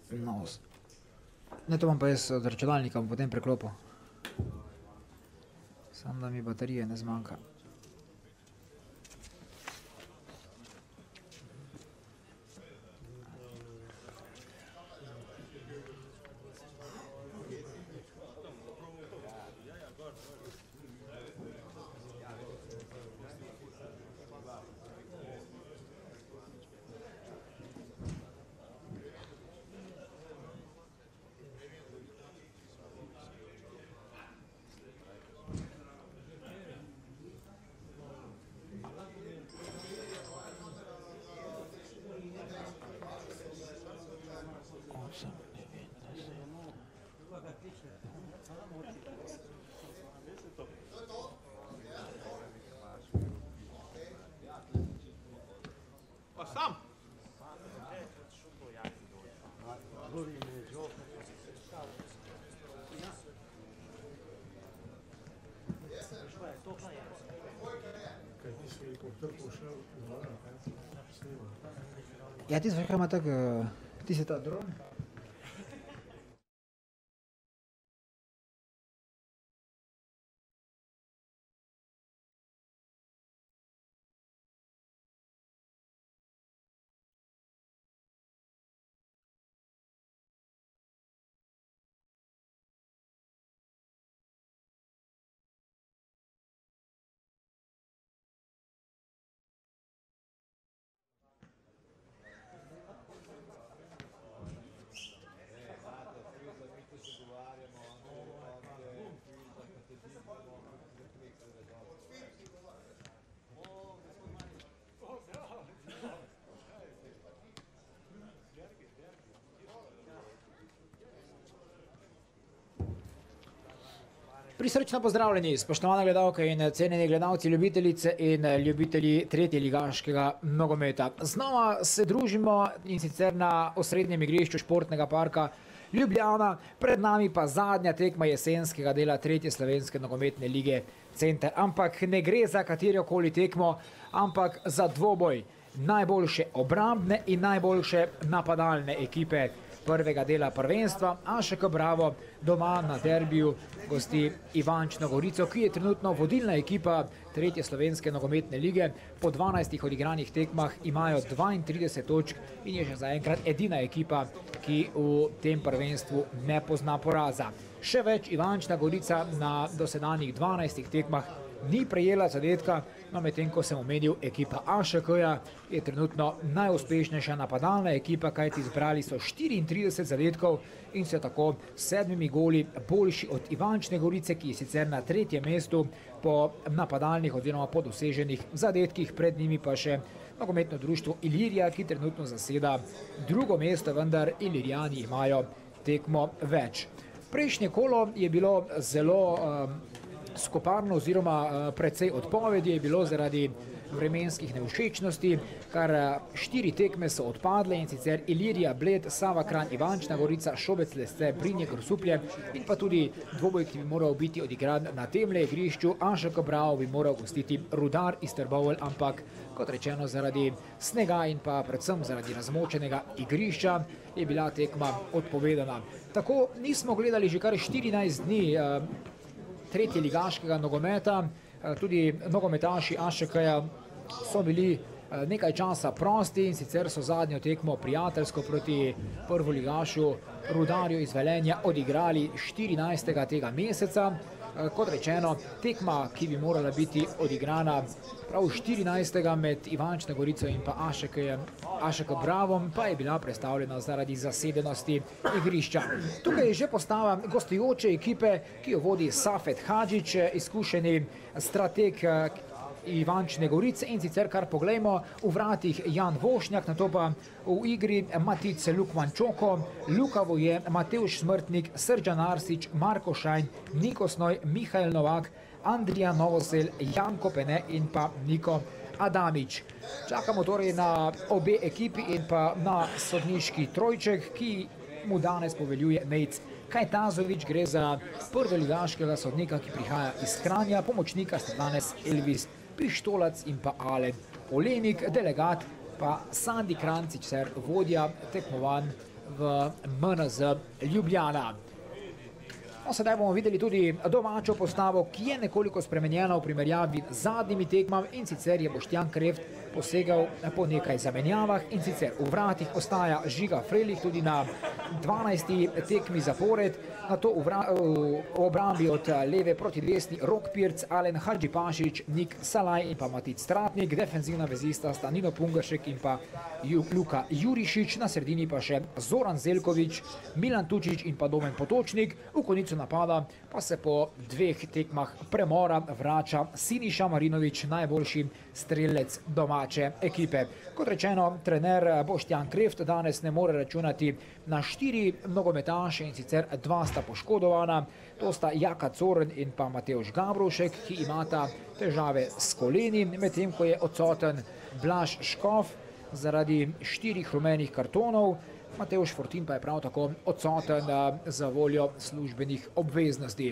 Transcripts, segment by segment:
No, ne, to bom pa jaz od računalnika potem preklopil. Samo da mi baterije ne zmanjka. Ja, ti zveš, kaj ima tako, ti si ta dron? Prisrčno pozdravljeni, spoštovane gledalke in cenjeni gledalci, ljubitelice in ljubitelji tretjeligaškega nogometa. Znova se družimo in sicer na osrednjem igrišču športnega parka Ljubljana, pred nami pa zadnja tekma jesenskega dela tretje slovenske nogometne lige Center. Ampak ne gre za katerokoli tekmo, ampak za dvoboj najboljše obrambne in najboljše napadalne ekipe prvega dela prvenstva. AŠK Bravo doma na derbiju gosti Ivančno Gorico, ki je trenutno vodilna ekipa tretje slovenske nogometne lige. Po 12 odigranih tekmah imajo 32 točk in je že zaenkrat edina ekipa, ki v tem prvenstvu ne pozna poraza. Še več, Ivančna Gorica na dosedanjih 12 tekmah ni prejela zadetka, no medtem ko sem omenil ekipa AŠK-ja, je trenutno najuspešnejša napadalna ekipa, kajti zbrali so 34 zadetkov in so tako s 7 goli boljši od Ivančne Gorice, ki je sicer na tretjem mestu po napadalnih oziroma po doseženih zadetkih, pred njimi pa še nogometno društvo Ilirija, ki trenutno zaseda drugo mesto, vendar Ilirijani imajo tekmo več. Prejšnje kolo je bilo zelo skoparno oziroma precej odpovedi je bilo zaradi vremenskih nevšečnosti, kar 4 tekme so odpadle in sicer Ilirija, Bled, Sava, Kranj, Ivančna Gorica, Šobec, Lesce, Brinje, Grosuplje in pa tudi dvoboj, ki bi moral biti odigran na temle igrišču. AŠK Bravo bi moral gostiti Rudar iz Trbovelj, ampak kot rečeno zaradi snega in pa predvsem zaradi razmočenega igrišča je bila tekma odpovedana. Tako nismo gledali že kar 14 dni tretjeligaškega nogometa, tudi nogometaši AŠK-ja so bili nekaj časa prosti in sicer so zadnjo tekmo prijateljsko proti prvoligašu Rudarju iz Velenja odigrali 14. tega meseca. Kot rečeno, tekma, ki bi morala biti odigrana prav 14. med Ivančno Gorico in pa AŠK Bravom, pa je bila prestavljena zaradi zasedenosti igrišča. Tukaj je že postava gostujoče ekipe, ki jo vodi Safet Hadžić, izkušeni strateg Ivančne Gorice, in sicer kar poglejmo, v vratih Jan Vošnjak, nato pa v igri Matic Lukman Čoko, Luka Voje, Matevž Smrtnik, Srđan Arsić, Marko Šajn, Niko Snoj, Mihajl Novak, Andrija Novosel, Janko Pene in pa Niko Adamić. Čakamo torej na obe ekipi in pa na sodniški trojček, ki mu danes poveljuje Nejc Kajtazović. Gre za prvoligaškega sodnika, ki prihaja iz Kranja, pomočnika sta danes Elvis Pištolac in pa Alen Olenik, delegat pa Sandi Krancić, vodja tekmovanj v MNZ Ljubljana. No, sedaj bomo videli tudi domačo postavo, ki je nekoliko spremenjena v primerjavi z zadnjimi tekmami, in sicer je Boštjan Kreft posegal po nekaj zamenjavah, in sicer v vratih ostaja Žiga Frelih tudi na 12. tekmi zapored, nato v obrambi od leve proti desni Rok Pirc, Alen Hadžipašič, Nik Salaj in pa Matic Stratnik, defenzivna vezista sta Nino Pungašek in pa Luka Jurišič, na sredini pa še Zoran Zelkovič, Milan Tučič in pa Domen Potočnik, v konicu napada pa se po dveh tekmah premora vrača Siniša Marinovič, najboljši strelec domače ekipe. Kot rečeno, trener Boštjan Kreft danes ne more računati na 4 nogometaše, in sicer 2 sta poškodovana, to sta Jaka Corn in pa Matevž Gabrovšek, ki imata težave s koleni, medtem ko je odsoten Blaž Škof zaradi 4 rumenih kartonov. Matevž Fortin pa je prav tako odsoten za voljo službenih obveznosti.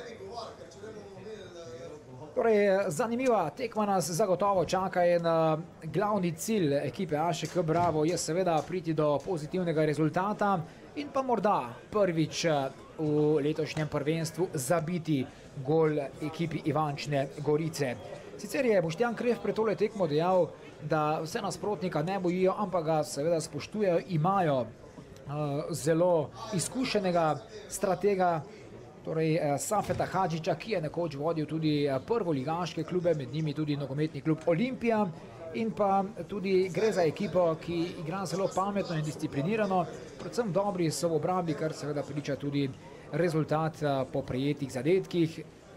Torej, zanimiva tekma nas zagotovo čaka in glavni cilj ekipe AŠK Bravo je seveda priti do pozitivnega rezultata in pa morda prvič v letošnjem prvenstvu zabiti gol ekipi Ivančne Gorice. Sicer je Boštjan Kreft pred tole tekmo dejal, da se nasprotnika ne bojijo, ampak ga seveda spoštujejo, imajo zelo izkušenega stratega, torej Safeta Hadžiča, ki je nekoč vodil tudi prvoligaške klube, med njimi tudi nogometni klub Olimpija, in pa tudi gre za ekipo, ki igra zelo pametno in disciplinirano, predvsem dobri so v obrambi, kar seveda priča tudi rezultat po prejetih zadetkih.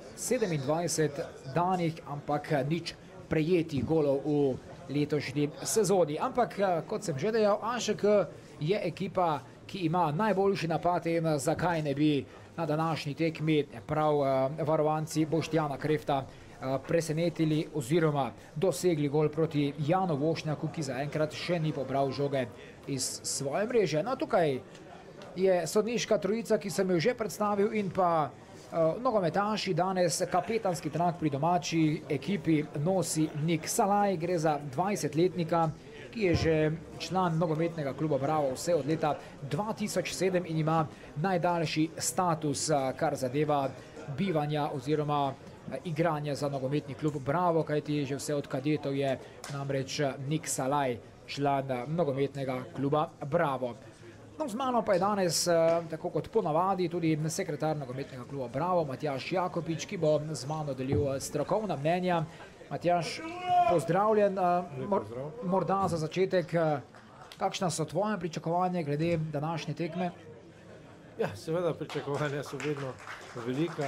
27 danih, ampak nič prejetih golov v letošnji sezoni. Ampak, kot sem že dejal, AŠK je ekipa, ki ima najboljši napad in zakaj ne bi na današnji tekmi prav varovanci Boštjana Krefta presenetili oziroma dosegli gol proti Janu Vošnjaku, ki zaenkrat še ni pobral žoge iz svoje mreže. No, tukaj je sodniška trojica, ki sem jo že predstavil, in pa nogometaši. Danes kapetanski trak pri domači ekipi nosi Nik Salaj, gre za 20-letnika, ki je že član nogometnega kluba Bravo vse od leta 2007 in ima najdaljši status, kar zadeva bivanja oziroma igranja za nogometni klub Bravo, kajti že vse od kadetov je namreč Nik Salaj član nogometnega kluba Bravo. No, z mano pa je danes, tako kot ponavadi, tudi sekretar nogometnega kluba Bravo, Matjaž Jakopič, ki bo z mano delil strokovna mnenja. Matjaž, pozdravljen. Morda za začetek, kakšna so tvoje pričakovanja glede današnje tekme? Ja, seveda pričakovanja so vedno velika,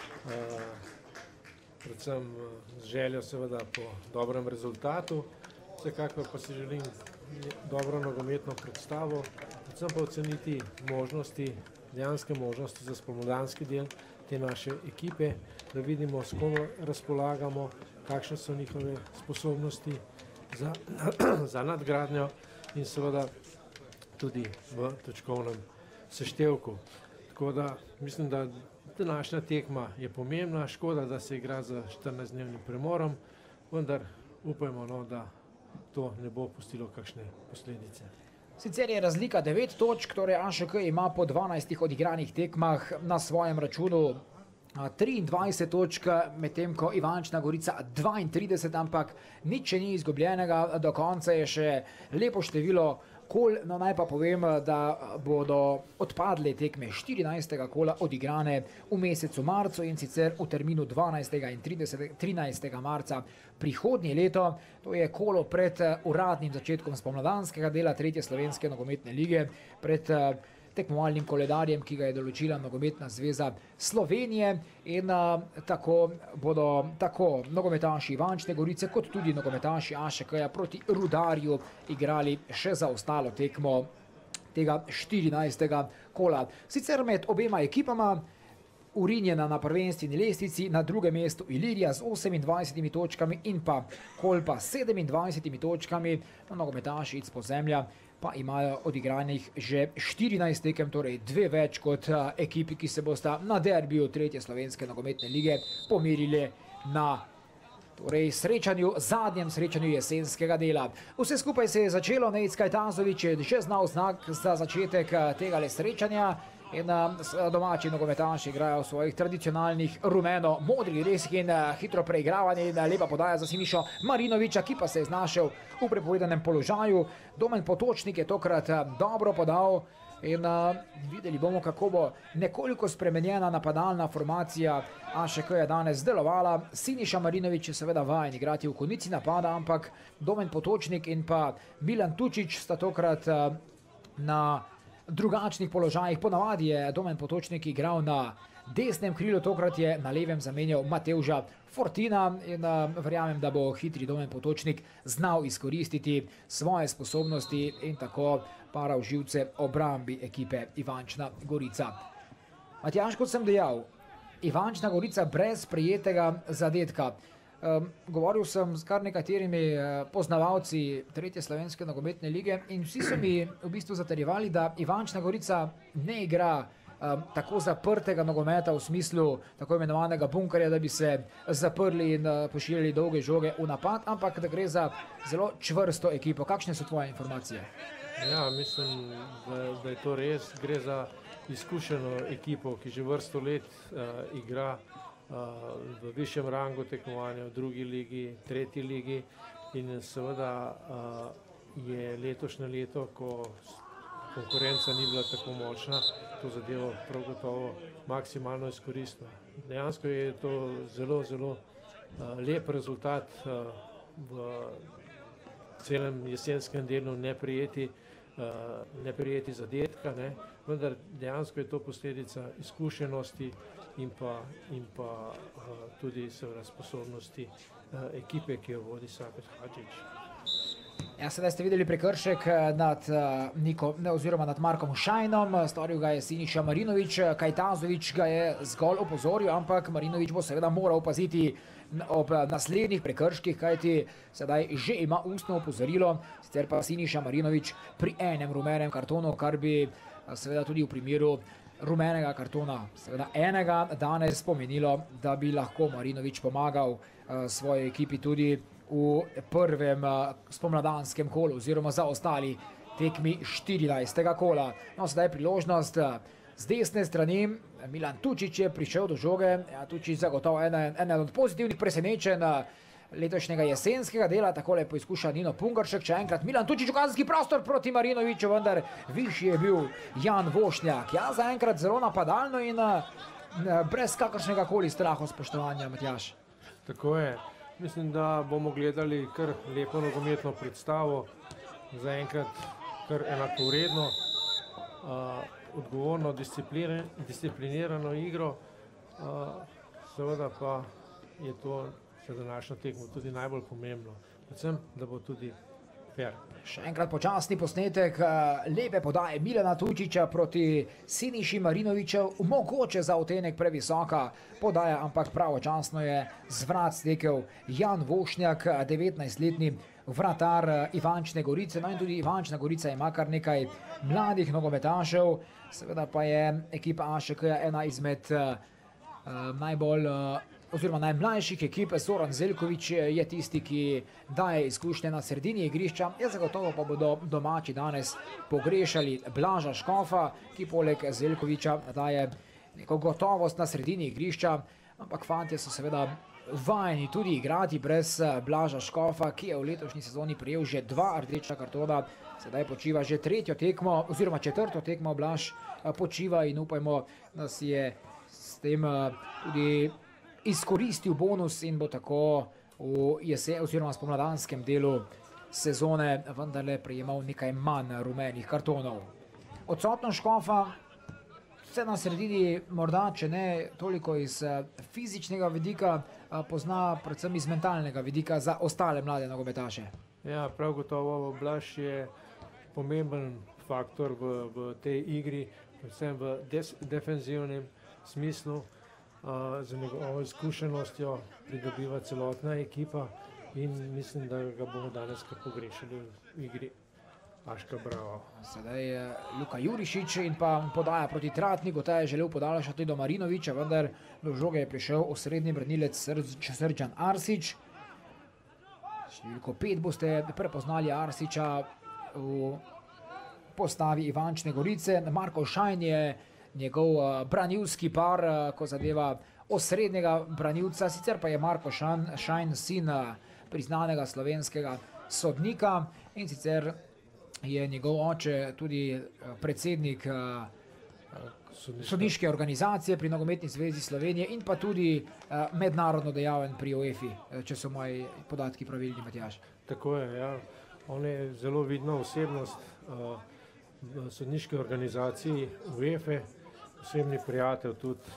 predvsem z željo seveda po dobrem rezultatu. Vsekakor pa si želim dobro nogometno predstavo, predvsem pa oceniti možnosti, dejanske možnosti za spomladanski del te naše ekipe, da vidimo, s kom razpolagamo, kakšne so njihove sposobnosti za nadgradnjo in seveda tudi v točkovnem seštevku. Tako da mislim, da današnja tekma je pomembna, škoda, da se igra za 14-dnevnim premorom, vendar upajmo, da to ne bo pustilo kakšne posledice. Sicer je razlika 9 točk, torej AŠK ima po 12 odigranih tekmah na svojem računu 23 točk, medtem ko Ivančna Gorica 32, ampak nič še ni izgubljenega, do konca je še lepo število kol. No, naj pa povem, da bodo odpadle tekme 14. kola odigrane v mesecu marcu, in sicer v terminu 12. in 13. marca prihodnje leto. To je kolo pred uradnim začetkom spomladanskega dela 3. slovenske nogometne lige, pred tekmovalnim koledarjem, ki ga je določila Nogometna zveza Slovenije, in tako bodo tako nogometaši Ivančne Gorice kot tudi nogometaši AŠK-ja proti Rudarju igrali še za ostalo tekmo tega 14. kola. Sicer med obema ekipama urinjena na prvenstveni lestvici, na drugem mestu Ilirija z 28 točkami in pa Kolpa s 27 točkami, nogometaši iz Podzemlja pa imajo odigranih že 14 tekem, torej 2 več kot ekipi, ki se bosta na derbiju 3. slovenske nogometne lige pomerili na torej zadnjem srečanju jesenskega dela. Vse skupaj se je začelo, Nejc Kajtazović je že znal znak za začetek tega srečanja in domači nogometaši igrajo v svojih tradicionalnih rumeno-modrih dreskih in hitro preigravanje in lepa podaja za Sinišo Marinovića, ki pa se je znašel v prepovedanem položaju. Domen Potočnik je tokrat dobro podal in videli bomo, kako bo nekoliko spremenjena napadalna formacija AŠK je danes delovala. Siniša Marinović je seveda vajen igrati v konici napada, ampak Domen Potočnik in pa Milan Tučić sta tokrat na drugačnih položajih. Ponavadi je Domen Potočnik igral na desnem krilu, tokrat je na levem zamenjal Matevža Fortina in verjamem, da bo hitri Domen Potočnik znal izkoristiti svoje sposobnosti in tako paral živce obrambi ekipe Ivančna Gorica. Matjaž, kot sem dejal, Ivančna Gorica brez prejetega zadetka. Govoril sem s kar nekaterimi poznavalci tretje slovenske nogometne lige in vsi so mi v bistvu zatrjevali, da Ivančna Gorica ne igra tako zaprtega nogometa v smislu tako imenovanega bunkerja, da bi se zaprli in pošiljali dolge žoge v napad, ampak da gre za zelo čvrsto ekipo. Kakšne so tvoje informacije? Ja, mislim, da je to res. Gre za izkušeno ekipo, ki že vrsto let igra v višjem rangu tekmovanja, v drugi ligi, tretji ligi in seveda je letošnje leto, ko konkurenca ni bila tako močna, to zadevo prav gotovo maksimalno izkoristila. Dejansko je to zelo lep rezultat v celem jesenskem delu, ne prijeti zadetka, vendar dejansko je to posledica izkušenosti in pa tudi seveda sposobnosti ekipe, ki jo vodi Sapet Hadžić. Ja, sedaj ste videli prekršek nad Markom Šajnom, storil ga je Siniša Marinović, Kajtazović ga je zgolj opozoril, ampak Marinović bo seveda moral paziti ob naslednjih prekrških, kajti sedaj že ima ustno opozorilo, sicer pa Siniša Marinović pri enem rumenem kartonu, kar bi seveda tudi v primeru rumenega kartona, seveda enega, danes pomenilo, da bi lahko Marinović pomagal svoji ekipi tudi v prvem spomladanskem kolu oziroma za ostali tekmi 14. kola. No, sedaj je priložnost z desne strani. Milan Tučić je prišel do žoge. Ja, Tučić zagotovo eden od pozitivnih presenečenj letošnjega jesenskega dela. Takole poizkuša Nino Pungaršek. Če enkrat Milan Tučić v kazenski prostor proti Marinoviću, vendar višji je bil Jan Vošnjak. Ja, zaenkrat zelo napadalno in brez kakršnega koli strahu, spoštovanja, Matjaž. Tako je. Mislim, da bomo gledali kar lepo nogometno predstavo, zaenkrat kar enakovredno, odgovorno, disciplinirano igro, seveda pa je to za današnjo tekmo tudi najbolj pomembno, predvsem, da bo tudi fair. Še enkrat počasni posnetek lepe podaje Milana Tučića proti Siniši Marinoviću, mogoče za odtenek previsoka podaja, ampak pravočasno je z vrat stekel Jan Vošnjak, 19-letni vratar Ivančne Gorice. No in tudi Ivančna Gorica ima kar nekaj mladih nogometašev, seveda pa je ekipa AŠK ena izmed najmlajših ekip. Zoran Zeljković je tisti, ki daje izkušnje na sredini igrišča. Zagotovo pa bodo domači danes pogrešali Blaža Škofa, ki poleg Zeljkovića daje neko gotovost na sredini igrišča, ampak fantje so seveda vajeni tudi igrati brez Blaža Škofa, ki je v letošnji sezoni prejel že 2 rdeča kartona, sedaj počiva že 3. tekmo oziroma 4. tekmo. Blaž počiva in upajmo, da si je s tem tudi izkoristil bonus in bo tako v oziroma spomladanskem delu sezone vendarle prejemal nekaj manj rumenih kartonov. Odsotnost Škofa se na sredini morda, če ne toliko iz fizičnega vidika, pozna predvsem iz mentalnega vidika za ostale mlade nogometaše. Ja, prav gotovo Blaž je pomemben faktor v tej igri, predvsem v defenzivnem smislu. Z njegovo izkušenostjo pridobiva celotna ekipa in mislim, da ga bomo danes kar pogrešali v igri AŠK Bravo. Sedaj je Luka Jurišić in pa podaja proti Tratniku, ta je želel podaljšati do Marinovića, vendar do žoge je prišel osrednji branilec Srđan Arsić. Številko 5 boste prepoznali Arsiča v postavi Ivančne Gorice. Marko Šajn je njegov branilski par, ko zadeva osrednjega branilca. Sicer pa je Marko Šajn sin priznanega slovenskega sodnika in sicer je njegov oče tudi predsednik sodniške organizacije pri Nogometni zvezi Slovenije in pa tudi mednarodno dejaven pri UEFA, če so moji podatki pravilni, Matjaž. Tako je, ja. On je zelo vidna osebnost v sodniški organizaciji UEFA, osebni prijatelj tudi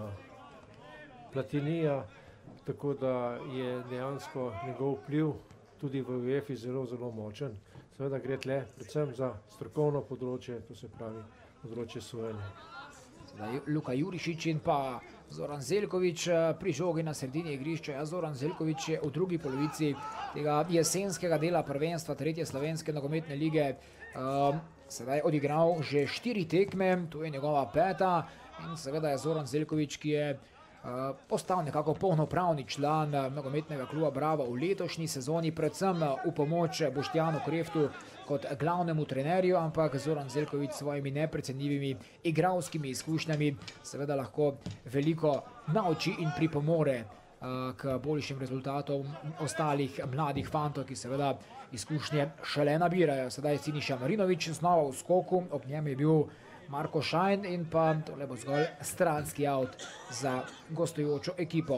Platinija, tako da je dejansko njegov vpliv tudi v UEFA zelo, zelo močen. Seveda gre tle predvsem za strokovno področje, to se pravi področje sojenja. Luka Jurišič in pa Zoran Zeljković pri žogi na sredini igrišča. Zoran Zeljković je v drugi polovici tega jesenskega dela prvenstva 3. slovenske nogometne lige sedaj odigral že 4 tekme, to je njegova 5. in seveda je Zoran Zeljković, ki je postal nekako polnopravni član nogometnega kluba Bravo v letošnji sezoni, predvsem v pomoč Boštjanu Kreftu kot glavnemu trenerju, ampak Zoran Zeljković s svojimi neprecenljivimi igralskimi izkušnjami seveda lahko veliko nauči in pripomore k boljšim rezultatom ostalih mladih fantov, ki seveda izkušnje šele nabirajo. Sedaj Siniša Marinović znova v skoku, ob njem je bil Marko Šajn in pa tole bo zgolj stranski out za gostujočo ekipo.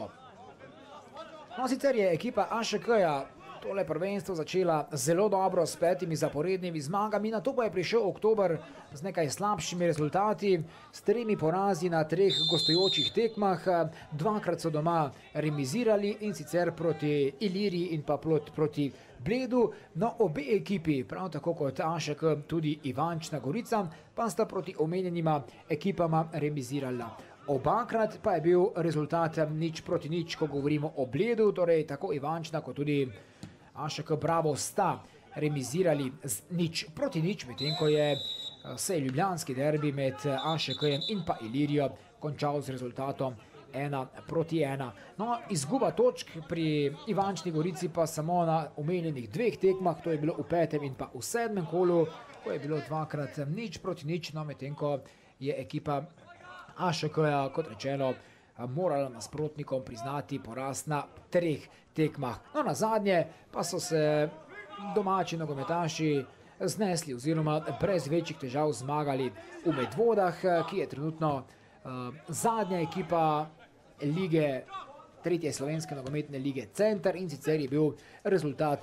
No, sicer je ekipa AŠK-ja tole prvenstvo začela zelo dobro s 5 zaporednimi zmagami, nato pa je prišel oktober z nekaj slabšimi rezultati, s 3 porazi na 3 gostujočih tekmah, 2krat so doma remizirali in sicer proti Iliriji in pa proti Bledu. No, obe ekipi, prav tako kot AŠK, tudi Ivančna Gorica, pa sta proti omenjenima ekipama remizirala. Obakrat pa je bil rezultat 0-0, ko govorimo o Bledu, torej tako Ivančna kot tudi AŠK Bravo sta remizirali z 0-0, medtem ko je se ljubljanski derbi med AŠK-jem in pa Ilirijo končal z rezultatom 1-1. No, izguba točk pri Ivančni Gorici pa samo na omenjenih 2 tekmah, to je bilo v 5. in pa v 7. kolu, ko je bilo 2krat 0-0, no, medtem ko je ekipa AŠK-ja, kot rečeno, morala nasprotnikom priznati poraz na 3 tekmah. No, na zadnje pa so se domači nogometaši znesli oziroma brez večjih težav zmagali v Medvodah, ki je trenutno zadnja ekipa lige 3. slovenske nogometne lige Center, in sicer je bil rezultat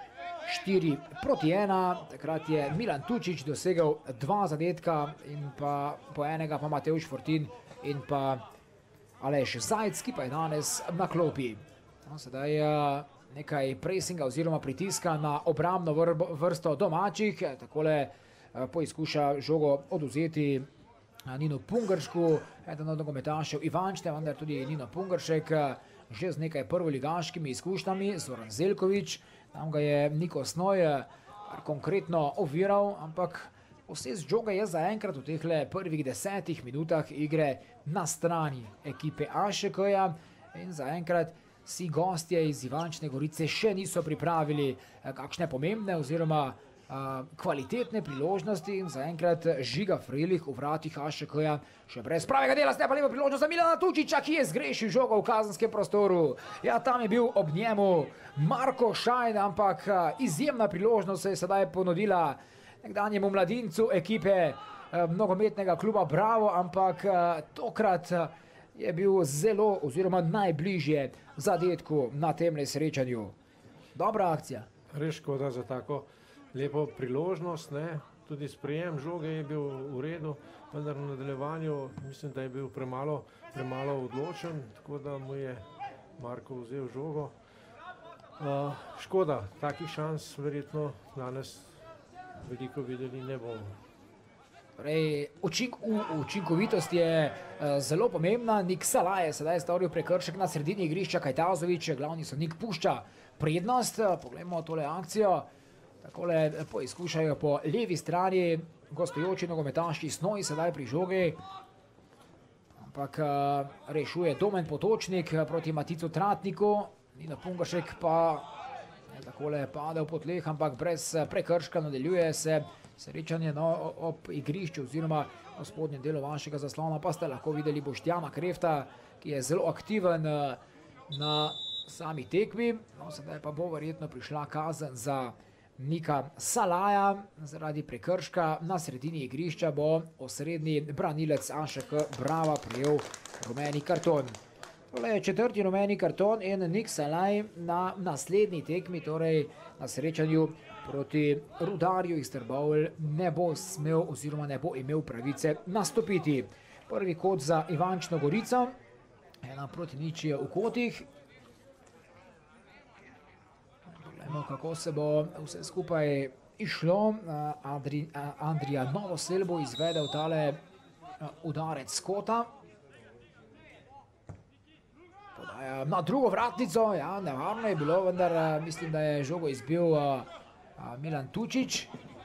4-1. Takrat je Milan Tučić dosegel 2 zadetka in pa po enega pa Matevž Fortin in pa Aleš Zajc, ki pa je danes na klopi. No, sedaj nekaj presinga oziroma pritiska na obrambno vrsto domačih. Takole poizkuša žogo oduzeti Nino Pungaršku, eden od nogometašev Ivančne, vendar tudi Nino Pungaršek že z nekaj prvoligaškimi izkušnjami. Zoran Zeljković, tam ga je Niko Snoj konkretno oviral, ampak posest žoga je zaenkrat v teh prvih 10 minutah igre na strani ekipe AŠK-ja in zaenkrat si gostje iz Ivančne Gorice še niso pripravili kakšne pomembne oziroma kvalitetne priložnosti in zaenkrat Žiga Frelih v vratih AŠK-ja še brez pravega dela, zdaj pa lepa priložnost za Milana Tučića, ki je zgrešil žogo v kazenskem prostoru. Ja, tam je bil ob njemu Marko Šajn, ampak izjemna priložnost se je sedaj ponudila nekdanjemu mladincu ekipe nogometnega kluba Bravo, ampak tokrat je bil zelo oziroma najbližje zadetku na tem srečanju. Dobra akcija. Res škoda za tako lepo priložnost, ne? Tudi sprejem žoge je bil v redu, vendar v nadaljevanju mislim, da je bil premalo odločen, tako da mu je Marko vzel žogo. Škoda, takih šans verjetno danes veliko videli ne bomo. Učinkovitost je zelo pomembna. Nik Salaj je sedaj storil prekršek na sredini igrišča, Kajtazović, glavni sodnik, pušča prednost. Poglejmo tole akcijo. Takole poizkušajo po levi strani gostujoči nogometaši Snoj sedaj pri žogi. Ampak rešuje Domen Potočnik proti Maticu Tratniku. Nino Pungaršek pa Takole je padel po tleh, ampak brez prekrška nadaljuje se srečanje ob igrišču oziroma v spodnjem delu vašega zaslona pa ste lahko videli Boštjana Krefta, ki je zelo aktiven na sami tekmi. No, sedaj pa bo verjetno prišla kazen za Nika Salaja zaradi prekrška. Na sredini igrišča bo osrednji branilec AŠK Brava prejel rumeni karton. Tole je četrti rumeni karton in Nik Salaj na naslednji tekmi, torej na srečanju proti Rudarju iz Trbovelj ne bo smel oziroma ne bo imel pravice nastopiti. Prvi kot za Ivančno Gorico, 1-0 je v kotih. Poglejmo, kako se bo vse skupaj išlo. Andrija Novosel bo izvedel tale udarec s kota. Podaja na drugo vratnico, ja, nevarno je bilo, vendar mislim, da je žogo izbil Milan Tučić.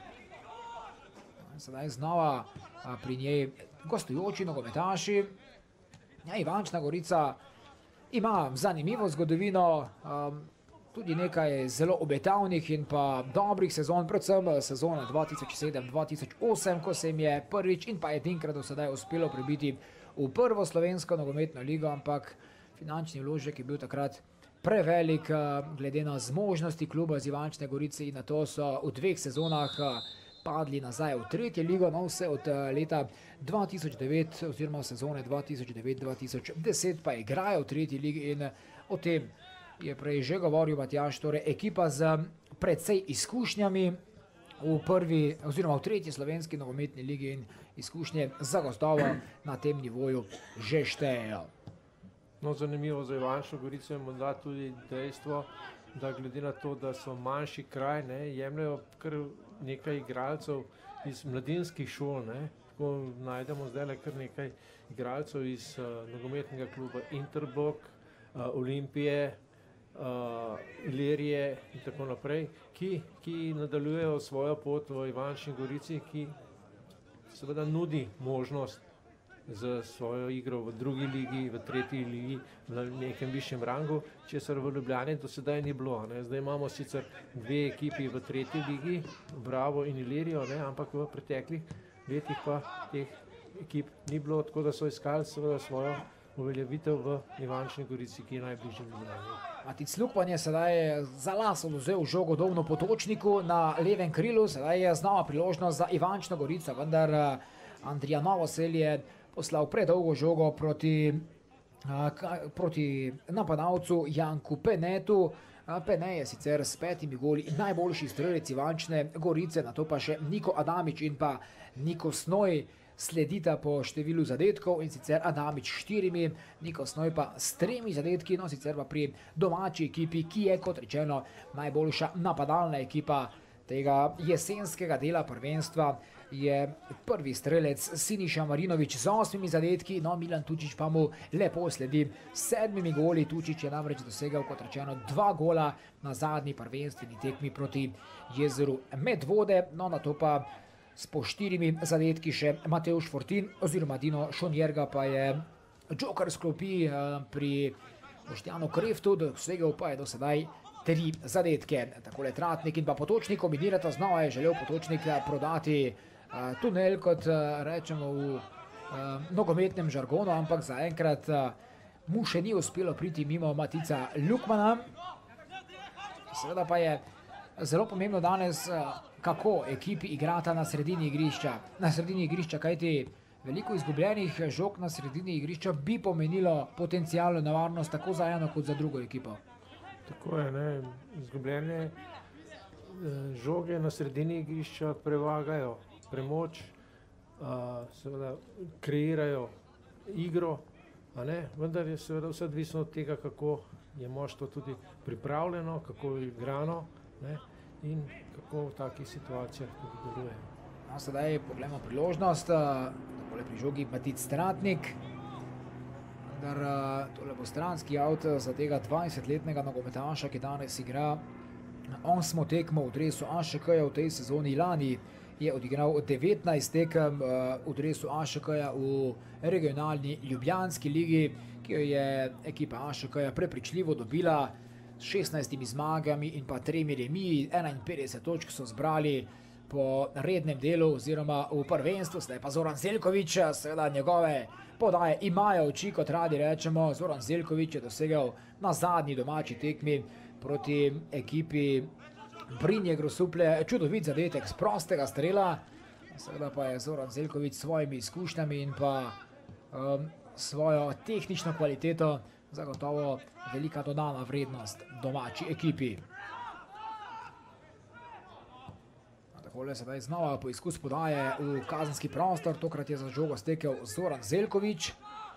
Sedaj znova pri njej gostujoči nogometaši. Ja, Ivančna Gorica ima zanimivo zgodovino, tudi nekaj zelo obetavnih in pa dobrih sezon, predvsem sezona 2007-2008, ko se jim je prvič in pa edinkrat do sedaj uspelo prebiti v prvo slovensko nogometno ligo, ampak finančni vložek je bil takrat prevelik glede na zmožnosti kluba z Ivančne Gorice in na to so v 2 sezonah padli nazaj v 3. ligo, no vse od leta 2009 oziroma sezone 2009-2010 pa igrajo v 3. ligi in o tem je prej že govoril Matjaž, torej ekipa z precej izkušnjami v prvi oziroma v 3. slovenski nogometni ligi in izkušnje zagotovo na tem nivoju že štejejo. No, zanimivo za Ivančno Gorico je morda tudi dejstvo, da glede na to, da so manjši kraj, jemljajo kar nekaj igralcev iz mladinskih šol. Tako najdemo zdaj kar nekaj igralcev iz nogometnega kluba Interbok, Olimpije, Ilirije in tako naprej, ki nadaljujejo svojo pot v Ivančni Gorici, ki seveda nudi možnost za svojo igro v 2. ligi, v 3. ligi, v nekem višjem rangu, česar v Ljubljani do sedaj ni bilo. Zdaj imamo sicer 2 ekipi v 3. ligi, Bravo in Ilirijo, ampak v preteklih letih pa teh ekip ni bilo, tako da so iskali seveda svojo uveljavitev v Ivančni Gorici, ki je najbližje Ljubljani. Matic Lukman je sedaj za las odvzel žogo Dovnu Potočniku na levem krilu, sedaj je znova priložnost za Ivančno Gorico, vendar Andrija Novosel je poslal predolgo žogo proti napadalcu Janku Penetu. Pene je sicer s 5 goli najboljši strelec Ivančne Gorice, na to pa še Niko Adamič in pa Niko Snoj sledita po številu zadetkov, in sicer Adamič 4, Niko Snoj pa s 3 zadetki, no sicer pa pri domači ekipi, ki je kot rečeno najboljša napadalna ekipa tega jesenskega dela prvenstva, je prvi strelec Siniša Marinović z 8 zadetki, no Milan Tučić pa mu lepo sledi s 7 goli. Tučić je namreč dosegel, kot rečeno, 2 gola na zadnji prvenstveni tekmi proti Jezeru Medvode, no na to pa s po 4 zadetki še Matevž Fortin oziroma Dino Šonjerga pa je džoker sklopi pri Boštjanu Kreftu, dosegel pa je do sedaj 3 zadetke. Takole Tratnik in pa Potočnik kombinirata, znova je želel Potočnik prodati tunel, kot rečemo v nogometnem žargonu, ampak zaenkrat mu še ni uspelo priti mimo Matica Lukmana. Seveda pa je zelo pomembno danes, kako ekipi igrata na sredini igrišča, kajti veliko izgubljenih žog na sredini igrišča bi pomenilo potencijalno nevarnost tako za eno kot za drugo ekipo. Tako je, izgubljene žoge na sredini igrišča prevagajo premoč, seveda kreirajo igro, vendar je seveda vse odvisno od tega, kako je moštvo tudi pripravljeno, kako je igrano in kako v takih situacijah tudi deluje. No, sedaj pogledamo priložnost, takole pri žogi Matic Tratnik, vendar tole bo stranski avt za tega 20-letnega nogometaša, ki danes igra 8. tekmo v dresu AŠK-ja v tej sezoni. Lani je odigral 19 tekem v dresu AŠK-ja v regionalni ljubljanski ligi, ki jo je ekipa AŠK-ja prepričljivo dobila s 16 zmagami in pa 3 remiji, 51 točk so zbrali po rednem delu oziroma v prvenstvu. Zdaj pa Zoran Zeljković, seveda njegove podaje imajo oči, kot radi rečemo. Zoran Zeljković je dosegel na zadnji domači tekmi proti ekipi Brinje Grosuplje čudovit zadetek z prostega strela. Seveda pa je Zoran Zeljković s svojimi izkušnjami in pa svojo tehnično kvaliteto zagotovo velika dodana vrednost domači ekipi. Takole sedaj znova poizkus podaje v kazenski prostor, tokrat je za žogo stekel Zoran Zeljković.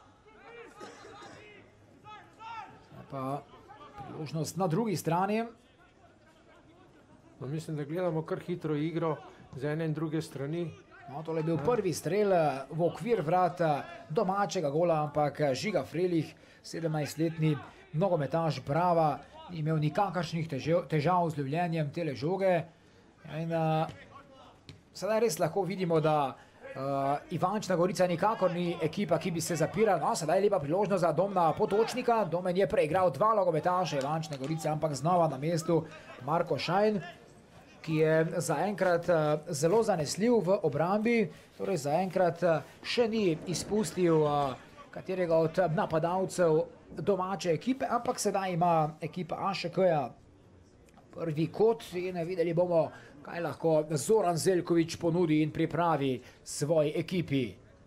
Pa priložnost na drugi strani. No, mislim, da gledamo kar hitro igro z ene in druge strani. No, tole je bil prvi strel v okvir vrata domačega gola, ampak Žiga Frelih, 17-letni nogometaš Brava, ni imel nikakršnih težav z lovljenjem tele žoge. In sedaj res lahko vidimo, da Ivančna Gorica nikakor ni ekipa, ki bi se zapirala. No, sedaj je lepa priložnost za Domna Potočnika. Domen je preigral 2 nogometaše Ivančne Gorice, ampak znova na mestu Marko Šajn, ki je zaenkrat zelo zanesljiv v obrambi, torej zaenkrat še ni izpustil katerega od napadalcev domače ekipe, ampak sedaj ima ekipa AŠK-ja prvi kot in videli bomo, kaj lahko Zoran Zeljković ponudi in pripravi svoji ekipi.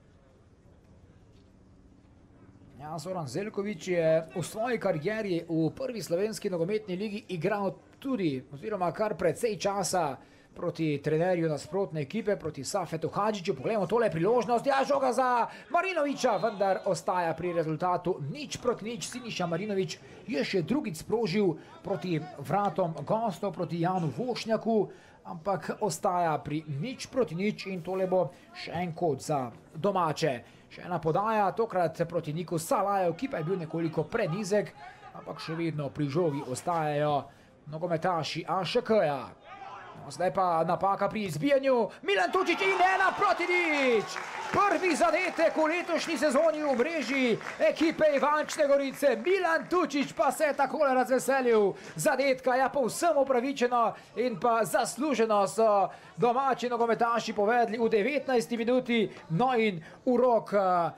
Ja, Zoran Zeljković je v svoji karieri v prvi slovenski nogometni ligi igral tudi, oziroma kar precej časa proti trenerju nasprotne ekipe, proti Safetu Hadžiću. Poglejmo, tole je priložnost, ja, žoga za Marinovića, vendar ostaja pri rezultatu 0:0. Siniša Marinović je še drugič sprožil proti vratom gostov, proti Janu Vošnjaku, ampak ostaja pri 0:0 in tole bo še en kot za domače. Še ena podaja, tokrat proti Niku Salajev, ki pa je bil nekoliko prenizek, ampak še vedno pri žogi ostajajo nogometaši AŠK-ja. No, zdaj pa napaka pri izbijanju, Milan Tučić in 1:0. Prvi zadetek v letošnji sezoni v mreži ekipe Ivančne Gorice. Milan Tučić pa se je takole razveselil zadetka, ja, povsem upravičeno in pa zasluženo so domači nogometaši povedli v 19. minuti. No in urok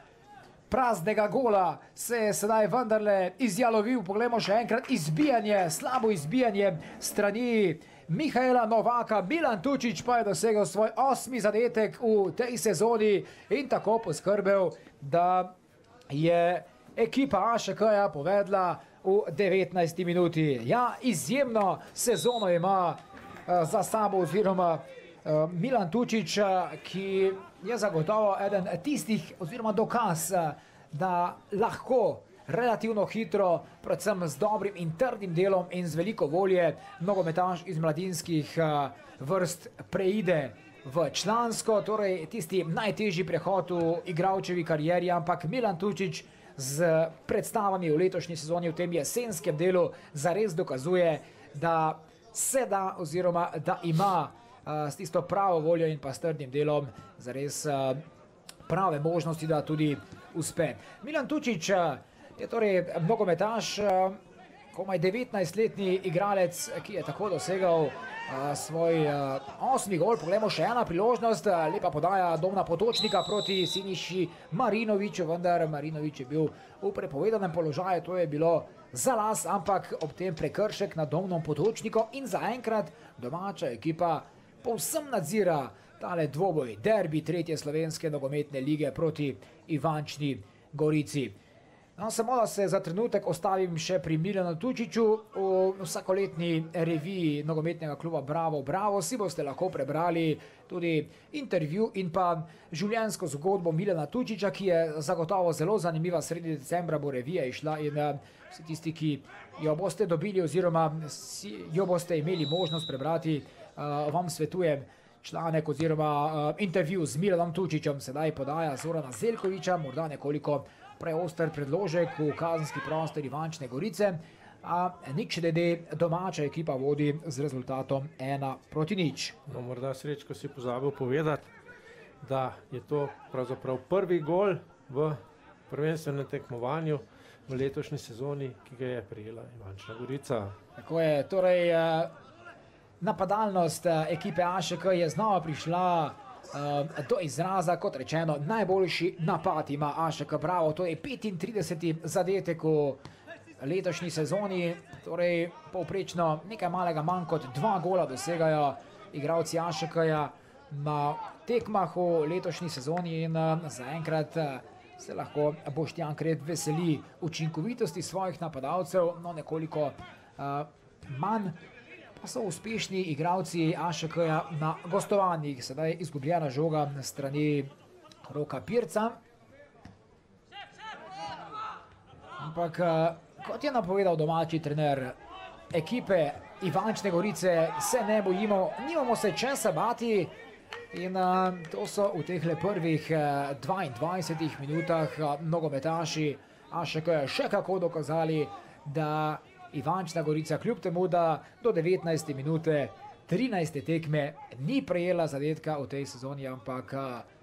praznega gola se je sedaj vendarle izjalovil. Poglejmo še enkrat izbijanje, slabo izbijanje strani Mihaela Novaka. Milan Tučić pa je dosegel svoj 8. zadetek v tej sezoni in tako poskrbel, da je ekipa AŠK-ja povedla v 19. minuti. Ja, izjemno sezono ima za sabo oziroma Milan Tučić, ki je zagotovo eden tistih oziroma dokaz, da lahko relativno hitro, predvsem z dobrim in trdim delom in z veliko volje, nogometaš iz mladinskih vrst preide v člansko, torej tisti najtežji prehod v igralčevi karieri, ampak Milan Tučić z predstavami v letošnji sezoni v tem jesenskem delu zares dokazuje, da se da oziroma da ima s tisto pravo voljo in pa s trdim delom zares prave možnosti, da tudi uspe. Milan Tučić je torej nogometaš, komaj 19-letni igralec, ki je tako dosegal svoj 8. gol. Poglejmo še ena priložnost, lepa podaja Domna Potočnika proti Siniši Marinoviću, vendar Marinović je bil v prepovedanem položaju, to je bilo za las, ampak ob tem prekršek nad Domnom Potočnikom in zaenkrat domača ekipa povsem nadzira tale dvoboj, derbi 3. slovenske nogometne lige proti Ivančni Gorici. No, samo da se za trenutek ostavim še pri Milanu Tučiću. V vsakoletni reviji nogometnega kluba Bravo Bravo si boste lahko prebrali tudi intervju in pa življenjsko zgodbo Milana Tučića, ki je zagotovo zelo zanimiva. Sredi decembra bo revija išla in vsi tisti, ki jo boste dobili oziroma jo boste imeli možnost prebrati, vam svetujem članek oziroma intervju z Milanom Tučićem. Sedaj podaja Zorana Zeljkovića, morda nekoliko preoster predložek v kazenski prostor Ivančne Gorice, a 0:0 domača ekipa vodi z rezultatom 1:0. No, morda Srečko si pozabil povedati, da je to pravzaprav prvi gol v prvenstvenem tekmovanju v letošnji sezoni, ki ga je prejela Ivančna Gorica. Tako je, torej napadalnost ekipe AŠK je znova prišla do izraza, kot rečeno, najboljši napad ima AŠK Bravo, to je 35. zadetek v letošnji sezoni, torej povprečno nekaj malega manj kot 2 gola dosegajo igralci AŠK-ja na tekmah v letošnji sezoni in zaenkrat se lahko Boštjan Kret veseli učinkovitosti svojih napadalcev, no nekoliko manj pa so uspešni igralci AŠK-ja na gostovanjih. Sedaj izgubljena žoga na strani Roka Pirca. Ampak kot je napovedal domači trener ekipe Ivančne Gorice, se ne bojimo, nimamo se česa bati in to so v teh prvih 22 minutah nogometaši AŠK še kako dokazali, da Ivančna Gorica kljub temu, da do 19. minute 13. tekme ni prejela zadetka v tej sezoni, ampak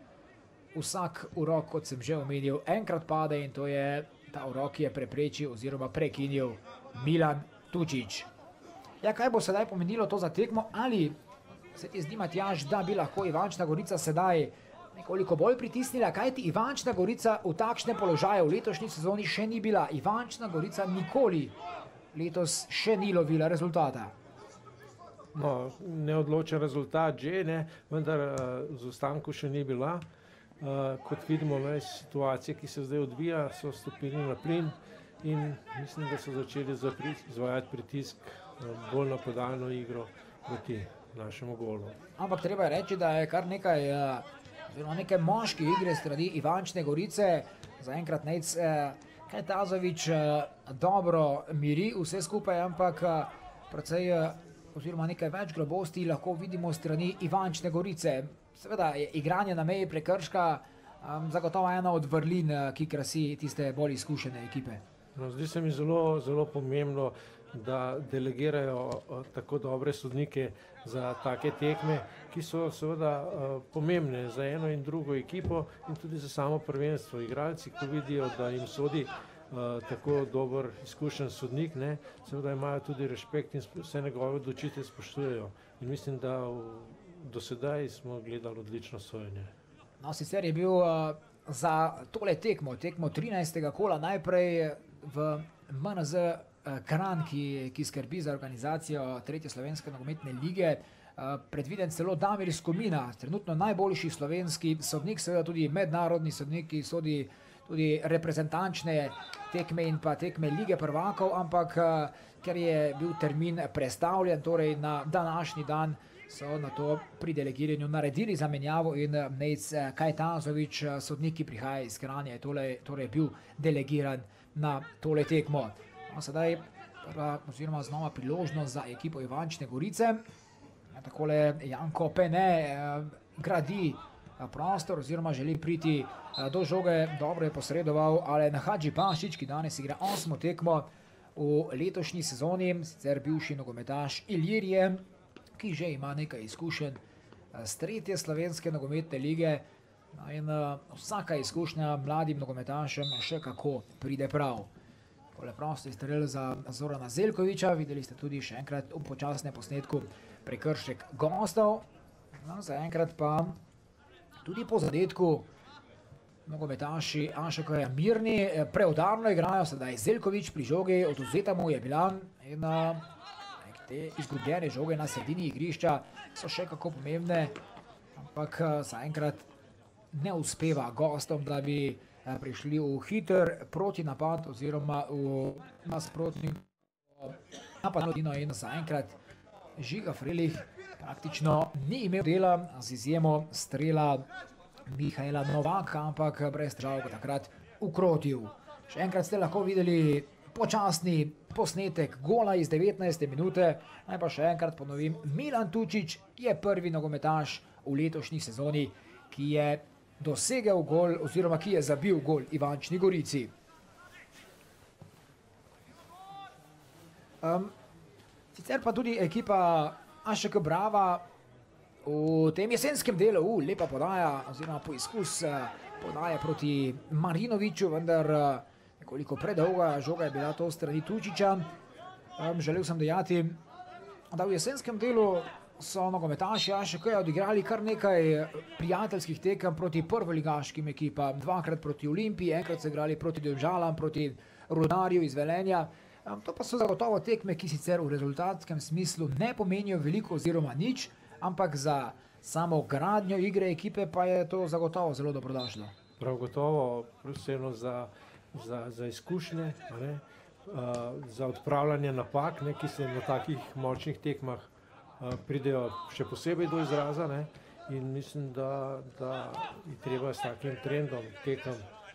vsak urok, kot sem že omenil, enkrat pade in to je ta urok je preprečil oziroma prekinil Milan Tučić. Ja, kaj bo sedaj pomenilo to za tekmo? Ali se ti zdi, Matjaž, da bi lahko Ivančna Gorica sedaj nekoliko bolj pritisnila? Kajti Ivančna Gorica v takšnem položaju v letošnji sezoni še ni bila. Ivančna Gorica nikoli letos še ni lovila rezultata. No, neodločen rezultat že, ne, vendar z ostanku še ni bila. Kot vidimo, situacije, ki se zdaj odvija, so stopili na plin in mislim, da so začeli izvajati pritisk bolj na podajno igro proti našemu golu. Ampak treba je reči, da je kar nekaj moške igre strani Ivančne Gorice. Zaenkrat Nejc Kajtazović dobro miri vse skupaj, ampak precej oziroma nekaj več grobosti lahko vidimo strani Ivančne Gorice. Seveda je igranje na meji prekrška zagotovo ena od vrlin, ki krasi tiste bolj izkušene ekipe. No, zdi se mi zelo pomembno, da delegirajo tako dobre sodnike za take tekme, ki so seveda pomembne za eno in drugo ekipo in tudi za samo prvenstvo. Igralci, ko vidijo, da jim sodi tako dober izkušen sodnik, seveda imajo tudi respekt in vse njegove odločitve spoštujejo. In mislim, da do sedaj smo gledali odlično sojenje. No, sicer je bil za tole tekmo 13. kola najprej v MNZ Kranj, ki skrbi za organizacijo 3. slovenske nogometne lige, predviden celo Damir Skomina, trenutno najboljši slovenski sodnik, seveda tudi mednarodni sodnik, ki sodi tudi reprezentančne tekme in pa tekme lige prvakov, ampak ker je bil termin prestavljen, torej na današnji dan, so na to pri delegiranju naredili zamenjavo in Nejc Kajtazović, sodnik, ki prihaja iz Kranja, je torej bil delegiran na tole tekmo. No, sedaj prva oziroma znova priložnost za ekipo Ivančne Gorice. Takole Janko Pene gradi prostor oziroma želi priti do žoge, dobro je posredoval Alen Hadžipašić, ki danes igra 8. tekmo v letošnji sezoni, sicer bivši nogometaš Ilirije, ki že ima nekaj izkušenj z 3. slovenske nogometne lige in vsaka izkušnja mladim nogometašem še kako pride prav. Tole prosti strel za Zorana Zeljkovića, videli ste tudi še enkrat v počasnem posnetku prekršek gostov. No, zaenkrat pa tudi po zadetku nogometaši AŠK-ja mirni, preudarno igrajo, sedaj Zeljković pri žogi, odvzeta mu je bila in te izgubljene žoge na sredini igrišča so še kako pomembne, ampak zaenkrat ne uspeva gostom, da bi prišli v hiter protinapad oziroma v nasprotni napadino in zaenkrat Žiga Frelih praktično ni imel dela z izjemo strela Mihaela Novaka, ampak brez težav ga takrat ukrotil. Še enkrat ste lahko videli počasni posnetek gola iz 19. minute. Naj pa še enkrat ponovim, Milan Tučić je prvi nogometaš v letošnji sezoni, ki je dosegel gol oziroma ki je zabil gol Ivančni Gorici. Sicer pa tudi ekipa AŠK Brava v tem jesenskem delu, lepa podaja oziroma poizkus podaje proti Marinoviću, vendar nekoliko predolga žoga je bila to strani Tučiča. Želel sem dejati, da v jesenskem delu so nogometaši AŠK odigrali kar nekaj prijateljskih tekem proti prvoligaškim ekipam. Dvakrat proti Olimpiji, enkrat so igrali proti Domžalam, proti Rudarju iz Velenja. To pa so zagotovo tekme, ki sicer v rezultatskem smislu ne pomenijo veliko oziroma nič, ampak za samo gradnjo igre ekipe pa je to zagotovo zelo dobrodošlo. Prav gotovo, predvsem za izkušnje, za odpravljanje napak, ki se na takih močnih tekmah pridejo še posebej do izraza, in mislim, da je treba s takim trendom tekem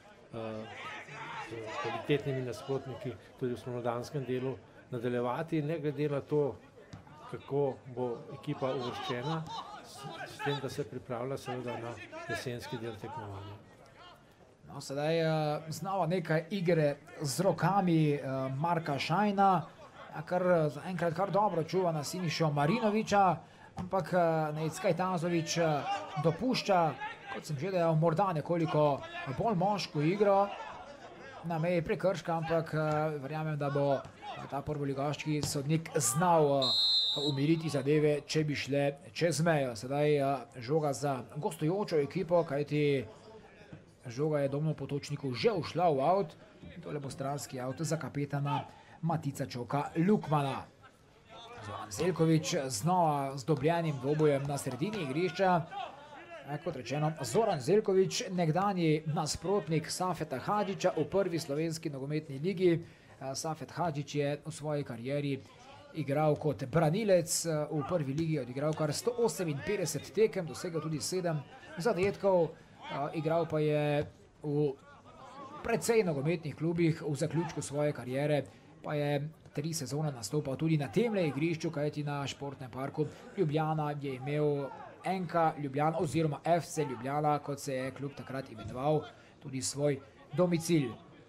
z kvalitetnimi nasprotniki tudi v spomladanskem delu nadaljevati, ne glede na to, kako bo ekipa uvrščena, s tem, da se pripravlja seveda na jesenski del tekmovanja. No, sedaj znova nekaj igre z rokami Marka Šajna, kar zaenkrat kar dobro čuva na Sinišo Marinoviča, ampak Nejc Kajtazovič dopušča, kot sem že dejal, morda nekoliko bolj moško igro na meji prekrška, ampak verjamem, da bo ta prvoligaški sodnik znal umiriti zadeve, če bi šle čez mejo. Sedaj žoga za gostujočo ekipo, kajti žoga je Domno Potočniku že ušla v avt. Tole bo stranski avt za kapetana Matica Čoka Lukmana. Zoran Zeljkovič znova z dobljenim dvobojem na sredini igrišča. Kot rečeno, Zoran Zeljkovič, nekdanji nasprotnik Safeta Hadžiča v prvi slovenski nogometni ligi. Safet Hadžič je v svoji karieri igral kot branilec, v prvi ligi odigral kar 158 tekem, dosegel tudi 7 zadetkov. Igral pa je v precej nogometnih klubih, v zaključku svoje kariere pa je 3 sezone nastopal tudi na temle igrišču, kajti na Športnem parku Ljubljana je imel NK Ljubljana oziroma FC Ljubljana, kot se je klub takrat imenoval, tudi svoj domicil.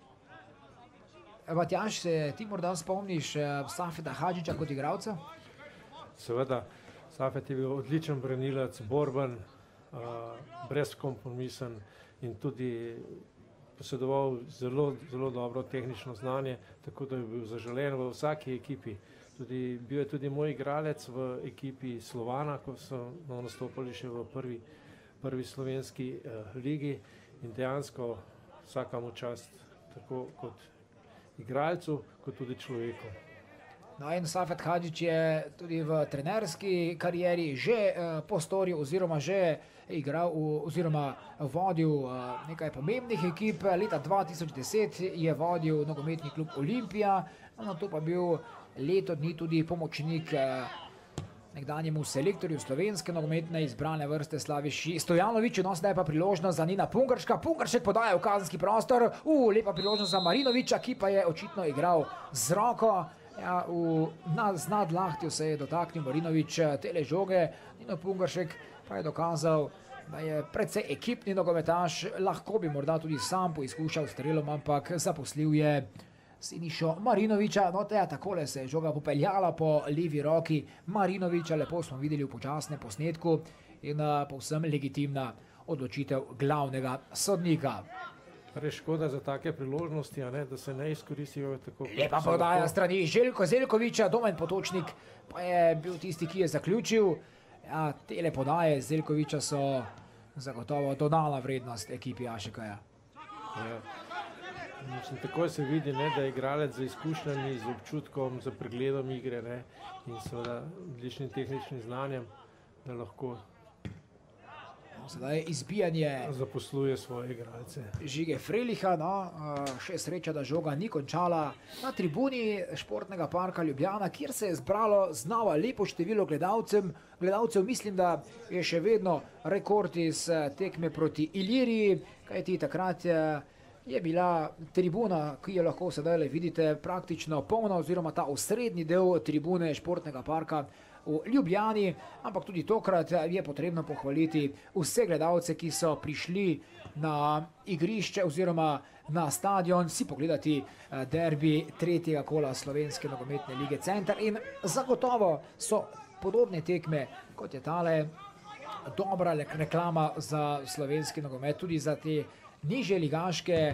Matjaž, se ti morda spomniš Safeta Hadžiča kot igralca? Seveda, Safet je bil odličen branilec, borben, brezkompromisen in tudi posedoval zelo dobro tehnično znanje, tako da je bil zaželen v vsaki ekipi. Bil je tudi moj igralec v ekipi Slovana, ko so nastopali še v prvi slovenski ligi in dejansko vsakemu čast, tako kot igralcu, kot tudi človeku. No in Safet Hadžič je tudi v trenerski karieri že postoril oziroma že igral oziroma vodil nekaj pomembnih ekip. Leta 2010 je vodil nogometni klub Olimpija, na to pa bil leto dni tudi pomočnik nekdanjemu selektorju slovenske nogometne izbrane vrste Slaviši Stojanoviču. No, zdaj pa priložnost za Nina Pungarška. Pungaršek podaja v kazenski prostor. Lepa priložnost za Marinoviča, ki pa je očitno igral z roko. Ja, z nadlahtjo se je dotaknil Marinovič tele žoge. Nino Pungaršek pa je dokazal, da je precej ekipni nogometaš. Lahko bi morda tudi sam poizkušal strelom, ampak zaposlil je Sinišo Marinoviča. No, takole se je žoga popeljala po levi roki Marinoviča. Lepo smo videli v počasnem posnetku in povsem legitimna odločitev glavnega sodnika. Res škoda za take priložnosti, da se ne izkoristijo tako. Lepa podaja strani Željko Zeljkoviča, Domen Potočnik pa je bil tisti, ki je zaključil. Ja, tele podaje Zeljkoviča so zagotovo dodana vrednost ekipi AŠK-ja. Ja. Mislim, takoj se vidi, da je igralec z izkušnjami, z občutkom, z pregledom igre in seveda odličnim tehničnim znanjem, da lahko sedaj izbijanje zaposluje svoje igralce. Žige Freliha, še sreča, da žoga ni končala na tribuni Športnega parka Ljubljana, kjer se je zbralo znova lepo število gledalcev. Mislim, da je še vedno rekord iz tekme proti Iliriji, kajti takrat je bila tribuna, ki jo lahko sedaj le vidite, praktično polna, oziroma ta osrednji del tribune Športnega parka v Ljubljani, ampak tudi tokrat je potrebno pohvaliti vse gledalce, ki so prišli na igrišče oziroma na stadion si pogledati derbi tretjega kola Slovenske nogometne lige Center in zagotovo so podobne tekme, kot je tale, dobra reklama za slovenski nogomet, tudi za te nižje ligaške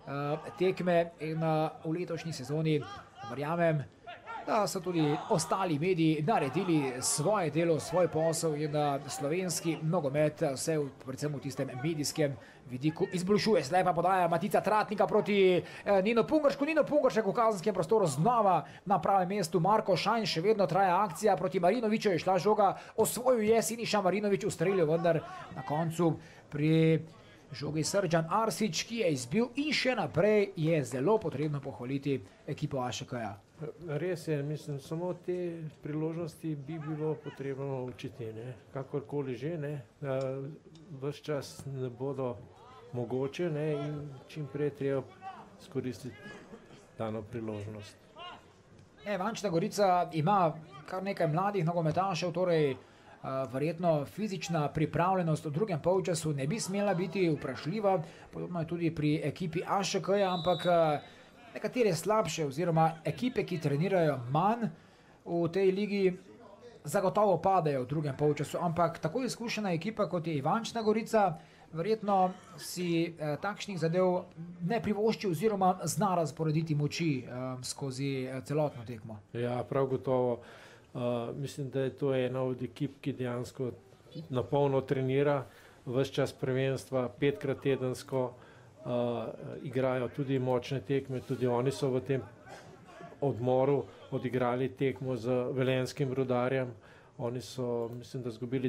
tekme in v letošnji sezoni verjamem, da so tudi ostali mediji naredili svoje delo, svoj posel in da slovenski nogomet se predvsem v tistem medijskem vidiku izboljšuje. Zdaj pa podaja Matica Tratnika proti Nino Pungaršku. Nino Pungaršek v kazenskem prostoru znova na pravem mestu. Marko Šajn, še vedno traja akcija proti Marinoviču, je šla žoga, osvojil je Siniša Marinovič, ustrelil, vendar na koncu pri žogi Srdžan Arsič, ki je izbil in še naprej je zelo potrebno pohvaliti ekipo AŠK-ja. Res je, mislim, samo te priložnosti bi bilo potrebno učiti, ne? Kakorkoli že, ne? Ves čas ne bodo mogoče, ne? In čim prej treba skoristiti dano priložnost. Ivančna Gorica ima kar nekaj mladih nogometašev, torej verjetno fizična pripravljenost v drugem polčasu ne bi smela biti vprašljiva, podobno je tudi pri ekipi AŠK-ja, ampak nekatere slabše oziroma ekipe, ki trenirajo manj v tej ligi, zagotovo padajo v drugem polčasu, ampak tako izkušena ekipa kot je Ivančna Gorica verjetno si takšnih zadev ne privošči oziroma zna razporediti moči skozi celotno tekmo. Ja, prav gotovo. Mislim, da je to ena od ekip, ki dejansko napolno trenira ves čas prvenstva, 5krat tedensko, igrajo tudi močne tekme, tudi oni so v tem odmoru odigrali tekmo z Velenjskim Rudarjem. Oni so, mislim, da izgubili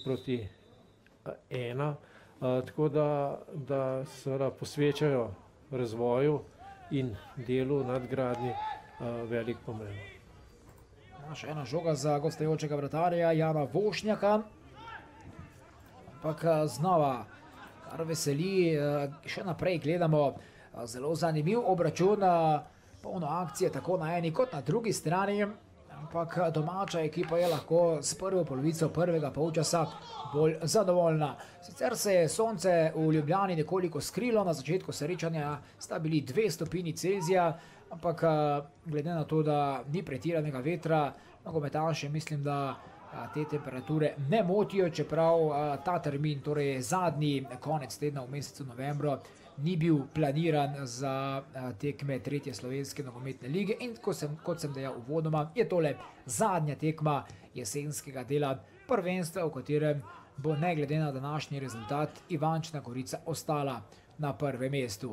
3-1, tako da seveda posvečajo razvoju in delu nadgradnji velik pomen. Še ena žoga za gostujočega vratarja Jana Vošnjaka, ampak znova kar veseli, še naprej gledamo zelo zanimiv obračun, polno akcije tako na eni kot na drugi strani, ampak domača ekipa je lahko s prvo polovico prvega polčasa bolj zadovoljna. Sicer se je sonce v Ljubljani nekoliko skrilo, na začetku srečanja sta bili 2 stopinji Celzija, ampak glede na to, da ni pretiranega vetra, nogometaše mislim, da te temperature ne motijo, čeprav ta termin, torej zadnji konec tedna v mesecu novembru, ni bil planiran za tekme 3. slovenske nogometne lige in kot sem dejal uvodoma, je tole zadnja tekma jesenskega dela prvenstva, v katerem bo ne glede na današnji rezultat Ivančna Gorica ostala na prvem mestu.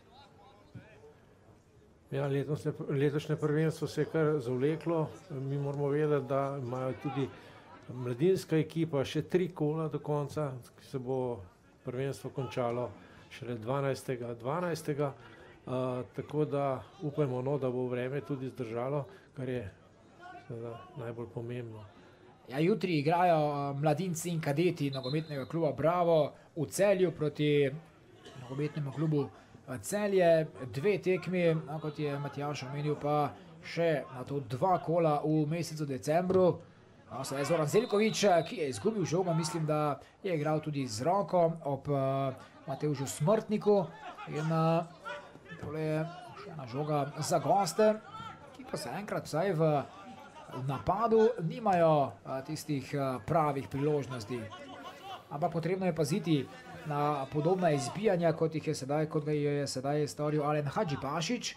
Ja, letošnje prvenstvo se je kar zavleklo. Mi moramo vedeti, da imajo tudi mladinska ekipa še 3 kola do konca, ki se bo prvenstvo končalo šele 12.12. Tako da upajmo, da bo vreme tudi zdržalo, kar je najbolj pomembno. Ja, jutri igrajo mladinci in kadeti nogometnega kluba Bravo v Celju proti nogometnemu klubu Celje. 2 tekmi, kot je Matjaž omenil, pa še na to 2 kola v mesecu decembru. Sedaj Zoran Zeljkovič, ki je izgubil žogo, mislim, da je igral tudi z roko ob Matevžu Smrtniku. In tole je še ena žoga za goste, ki pa se enkrat vsaj v napadu nimajo tistih pravih priložnosti. Ampak potrebno je paziti na podobna izbijanja, kot ga je sedaj storil Alen Hadžipašič.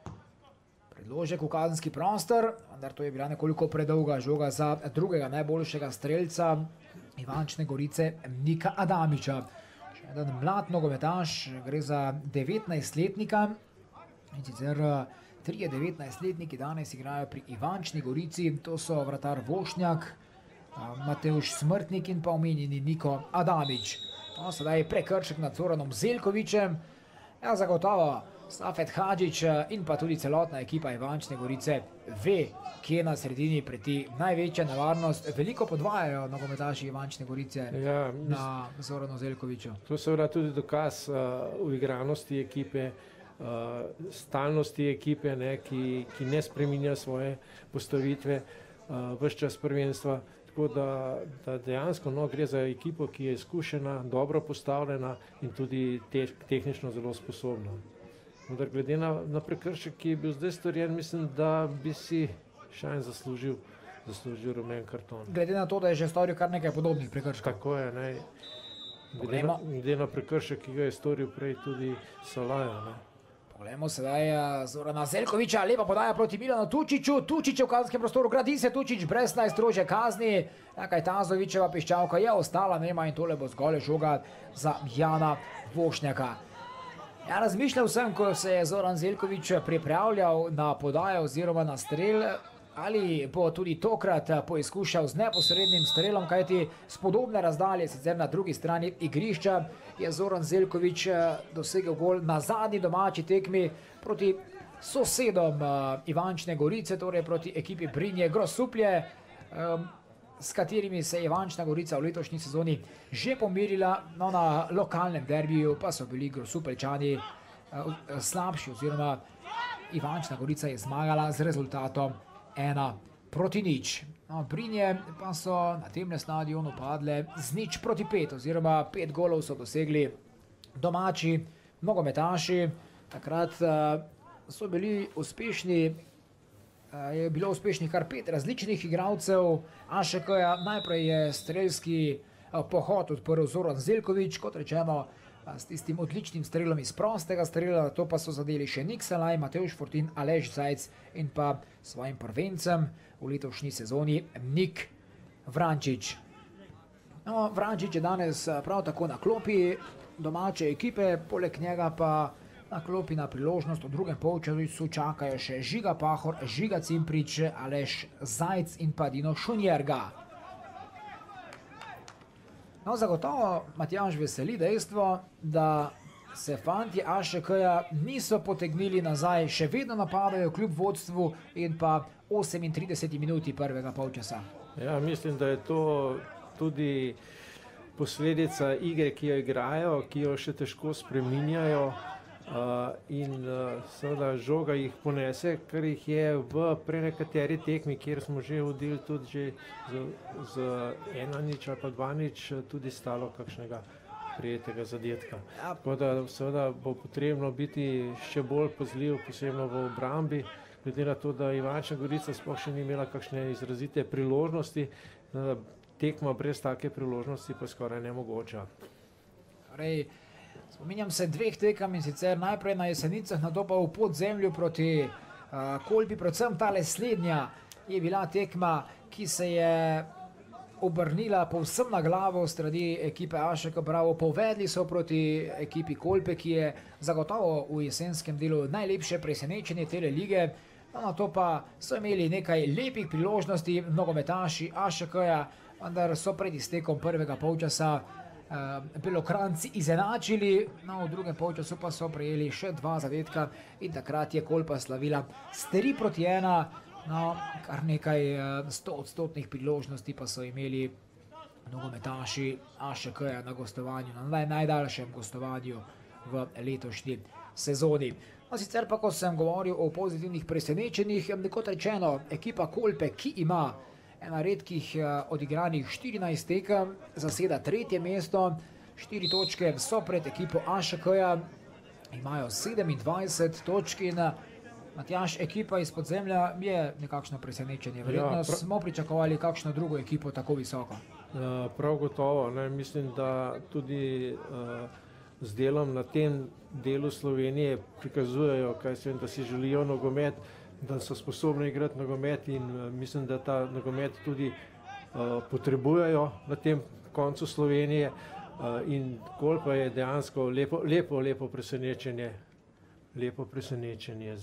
Predložek v kazenski prostor, vendar to je bila nekoliko predolga žoga za drugega najboljšega strelca Ivančne Gorice, Nika Adamiča. Še eden mlad nogometaš, gre za 19-letnika, in sicer 3 19-letniki danes igrajo pri Ivančni Gorici, to so vratar Vošnjak, Matevž Smrtnik in pa omenjeni Niko Adamič. Sedaj je prekršek nad Zoranom Zeljkovičem. Ja, zagotovo Safet Hadžič in pa tudi celotna ekipa Ivančne Gorice ve, kje na sredini preti največja nevarnost. Veliko podvajajo nogometaši Ivančne Gorice na Zoranu Zeljkoviču. To se seveda tudi dokaz uigranosti ekipe, stalnosti ekipe, ki ne spreminja svoje postavitve ves čas prvenstva. Tako da dejansko gre za ekipo, ki je izkušena, dobro postavljena in tudi tehnično zelo sposobna. Vendar glede na prekršek, ki je bil zdaj storjen, mislim, da bi si Šajn zaslužil rumen karton. Glede na to, da je že storil kar nekaj podobnih prekrškov. Tako je, ne. Glede na prekršek, ki ga je storil prej tudi Salaja, ne. Poglejmo sedaj Zorana Zeljkoviča, lepa podaja proti Milanu Tučiću, Tučić je v kazenskem prostoru, gradi se Tučić brez najstrožje kazni, Kajtazovičeva piščalka je ostala nema in tole bo zgolj žoga za Jana Vošnjaka. Ja, razmišljal sem, ko se je Zoran Zeljkovič pripravljal na podajo oziroma na strel, ali bo tudi tokrat poizkušal z neposrednim strelom, kajti s podobne razdalje, sicer na drugi strani igrišča, je Zoran Zeljkovič dosegel gol na zadnji domači tekmi proti sosedom Ivančne Gorice, torej proti ekipi Brinje Grosuplje, s katerimi se je Ivančna Gorica v letošnji sezoni že pomirila, no na lokalnem derbiju pa so bili Grosupeljčani slabši, oziroma Ivančna Gorica je zmagala z rezultatom 1-0. No, Brinje pa so na temnem stadionu padle z 0-5, oziroma 5 golov so dosegli domači nogometaši. Takrat so bili uspešni, je bilo uspešnih kar 5 različnih igralcev. AŠK-ja najprej je strelski pohod odprl Zoran Zeljkovič, kot rečeno, s tistim odličnim strelom iz prostega strela, to pa so zadeli še Nik Salaj, Matevž Fortin, Aleš Zajc in pa svojim prvencem v letošnji sezoni Nik Vrančič. No, Vrančič je danes prav tako na klopi domače ekipe, poleg njega pa na klopi na priložnost v drugem polčasu čakajo še Žiga Pahor, Žiga Cimprič, Aleš Zajc in pa Dino Šunjerga. No, zagotovo Matjaž veseli dejstvo, da se fantje AŠK-ja niso potegnili nazaj, še vedno napadajo kljub vodstvu in pa 38 minuti prvega polčasa. Ja, mislim, da je to tudi posledica igre, ki jo igrajo, ki jo še težko spreminjajo in seveda žoga jih ponese, ker jih je v prenekateri tekmi, kjer smo že vodili tudi že z 1-0 ali pa 2-0 tudi stalo kakšnega prijetega zadetka. Tako da seveda bo potrebno biti še bolj pazljiv, posebno v obrambi, glede na to, da Ivančna Gorica sploh še ni imela kakšne izrazite priložnosti, tekma brez take priložnosti pa skoraj nemogoča. Spominjam se 2 tekem, in sicer najprej na Jesenicah, nato pa v Podzemlju proti Kolpi, predvsem tale slednja je bila tekma, ki se je obrnila povsem na glavo strani ekipe AŠK Bravo. Povedli so proti ekipi Kolpe, ki je zagotovo v jesenskem delu najlepše presenečenje tele lige. No, na to pa so imeli nekaj lepih priložnosti nogometaši AŠK-ja, vendar so pred iztekom prvega polčasa Belokranjci izenačili, no, v drugem polčasu pa so prejeli še 2 zadetka in takrat je Kolpa slavila s 3-1, no, kar nekaj 100-odstotnih priložnosti pa so imeli nogometaši AŠK-ja na gostovanju, na najdaljšem gostovanju v letošnji sezoni. No, sicer pa, ko sem govoril o pozitivnih presenečenjih, kot rečeno, ekipa Kolpe, ki ima ena redkih odigranih 14 tekem, zaseda 3. mesto, 4 točke so pred ekipo AŠK-ja, imajo 27 točk in Matjaž, ekipa iz Podzemlja je nekakšno presenečenje. Verjetno smo pričakovali kakšno drugo ekipo tako visoko. Prav gotovo, mislim, da tudi z delom na tem delu Slovenije prikazujejo, da si želijo nogomet, da so sposobni igrati nogomet in mislim, da ta nogomet tudi potrebujejo na tem koncu Slovenije in Kolpa je dejansko lepo presenečenje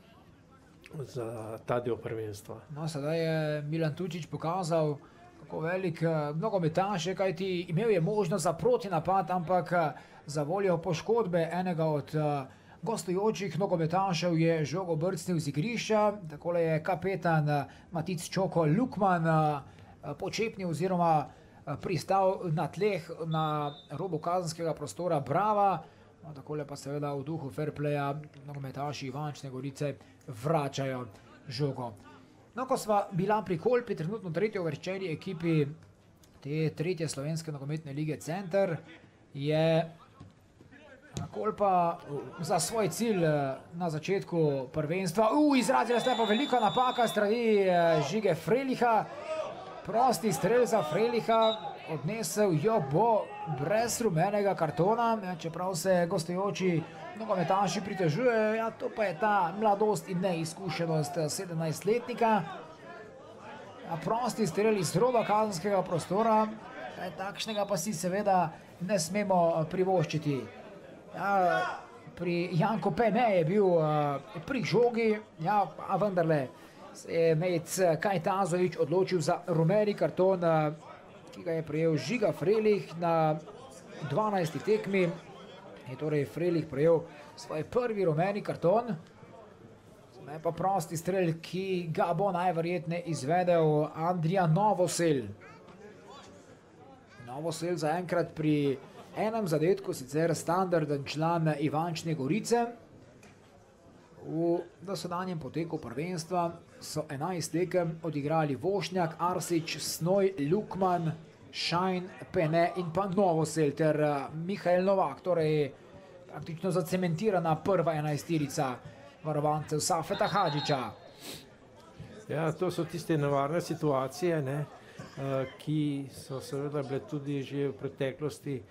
za ta del prvenstva. No, sedaj je Milan Tučić pokazal, kako velik nogometaš je, kajti imel je možnost za protinapad, ampak za voljo poškodbe enega od gostujočih nogometašev je žogo brcnil z igrišča. Takole je kapetan Matic Čoko Lukman počepnil oziroma pristal na tleh na robu kazenskega prostora Brava. No, takole pa seveda v duhu fair playa nogometaši Ivančne Gorice vračajo žogo. No, ko sva bila pri Kolpi, trenutno 3. uvrščeni ekipi te 3. slovenske nogometne lige Center, je Kolpa za svoj cilj na začetku prvenstva. Izrazila se pa velika napaka strani Žige Freliha. Prosti strel za Freliha, odnesel jo bo brez rumenega kartona, ja, čeprav se gostujoči nogometaši pritožujejo, ja, to pa je ta mladost in neizkušenost 17-letnika. Ja, prosti strel iz roba kazenskega prostora, takšnega pa si seveda ne smemo privoščiti. Ja, pri Janku Pene je bil pri žogi, ja, a vendarle se je Mec Kajtazovič odločil za rumeni karton, ki ga je prejel Žiga Frelih na 12. tekmi. Je torej Frelih prejel svoj prvi rumeni karton. Zdaj pa prosti strel, ki ga bo najverjetneje izvedel Andrija Novosel. Novosel zaenkrat pri enem zadetku, sicer standarden član Ivančne Gorice. V dosedanjem poteku prvenstva so 11 tekem odigrali Vošnjak, Arsič, Snoj, Lukman, Šajn, Pene in pa Novosel ter Mihael Novak, torej praktično zacementirana prva 11-terica varovancev Safeta Hadžiča. Ja, to so tiste nevarne situacije, ne, ki so seveda bile tudi že v preteklosti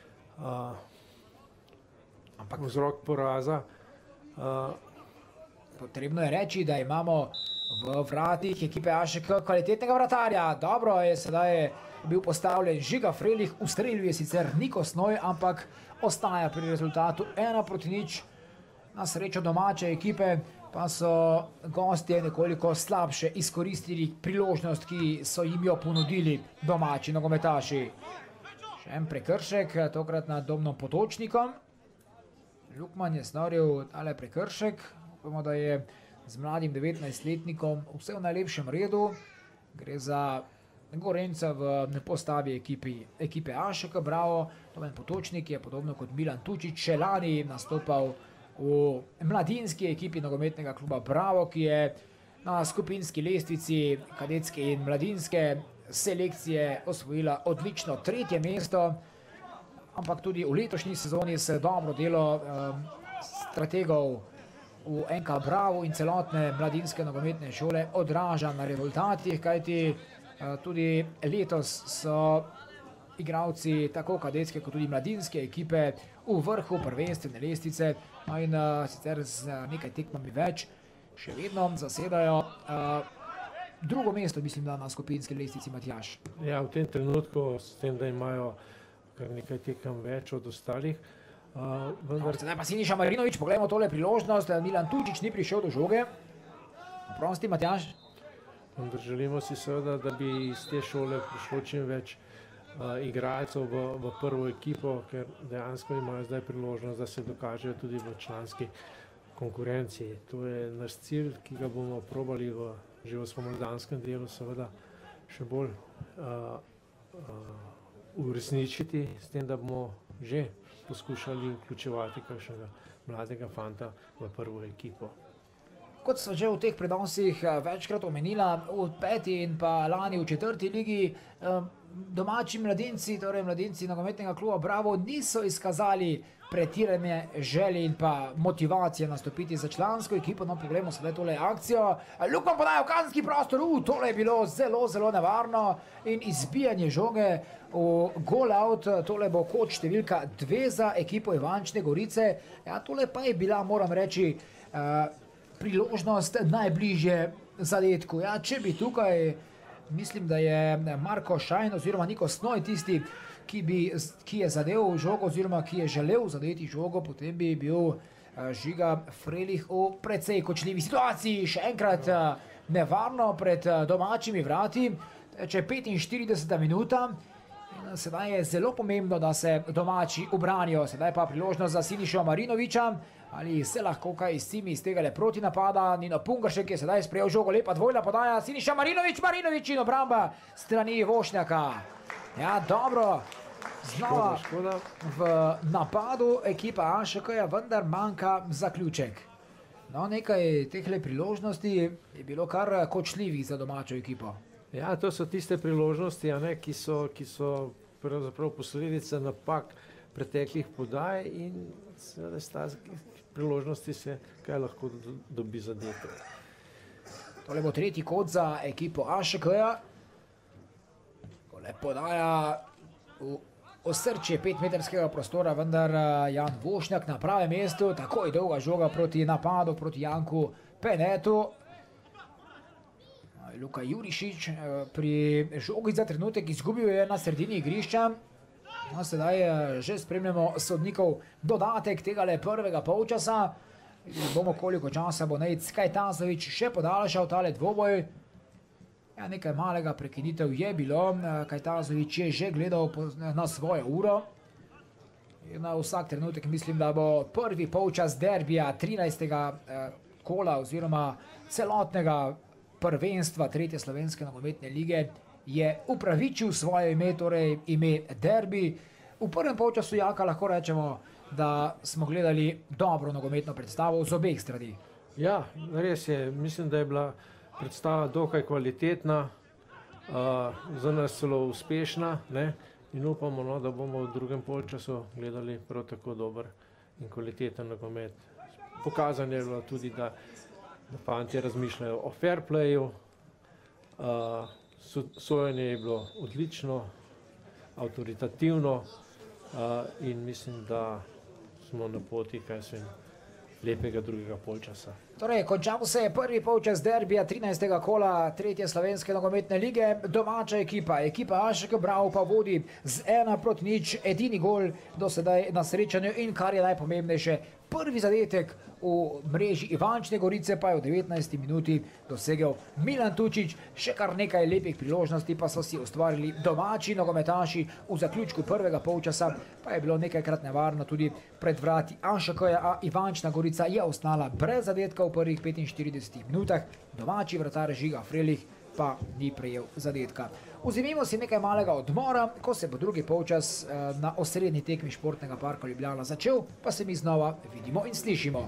vzrok poraza. Potrebno je reči, da imamo v vratih ekipe AŠK kvalitetnega vratarja. Dobro je sedaj bil postavljen Žiga Frelih, ustrelil je sicer Niko Snoj, ampak ostaja pri rezultatu 1-0. Na srečo domače ekipe pa so gostje nekoliko slabše izkoristili priložnost, ki so jim jo ponudili domači nogometaši. Še en prekršek, tokrat nad Domnom Potočnikom. Lukman je snoril tale prekršek. Upamo, da je z mladim 19-letnikom vse v najlepšem redu. Gre za Gorenca v postavi ekipe AŠK Bravo. Domen Potočnik je podobno kot Milan Tučić še lani nastopal v mladinski ekipi nogometnega kluba Bravo, ki je na skupinski lestvici kadetske in mladinske selekcije osvojila odlično 3. mesto, ampak tudi v letošnji sezoni se dobro delo strategov v NK Bravo in celotne mladinske nogometne šole odraža na rezultatih, kajti tudi letos so igralci tako kadetske kot tudi mladinske ekipe v vrhu prvenstvene lestvice, no in sicer z nekaj tekmami več še vedno zasedajo drugo mesto, mislim, da na skupinski lestvici, Matjaž. Ja, v tem trenutku, s tem, da imajo kar nekaj tekem več od ostalih. Sedaj pa Siniša Marinović, pogledamo tole priložnost, Milan Tučić ni prišel do žoge. Prosti, Matjaž. Želimo si seveda, da bi iz te šole prišlo čim več igralcev v prvo ekipo, ker dejansko imajo zdaj priložnost, da se dokažejo tudi v članski konkurenciji. To je naš cilj, ki ga bomo probali že v spomladanskem delu seveda še bolj uresničiti, s tem, da bomo že poskušali vključevati kakšnega mladega fanta v prvo ekipo. Kot so že v teh prenosih večkrat omenila, v 5. in pa lani v 4. ligi domači mladinci, torej mladinci nogometnega kluba Bravo, niso izkazali pretirane želje in pa motivacije nastopiti za člansko ekipo. No, pogledamo sedaj tole akcijo. Lukman podaja v kazenski prostor, tole je bilo zelo, zelo nevarno in izbijanje žoge v gol out. Tole bo kot številka 2 za ekipo Ivančne Gorice. Ja, tole pa je bila, moram reči, priložnost najbližje zadetku. Ja, če bi tukaj, mislim, da je Marko Šajn oziroma Niko Snoj tisti, ki je zadev žogo oziroma ki je želel zadeti žogo, potem bi bil Žiga Frelih v precej kočljivi situaciji. Še enkrat nevarno pred domačimi vrati, če 45. minuta. Sedaj je zelo pomembno, da se domači ubranijo. Sedaj pa priložnost za Sinišo Marinovića. Ali se lahko kaj izcimi iz tega proti napada. Nino Pungaršek je sedaj sprejel žogo, lepa dvojna podaja. Siniša Marinović in obramba strani Vošnjaka. Ja, dobro. Znova v napadu ekipa AŠK-ja, vendar manjka zaključek. No, nekaj tehle priložnosti je bilo kar kočljivih za domačo ekipo. Ja, to so tiste priložnosti, ki so pravzaprav posledica napak preteklih podaj in seveda s takih priložnosti se kaj lahko dobi zadeto. Tole bo tretji kot za ekipo AŠK-ja. Tole podaja v osrčje 5-metrskega prostora, vendar Jan Vošnjak na pravem mestu, takoj dolga žoga proti napadu, proti Janku Penetu. Luka Jurišič pri žogi za trenutek izgubil je na sredini igrišča. No, sedaj že spremljamo sodnikov dodatek tegale prvega polčasa. Bomo, koliko časa bo Nejc Kajtazovič še podaljšal tale dvoboj. Ja, nekaj malega prekinitev je bilo. Kajtazovič je že gledal na svojo uro. Na vsak trenutek mislim, da bo prvi polčas derbija 13. kola oziroma celotnega prvenstva 3. slovenske nogometne lige je upravičil svoje ime, torej ime derbi. V prvem polčasu, Jaka, lahko rečemo, da smo gledali dobro nogometno predstavo z obeh strani. Ja, res je. Mislim, da je bila predstava dokaj kvalitetna, za nas celo uspešna, ne? In upamo, no, da bomo v drugem polčasu gledali prav tako dober in kvaliteten nogomet. Pokazano je bilo tudi, da fantje razmišljajo o fair playu, sojenje je bilo odlično, avtoritativno in mislim, da smo na poti lepega drugega polčasa. Torej, končal se je prvi polčas derbija 13. kola 3. slovenske nogometne lige. Domača ekipa Ašek Brau pa vodi z 1-0, edini gol do sedaj na srečanju in kar je najpomembnejše, prvi zadetek v mreži Ivančne Gorice pa je v 19. minuti dosegel Milan Tučić. Še kar nekaj lepih priložnosti pa so si ustvarili domači nogometaši. V zaključku prvega polčasa pa je bilo nekajkrat nevarno tudi pred vrati Ašekoja, a Ivančna Gorica je ostala brez zadetka v prvih 45 minutah. Domači vratar Žiga Frelih pa ni prejel zadetka. Vzemimo si nekaj malega odmora, ko se bo drugi polčas na osrednji tekmi Športnega parka Ljubljana začel, pa se mi znova vidimo in slišimo.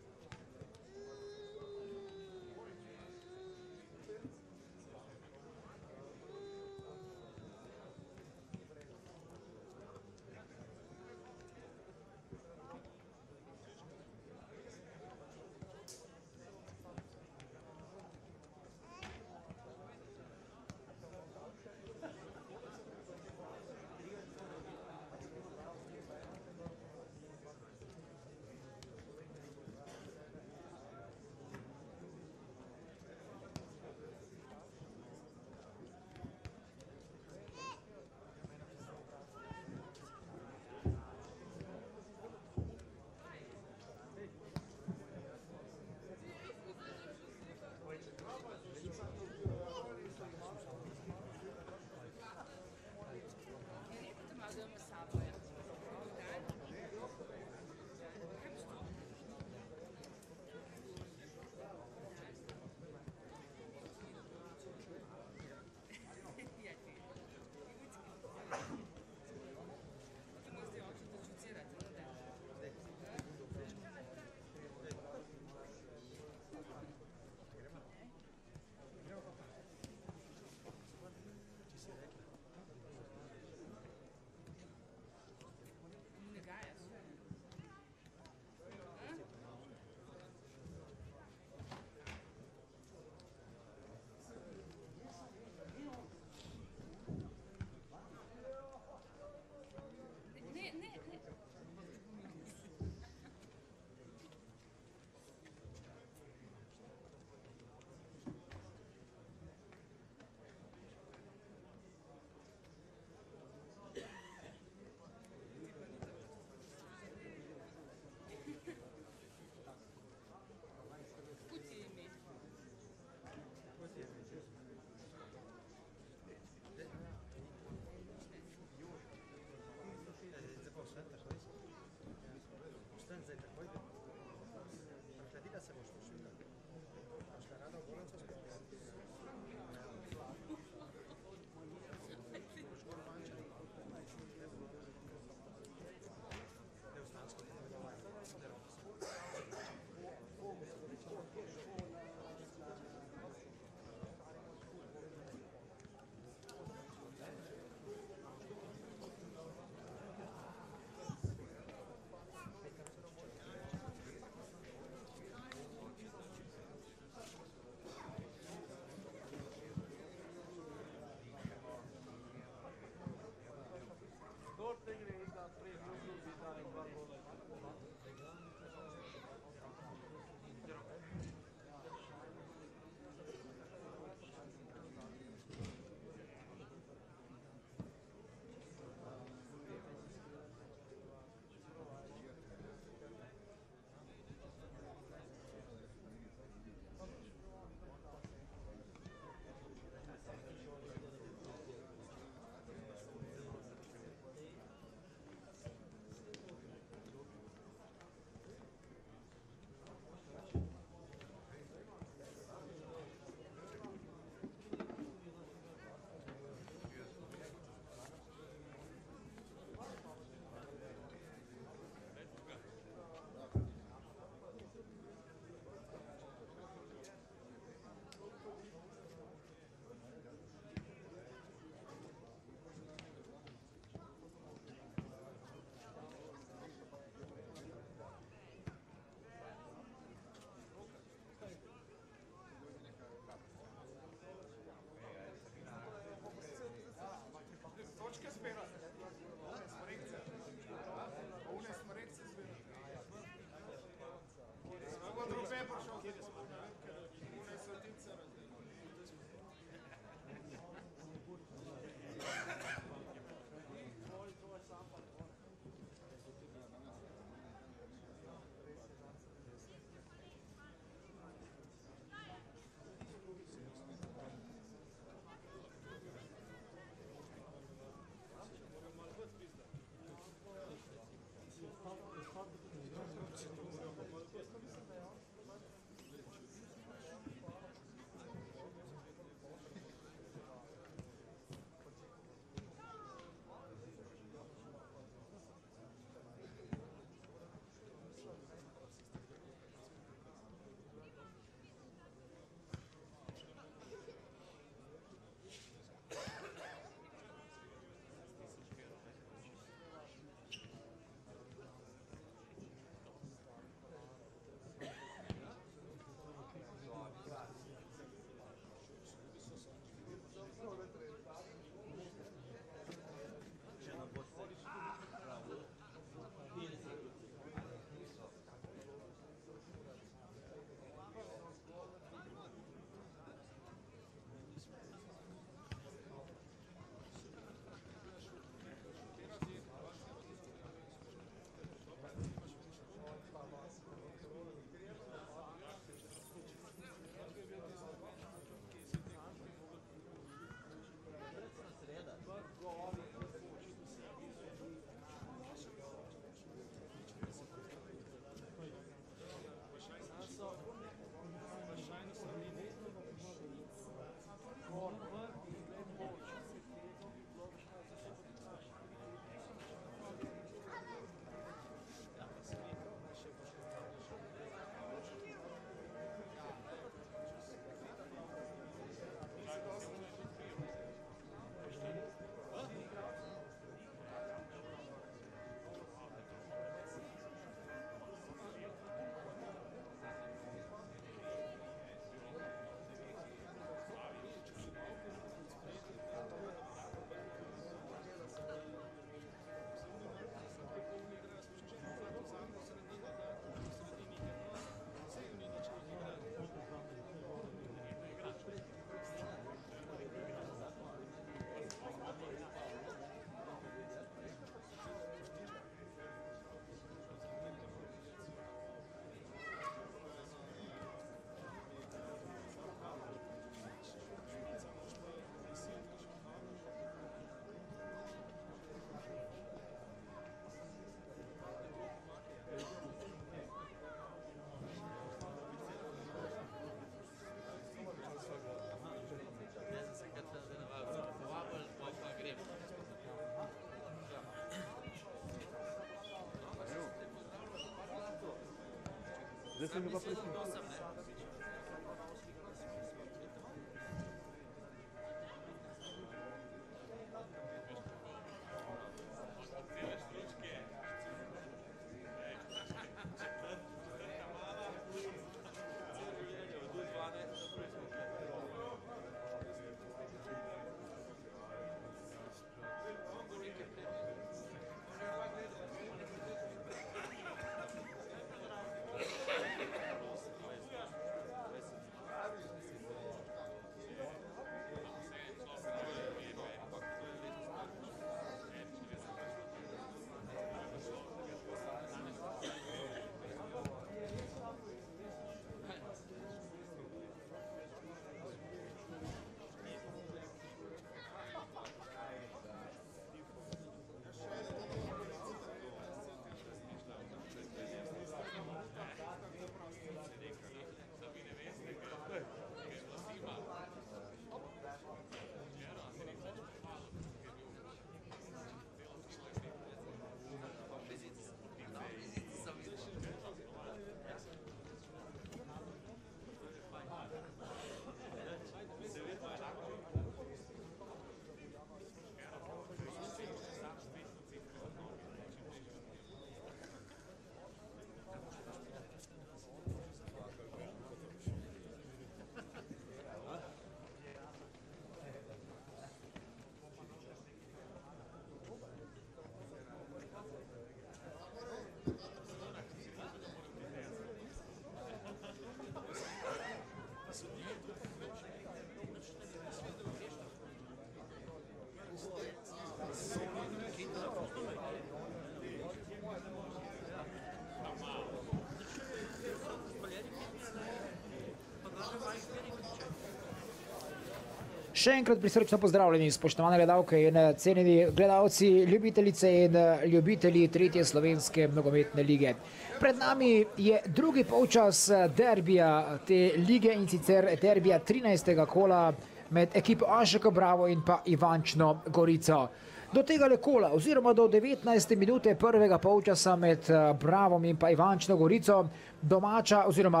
Še enkrat prisrčno pozdravljeni, spoštovane gledalke in cenjeni gledalci, ljubitelice in ljubitelji tretje slovenske nogometne lige. Pred nami je drugi polčas derbija te lige in sicer derbija 13. kola med ekipo AŠK Bravo in pa Ivančno Gorico. Do tega kola oziroma do 19. minute prvega polčasa med Bravom in pa Ivančno Gorico domača oziroma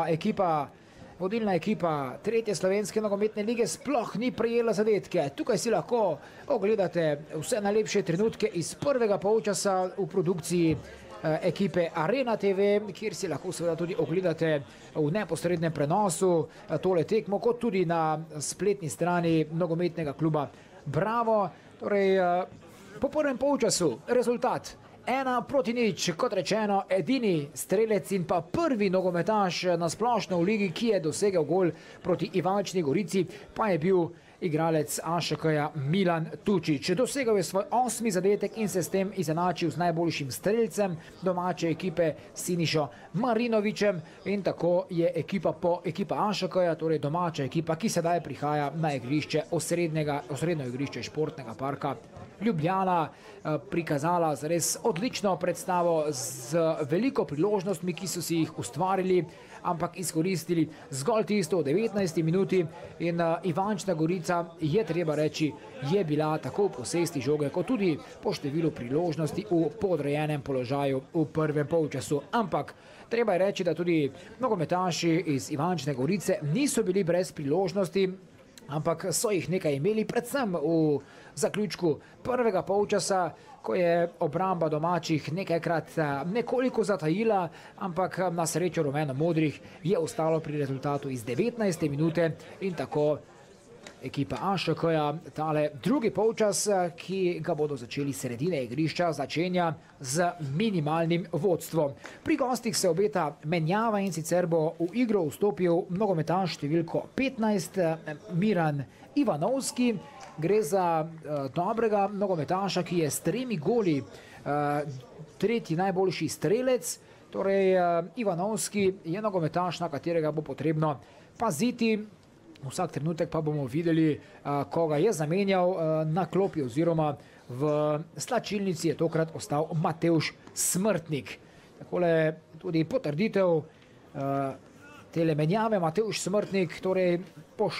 vodilna ekipa tretje slovenske nogometne lige sploh ni prejela zadetke. Tukaj si lahko ogledate vse najlepše trenutke iz prvega polčasa v produkciji ekipe Arena TV, kjer si lahko seveda tudi ogledate v neposrednem prenosu tole tekmo, kot tudi na spletni strani nogometnega kluba Bravo. Torej, po prvem polčasu rezultat 1-0, kot rečeno, edini strelec in pa prvi nogometaš na splošno v ligi, ki je dosegel gol proti Ivančni Gorici, pa je bil igralec AŠK-ja Milan Tučić. Dosegel je svoj 8. zadetek in se s tem izenačil z najboljšim strelcem domače ekipe Sinišo Marinovićem in tako je ekipa AŠK-ja, torej domača ekipa, ki sedaj prihaja na igrišče osrednjo igrišče športnega parka Ljubljana, prikazala res odlično predstavo z veliko priložnostmi, ki so si jih ustvarili, ampak izkoristili zgolj tisto v 19. minuti in Ivančna Gorica, je treba reči, je bila tako v posesti žoge, kot tudi po številu priložnosti v podrejenem položaju v prvem polčasu. Ampak treba je reči, da tudi nogometaši iz Ivančne Gorice niso bili brez priložnosti, ampak so jih nekaj imeli, predvsem v zaključku prvega polčasa, ko je obramba domačih nekajkrat nekoliko zatajila, ampak na srečo rumeno-modrih je ostalo pri rezultatu iz 19. minute in tako ekipa AŠK-ja tale drugi polčas, ki ga bodo začeli sredine igrišča, začenja z minimalnim vodstvom. Pri gostih se obeta menjava in sicer bo v igro vstopil nogometaš številko 15 Miran Ivanovski. Gre za dobrega nogometaša, ki je s 3 goli tretji najboljši strelec. Torej Ivanovski je nogometaš, na katerega bo potrebno paziti. Vsak trenutek pa bomo videli, koga je zamenjal na klopi oziroma v slačilnici je tokrat ostal Matevž Smrtnik. Takole tudi potrditev tele menjave. Matevž Smrtnik torej po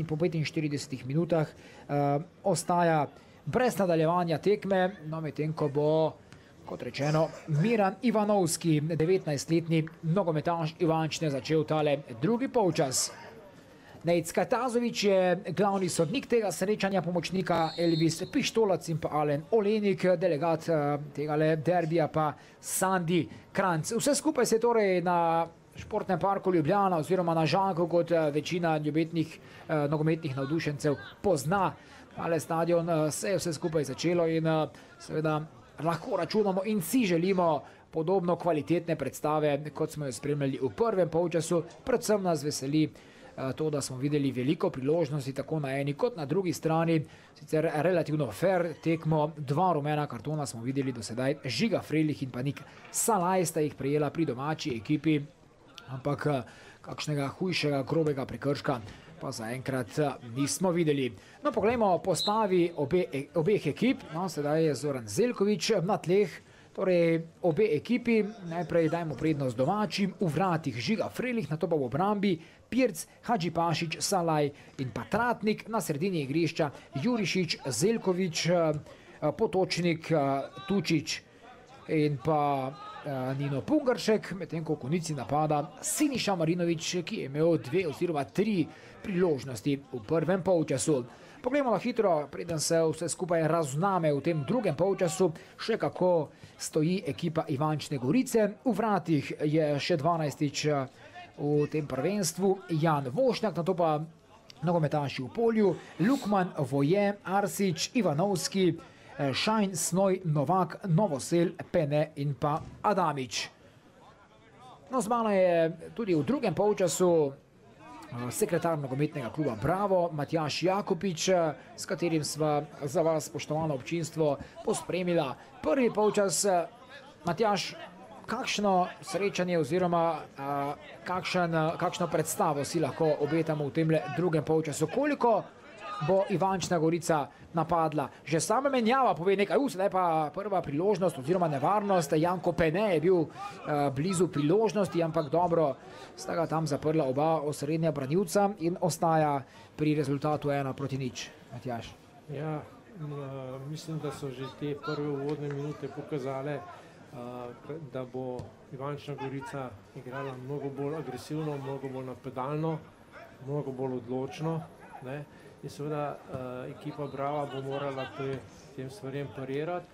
45 minutah ostaja brez nadaljevanja tekme, no medtem ko bo Kot rečeno, Miran Ivanovski, 19-letni nogometaš Ivančne, začel tale drugi polčas. Nejc Katazovič je glavni sodnik tega srečanja, pomočnika Elvis Pištolac in pa Alen Olenik, delegat tega derbija pa Sandi Kranc. Vse skupaj se torej na Športnem parku Ljubljana oziroma na Žaku, kot večina ljubetnih nogometnih navdušencev pozna. Ale stadion se je vse skupaj začelo in seveda lahko računamo in si želimo podobno kvalitetne predstave, kot smo jo spremljali v prvem polčasu. Predvsem nas veseli to, da smo videli veliko priložnosti tako na eni kot na drugi strani. Sicer relativno fair tekmo, 2 rumena kartona smo videli do sedaj. Žiga Frelih in pa Nik Salaj sta jih prejela pri domači ekipi, ampak kakšnega hujšega, grobega prekrška pa zaenkrat nismo videli. No, poglejmo postavi obeh ekip. No, sedaj je Zoran Zeljkovič na tleh, torej obe ekipi. Najprej dajmo prednost domačim, v vratih Žiga Frelih, nato pa v obrambi Pirc, Hadžipašič, Salaj in pa Tratnik, na sredini igrišča Jurišič, Zeljkovič, Potočnik, Tučič in pa Nino Pungaršek, medtem ko v konici napada Siniša Marinović, ki je imel 2 oziroma 3 priložnosti v prvem polčasu. Poglejmo na hitro, preden se vse skupaj razname v tem drugem polčasu, še kako stoji ekipa Ivančne Gorice. V vratih je še 12-tič v tem prvenstvu Jan Vošnjak, nato pa nogometaši v polju Lukman, Voje, Arsič, Ivanovski, Šajn, Snoj, Novak, Novosel, Pene in pa Adamič. No, z mano je tudi v drugem polčasu sekretar nogometnega kluba Bravo, Matjaž Jakopič, s katerim sva za vas, spoštovano občinstvo, pospremila prvi polčas. Matjaž, kakšno srečanje oziroma kakšno predstavo si lahko obetamo v tem drugem polčasu? Koliko bo Ivančna Gorica napadla? Že sama menjava pove nekaj, sedaj pa prva priložnost oziroma nevarnost. Janko Pene je bil blizu priložnosti, ampak dobro sta ga tam zaprla oba osrednja branilca in ostaja pri rezultatu 1-0. Matjaž. Ja, mislim, da so že te prve uvodne minute pokazale, da bo Ivančna Gorica igrala mnogo bolj agresivno, mnogo bolj napadalno, mnogo bolj odločno, ne? In seveda ekipa Brava bo morala tem stvarem parirati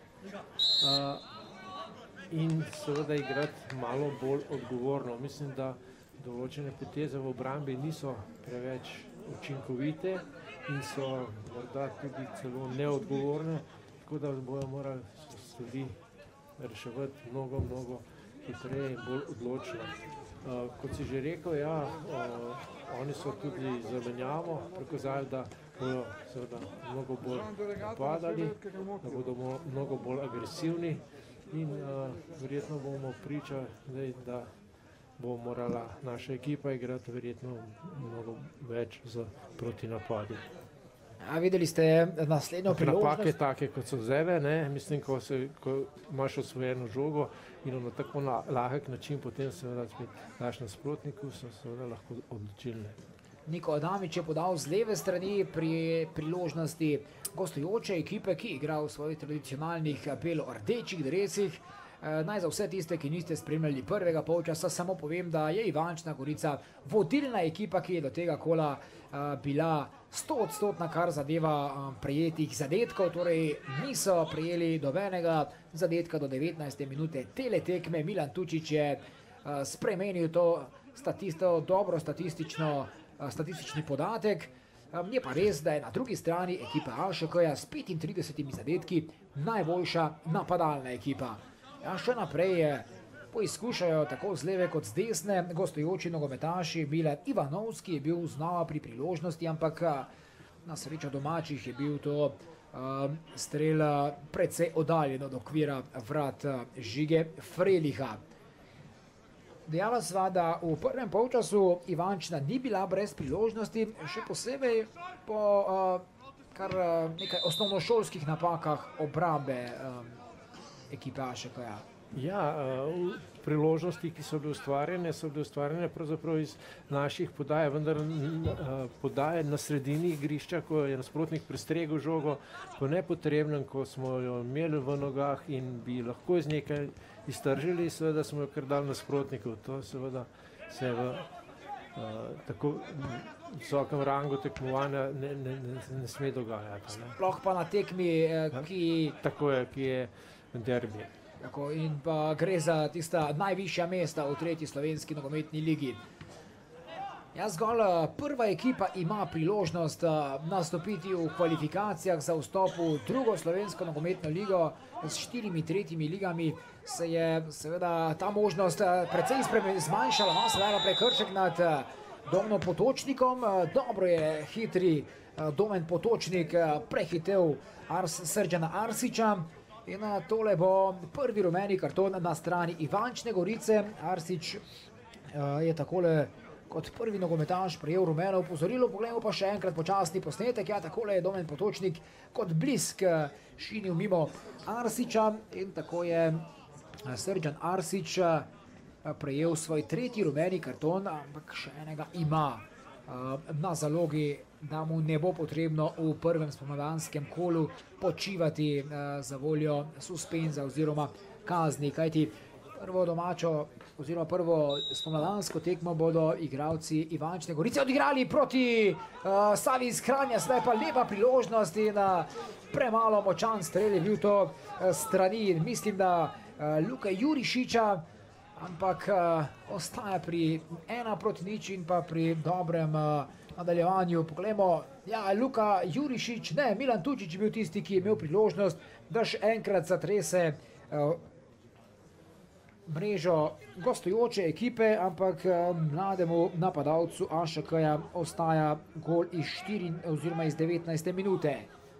in seveda igrati malo bolj odgovorno. Mislim, da določene poteze v obrambi niso preveč učinkovite in so morda tudi celo neodgovorne, tako da bojo morali stvari reševati mnogo hitreje in bolj odločno. Kot si že rekel, ja, oni so tudi zamenjavo pokazali, da bodo seveda mnogo bolj napadali, da bodo mnogo bolj agresivni in verjetno bomo priča, da bo morala naša ekipa igrati verjetno mnogo več za protinapadi. Videli ste naslednjo priložnost? Napake take, kot so zdaj, mislim, ko imaš osvojeno žogo in na tako lahek način potem seveda spet daš nasprotniku, so seveda lahko odločilne. Niko Adamič je podal z leve strani pri priložnosti gostujoče ekipe, ki igra v svojih tradicionalnih belo-rdečih dresih. Naj za vse tiste, ki niste spremljali prvega polčasa, samo povem, da je Ivančna Gorica vodilna ekipa, ki je do tega kola bila 100%, kar zadeva prejetih zadetkov, torej niso prejeli dobenega zadetka do 19. minute tele tekme. Milan Tučič je spremenil to dobro statistični podatek. Je pa res, da je na drugi strani ekipa AŠK-ja s 35 zadetki najboljša napadalna ekipa. Ja, še naprej poizkušajo tako z leve kot z desne gostujoči nogometaši. Milan Ivanovski je bil znova pri priložnosti, ampak na srečo domačih je bil to strel precej oddaljen od okvira vrat Žige Freliha. Dejala sva, da v prvem polčasu Ivančna ni bila brez priložnosti, še posebej po kar nekaj osnovnošolskih napakah obrambe ekipe AŠK-ja. Ja, priložnosti, ki so bile ustvarjene pravzaprav iz naših podaj, vendar podaje na sredini igrišča, ko je nasprotnik prestregel žogo po nepotrebnem, ko smo jo imeli v nogah in bi lahko iz nekaj iztržili, seveda smo jo kar dali nasprotnikov. To seveda se v tako visokem rangu tekmovanja ne sme dogajati. Sploh pa na tekmi, Tako je, ki je derbi. In pa gre za tista najvišja mesta v tretji slovenski nogometni ligi. Ja, zgolj prva ekipa ima priložnost nastopiti v kvalifikacijah za vstop v drugo slovensko nogometno ligo s 4 tretjimi ligami. Se je seveda ta možnost precej zmanjšala, no, seveda Prekršek nad Domenom Potočnikom. Dobro je hitri Domen Potočnik prehitel Srdjana Arsića. In tole bo prvi rumeni karton na strani Ivančne Gorice. Arsić je takole kot prvi nogometaš prejel rumeno opozorilo. Poglejmo pa še enkrat počasni posnetek. Ja, takole je Domen Potočnik kot blisk šinil mimo Arsića in tako je Srdjan Arsić prejel svoj tretji rumeni karton, ampak še enega ima na zalogi, da mu ne bo potrebno v prvem spomladanskem kolu počivati za voljo suspenza oziroma kazni, kajti prvo domačo oziroma prvo spomladansko tekmo bodo igralci Ivančne Gorice odigrali proti Savi iz Kranja. Sedaj pa lepa priložnost in premalo močan strel je bil to strani, mislim, da Luke Jurišića, ampak ostaja pri 1-0 in pa pri dobrem nadaljevanju. Poglejmo, ja, Luka Jurišić, ne, Milan Tučić je bil tisti, ki je imel priložnost, da še enkrat zatrese mrežo gostujoče ekipe, ampak mlademu napadalcu AŠK-ja ostaja gol iz 19. minute.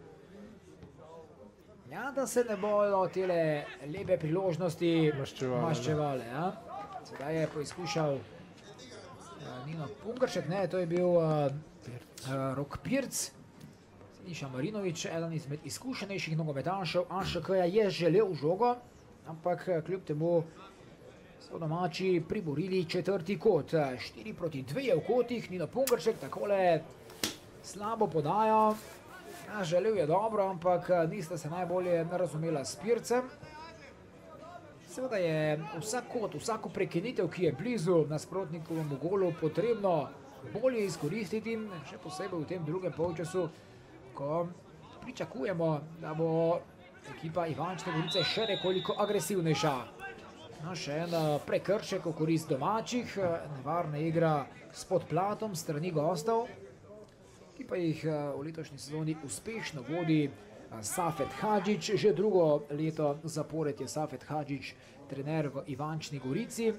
Ja, da se ne bojo tele lepe priložnosti maščevale. Ja. Sedaj je poizkušal Nino Pungaršek, ne, to je bil Rok Pirc. Siniša Marinović, eden izmed izkušenejših nogometašev AŠK-ja, je želel žogo, ampak kljub temu so domači priborili četrti kot. 4-2 je v kotih, Nino Pungaršek takole slabo podajo. Ja, želel je dobro, ampak nista se najbolje razumela s Pircem. Seveda je vsak kot, vsako prekinitev, ki je blizu nasprotnikovemu golu, potrebno bolje izkoristiti, še posebej v tem drugem polčasu, ko pričakujemo, da bo ekipa Ivančne Gorice še nekoliko agresivnejša. No, še en Prekršek v korist domačih, nevarna igra s podplatom strani gostov, ki pa jih v letošnji sezoni uspešno vodi Safet Hadžić. Že drugo leto zapored je Safet Hadžić trener v Ivančni Gorici.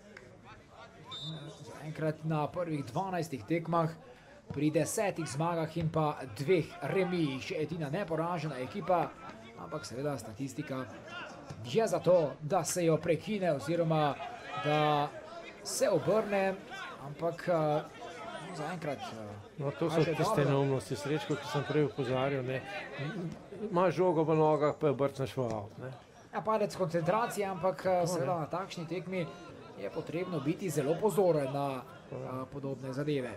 Zaenkrat na prvih 12 tekmah pri 10 zmagah in pa 2 remijih. Še edina neporažena ekipa, ampak seveda statistika je za to, da se jo prekine oziroma da se obrne, ampak zaenkrat no, to so tiste neumnosti, Srečko, ki sem prej upozarjal, ne. Ima žogo v nogah, pa jo brcneš v avt, ne. Ja, padec koncentracije, ampak seveda na takšni tekmi je potrebno biti zelo pozoren na podobne zadeve.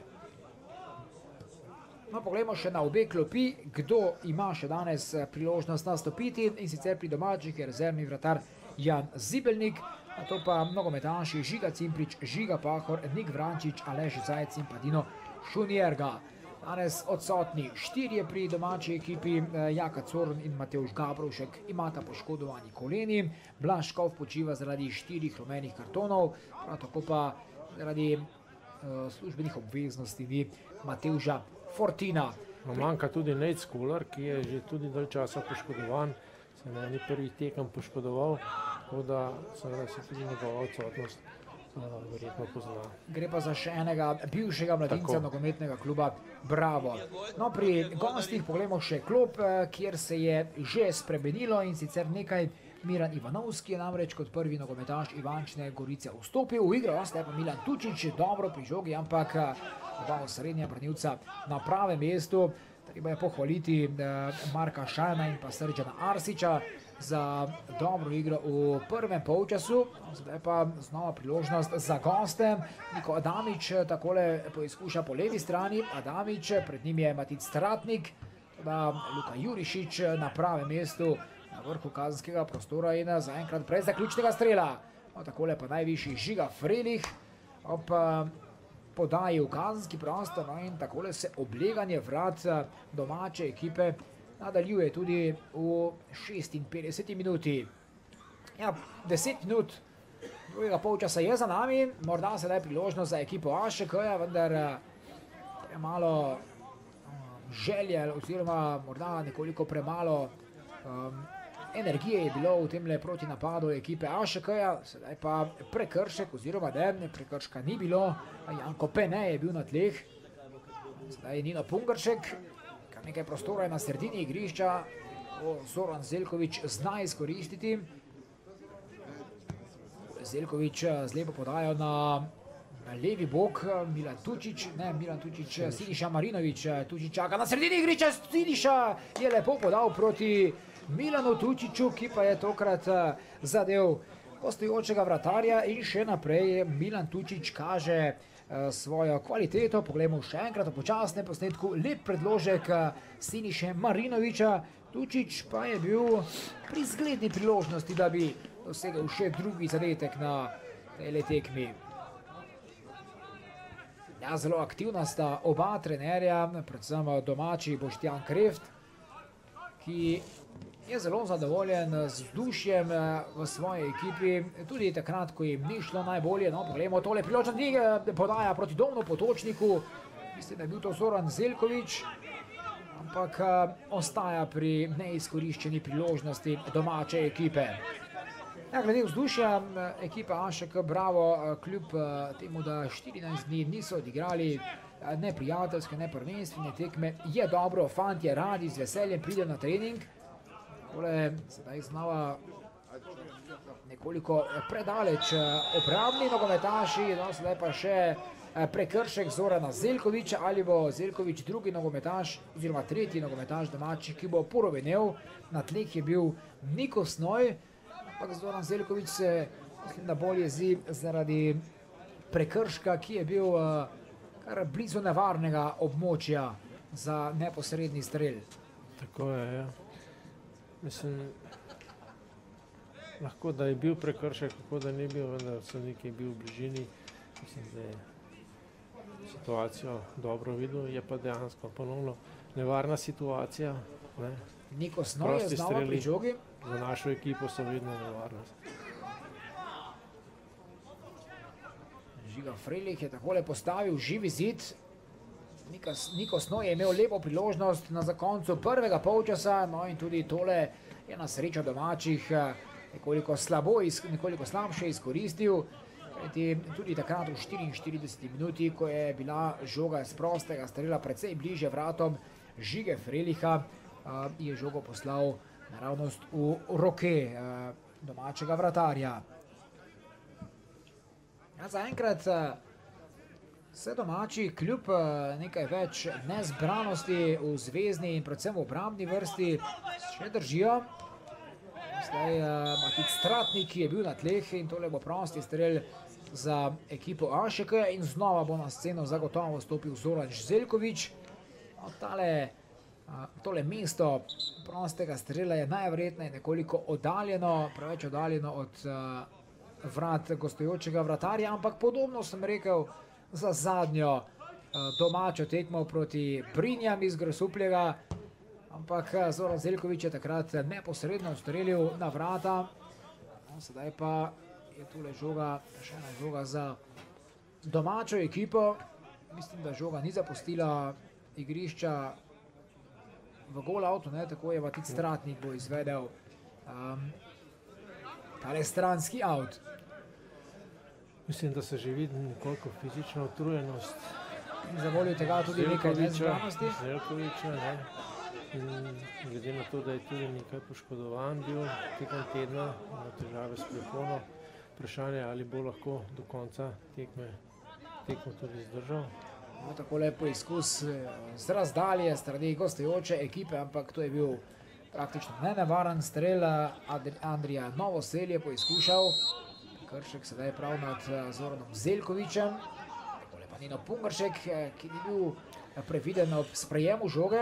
No, poglejmo še na obe klopi, kdo ima še danes priložnost nastopiti, in sicer pri domačih je rezervni vratar Jan Zibelnik, to pa nogometaši Žiga Cimprič, Žiga Pahor, Nik Vrančič, Aleš Zajec in pa Dino Šunjerga. Danes odsotni 4 pri domači ekipi, Jaka Corn in Matevž Gabrovšek imata poškodovani koleni, Blaškov počiva zaradi 4 rumenih kartonov, prav tako pa zaradi službenih obveznosti ni Matevža Fortina. Manjka tudi Nejc Kolar, ki je že tudi dalj časa poškodovan, se na eni prvih tekem poškodoval, tako da seveda se tudi njegova odsotnost verjetno pozna. Gre pa za še enega bivšega mladinca nogometnega kluba Bravo. No, pri gostih poglejmo še klop, kjer se je že spremenilo, in sicer nekaj. Miran Ivanovski je namreč kot prvi nogometaš Ivančne Gorice vstopil v igro, ostaje pa Milan Tučić dobro pri žogi, ampak oba osrednja branilca na pravem mestu. Treba je pohvaliti Marka Šajna in pa Srdjana Arsića. za dobro igro v prvem polčasu. Zdaj pa znova priložnost za goste. Niko Adamič takole poizkuša po levi strani. Adamič, pred njim je Matic Stratnik, Luka Jurišič na pravem mestu na vrhu kazenskega prostora in zaenkrat brez zaključnega strela. Takole pa najvišji Žiga Frelih ob podaji v kazenski prostor, in takole se obleganje vrat domače ekipe nadaljuje tudi v 56. minuti. Ja, 10 minut drugega polčasa je za nami, morda sedaj priložnost za ekipo AŠK-ja, vendar premalo želje oziroma morda nekoliko premalo energije je bilo v temle proti napadu ekipe AŠK-ja, sedaj pa prekršek oziroma ne, prekrška ni bilo, Janko Pene je bil na tleh, sedaj je Nino Pungaršek, nekaj prostora je na sredini igrišča, Zoran Zeljković zna izkoristiti. Zeljković z lepo podajo na levi bok, Siniša Marinović, Tučić čaka na sredini igrišča, Siniša je lepo podal proti Milanu Tučiću, ki pa je tokrat zadev gostujočega vratarja in še naprej Milan Tučić kaže svojo kvaliteto. Poglejmo še enkrat v počasnem posnetku, lep predložek Siniše Marinovića. Tučić pa je bil pri zgledni priložnosti, da bi dosegel še drugi zadetek na tej tekmi. Ja, zelo aktivna sta oba trenerja, predvsem domači Boštjan Kreft, ki je zelo zadovoljen z vzdušjem v svoji ekipi, tudi takrat, ko jim ni šlo najbolje. No, poglejmo tole priložnost, podaja proti Domnu Potočniku, mislim, da je bil to Zoran Zeljković, ampak ostaja pri neizkoriščeni priložnosti domače ekipe. Ja, glede vzdušja, ekipa AŠK Bravo, kljub temu, da 14 dni niso odigrali ne prijateljske, ne prvenstvene tekme, je dobro, fantje radi z veseljem pridejo na trening. Sedaj znova nekoliko predaleč obrambni nogometaši, sedaj pa še prekršek Zorana Zeljkovića, ali bo Zeljković drugi nogometaš oziroma tretji nogometaš domači, ki bo porovenel. Na tleh je bil Niko Snoj, ampak Zoran Zeljković se mislim, da bolj jezi zaradi prekrška, ki je bil kar blizu nevarnega območja za neposredni strel. Tako je, ja. Mislim, lahko da je bil prekršek, kako da ni bil, vendar sodnik je bil v bližini. Mislim, da je situacijo dobro videl, je pa dejansko ponovno nevarna situacija. Niko Snoj je znova pri žogi. Za našo ekipo so vedno nevarnost. Žiga Frelih je takole postavil živi zid. Niko Snoj je imel lepo priložnost na zakoncu prvega polčasa, no in tudi tole je na srečo domačih nekoliko slabše izkoristil. Tudi takrat v 44 minuti, ko je bila žoga z prostega strela precej bliže vratom Žige Freliha, je žogo poslal naravnost v roke domačega vratarja. Zaenkrat se domači kljub nekaj več nezbranosti v zvezni in predvsem v obrambni vrsti še držijo. Zdaj Matic Stratnik, ki je bil na tleh, in tole bo prosti strel za ekipo AŠK in znova bo na sceno zagotovo stopil Zoran Zeljković. Tole mesto prostega strela je najverjetneje nekoliko oddaljeno, preveč oddaljeno od vrat gostujočega vratarja, ampak podobno sem rekel za zadnjo domačo tekmo proti Brinjam iz Grosuplja, ampak Zoran Zeljković je takrat neposredno ustrelil na vrata. Sedaj pa je tule žoga, še ena žoga za domačo ekipo. Mislim, da žoga ni zapustila igrišča v gol avtu, tako je Matic Stratnik bo izvedel tale stranski avt. Mislim, da se že vidi nekoliko fizična utrujenost. Za voljo tega tudi nekaj nezbranosti. Zeljkovića, in glede na to, da je tudi nekaj poškodovan bil tekom tedna, ima težave s prepono, vprašanje, ali bo lahko do konca tekmo tudi zdržal. Takole poizkus z razdalje strani gostujoče ekipe, ampak to je bil praktično nenevaren strel Andrija Novosel je poizkušal. Kršek sedaj prav nad Zoranom Zeljkovičem. Takole pa Nino Pungaršek, ki ni bil previden ob sprejemu žoge.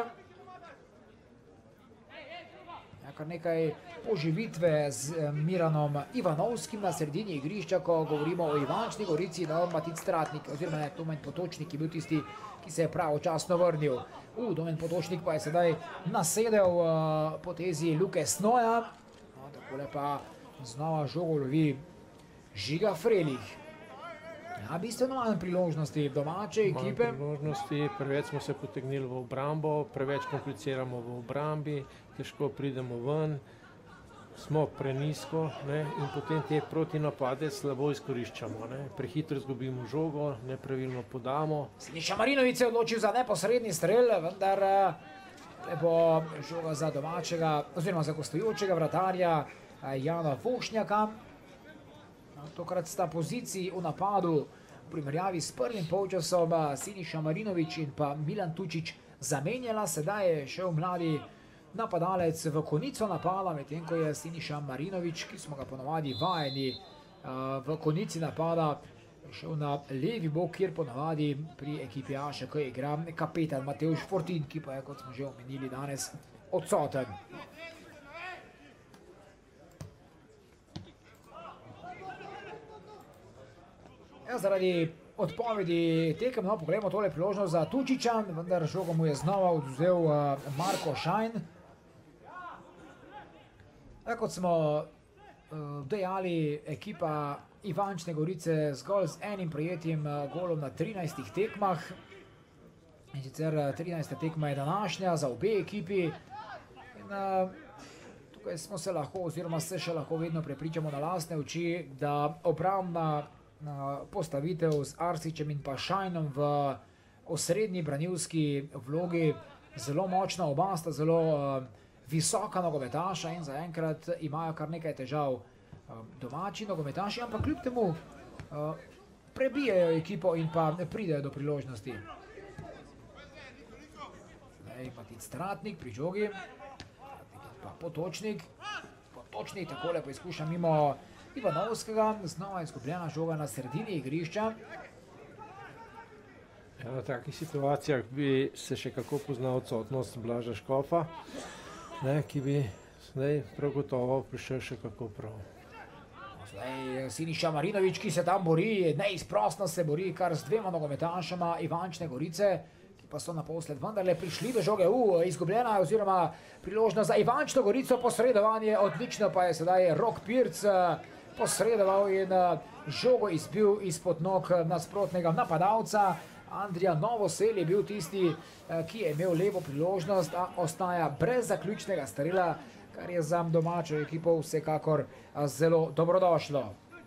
Kar nekaj poživitve z Miranom Ivanovskim na sredini igrišča, ko govorimo o Ivančni Gorici, no Matic Tratnik, oziroma ne, Domen Potočnik je bil tisti, ki se je pravočasno vrnil. Domen Potočnik pa je sedaj nasedel potezi Luke Snoja. No, takole pa znova žogo lovi Žiga Frelih. Ja, bistveno manj priložnosti domače ekipe. Manj priložnosti, preveč smo se potegnili v obrambo, preveč kompliciramo v obrambi, težko pridemo ven, smo prenisko, ne, in potem te protinapade slabo izkoriščamo. Ne. Prehitro izgubimo žogo, nepravilno podamo. Siniša Marinović se je odločil za neposredni strel, vendar bo žoga za domačega, oziroma za gostujočega vratarja Jana Vošnjaka. Tokrat sta poziciji v napadu v primerjavi s prvim polčasom Siniša Marinović in pa Milan Tučić zamenjala. Sedaj je šel mladi napadalec v konico napada, medtem ko je Siniša Marinović, ki smo ga ponovadi vajeni v konici napada, šel na levi bok, kjer ponovadi pri ekipi AŠK igra kapetan Matevž Fortin, ki pa je, kot smo že omenili danes, odsoten. Ja, zaradi odpovedi tekem, no, pogledamo tole priložnost za Tučića, vendar žogo mu je znova odvzel Marko Šajn. Kot smo dejali, ekipa Ivančne Gorice zgolj z enim prejetim golom na 13 tekmah. In sicer 13. tekma je današnja za obe ekipi. In tukaj smo se lahko, oziroma se še lahko vedno prepričamo na lastne oči, da obrambna postavitev z Arsićem in pa Šajnom v osrednji branilski vlogi zelo močna, oba sta zelo visoka nogometaša in zaenkrat imajo kar nekaj težav domači nogometaši, ampak kljub temu prebijajo ekipo in pa pridejo do priložnosti. Zdaj Matic Tratnik pri žogi, pa Potočnik, takole poizkuša mimo Ivanovskega, znova izgubljena žoga na sredini igrišča. Ja, v takih situacijah bi se še kako poznal odsotnost Blaža Škofa, ne, ki bi zdaj prav gotovo prišel še kako prav. Zdaj Siniša Marinović, ki se tam bori, neizprostno se bori kar z dvema nogometašama Ivančne Gorice, ki pa so naposled vendarle prišli do žoge. Izgubljena oziroma priložnost za Ivančno Gorico, posredovanje odlično, pa je sedaj Rok Pirc posredoval in žogo izbil izpod nog nasprotnega napadalca. Andrija Novosel je bil tisti, ki je imel levo priložnost, a ostaja brez zaključnega strela, kar je za domačo ekipo vsekakor zelo dobrodošlo.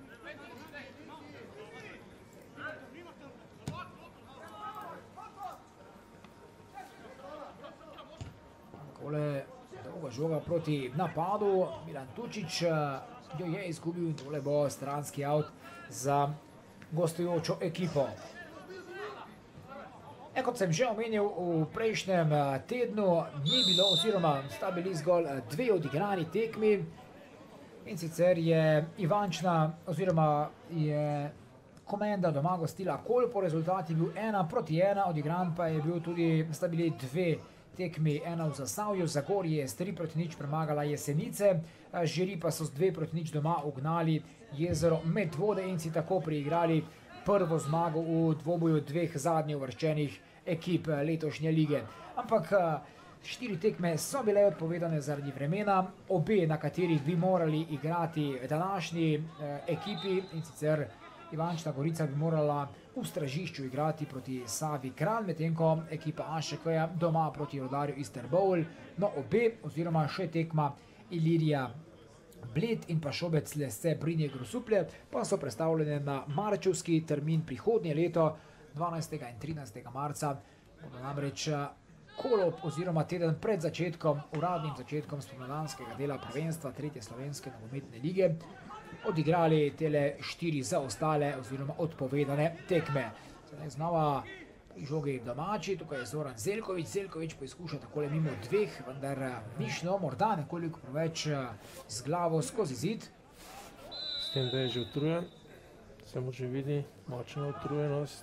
Takole dolga žoga proti napadu, Milan Tučić jo je izgubil in tole bo stranski out za gostujočo ekipo. Kot sem že omenil, v prejšnjem tednu ni bilo, oziroma sta bili zgolj dve odigrani tekmi, in sicer je Ivančna, oziroma je Komenda doma gostila Kolpo, rezultat je bil 1-1, odigran pa je bil tudi, sta bili dve tekmi, ena v Zasavju, Zagorje je s 3-0 premagala Jesenice, Žiri pa so s 2-0 doma ugnali Jezero Medvode in si tako priigrali prvo zmago v dvoboju dveh zadnje uvrščenih ekip letošnje lige. Ampak 4 tekme so bile odpovedane zaradi vremena, obe, na katerih bi morali igrati današnji ekipi, in sicer Ivančna Gorica bi morala v Stražišču igrati proti Savi Kranj, medtem ko ekipa AŠK-ja doma proti Rudarju iz Trbovelj. No, obe, oziroma še tekma Ilirija Bled in pa Šobec Lese Brinje Grosuplje pa so predstavljene na marčevski termin prihodnje leto, 12. in 13. marca. Bodo namreč Kolop oziroma teden pred začetkom, uradnim začetkom spomladanskega dela prvenstva 3. slovenske nogometne lige odigrali tele 4 zaostale oziroma odpovedane tekme. Zdaj znova Pri žogi domači, tukaj je Zoran Zeljković. Zeljković poskuša takole mimo dveh, vendar ni šlo, morda nekoliko preveč z glavo skozi zid. S tem, da je že utrujen, se mu že vidi močna utrujenost.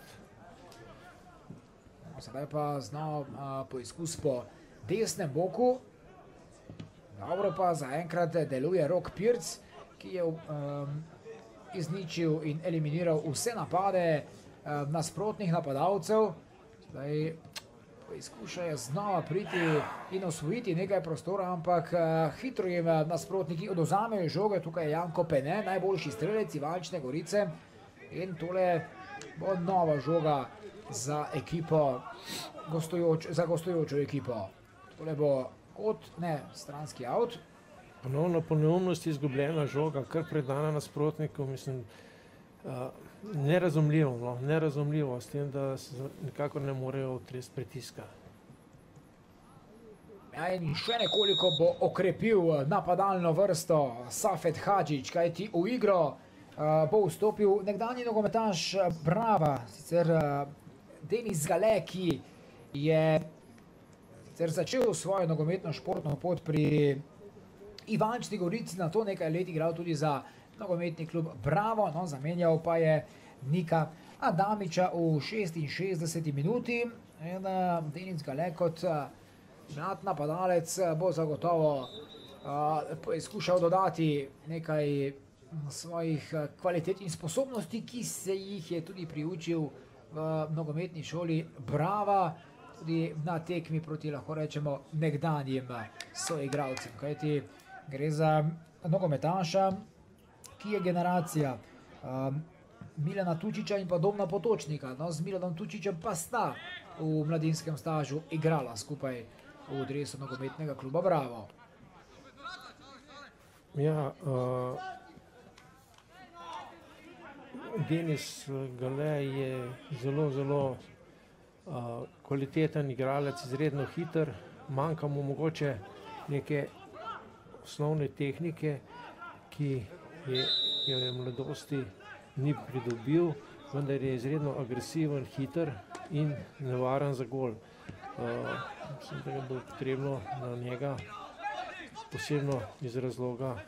Sedaj pa znov poizkus po desnem boku. Dobro pa zaenkrat deluje Rok Pirc, ki je izničil in eliminiral vse napade nasprotnih napadalcev. Zdaj poizkušajo znova priti in osvojiti nekaj prostora, ampak hitro jim nasprotniki oduzamejo žoge. Tukaj je Janko Pene, najboljši strelec Ivančne Gorice. In tole bo nova žoga za ekipo, za gostujočo ekipo. Tole bo kot ne stranski avt. Ponovno po neumnosti izgubljena žoga, kar predana nasprotniku, mislim, nerazumljivo, s tem, da se nekako ne morejo utresti pritiska. Ja, in še nekoliko bo okrepil napadalno vrsto Safet Hadžić, kajti v igro bo vstopil nekdanji nogometaš Brava, sicer Denis Gale, ki je začel svojo nogometno športno pot pri Ivančni Gorici, na to nekaj let igral tudi za nogometni klub Bravo, no, zamenjal pa je Nika Adamiča v 66. minuti. In Denis Gale kot mlad napadalec bo zagotovo poskušal dodati nekaj svojih kvalitet in sposobnosti, ki se jih je tudi priučil v nogometni šoli Brava, tudi na tekmi proti, lahko rečemo, nekdanjim soigralcem. Kajti gre za nogometaša, ki je generacija Milana Tučiča in pa Domna Potočnika. No, z Milanom Tučičem pa sta v mladinskem stažu igrala skupaj v dresu nogometnega kluba Bravo. Ja, Denis Gale je zelo kvaliteten igralec, izredno hiter, manjka mu mogoče neke osnovne tehnike, ki je v mladosti ni pridobil, vendar je izredno agresiven, hiter in nevaren za gol. Mislim, da bo potrebno na njega posebno iz razloga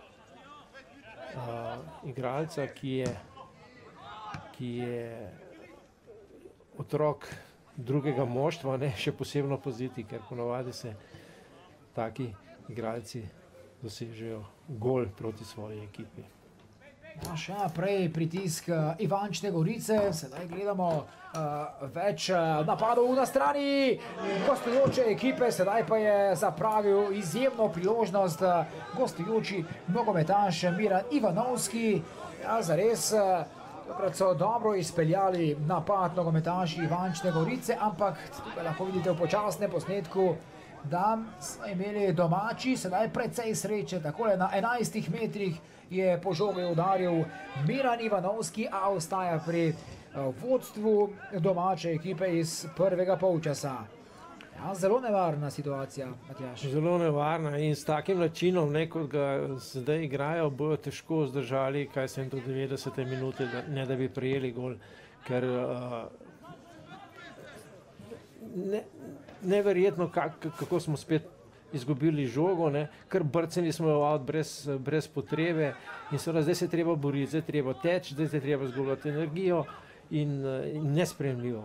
igralca, ki je otrok drugega moštva, ne, še posebno paziti, ker ponavadi se taki igralci dosežejo gol proti svoji ekipi. No, še naprej pritisk Ivančne Gorice, sedaj gledamo več napadov na strani gostujoče ekipe, sedaj pa je zapravil izjemno priložnost gostujoči nogometaš Miran Ivanovski. Ja, zares, takrat so dobro izpeljali napad nogometaši Ivančne Gorice, ampak tukaj lahko vidite v počasnem posnetku, da so imeli domači sedaj precej sreče. Takole na 11 metrih je po žogi udaril Miran Ivanovski, a ostaja pri vodstvu domače ekipe iz prvega polčasa. Ja, zelo nevarna situacija, Matjaž. Zelo nevarna in s takim načinom, kot ga zdaj igrajo, bojo težko zdržali, kaj se jim do 90. minute, ne da bi prijeli gol, ker neverjetno, kako smo spet izgubili žogo, kar brceni smo jo out brez potrebe in seveda zdaj se treba boriti, zdaj treba teči, zdaj se treba zgubljati energijo in nesprejemljivo.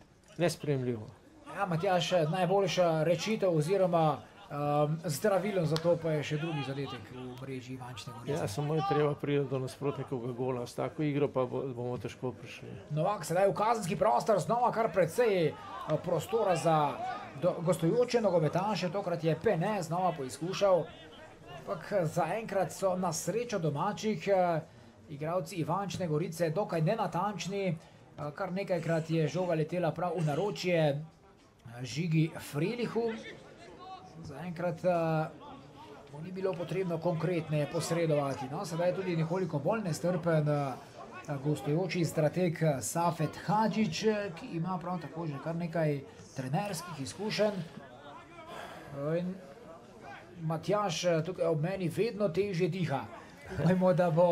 Ja, Matjaž, najboljša rešitev oziroma zdravilo za to pa je še drugi zadetek v mreži Ivančne Gorice. Ja, samo je treba priti do nasprotnikovega gola, s tako igro pa bomo težko prišli. Novak sedaj v kazenski prostor, znova kar precej prostora za gostujoče nogometaše, tokrat je Pene znova poizkušal, ampak zaenkrat so na srečo domačih igralci Ivančne Gorice dokaj nenatančni, kar nekajkrat je žoga letela prav v naročje Žigi Frelihu. Zaenkrat mu ni bilo potrebno konkretne posredovati. No, sedaj je tudi nekoliko bolj nestrpen gostujoči strateg Safet Hadžić, ki ima prav tako že kar nekaj trenerskih izkušenj. In Matjaž tukaj ob meni vedno težje diha. Upajmo, da bo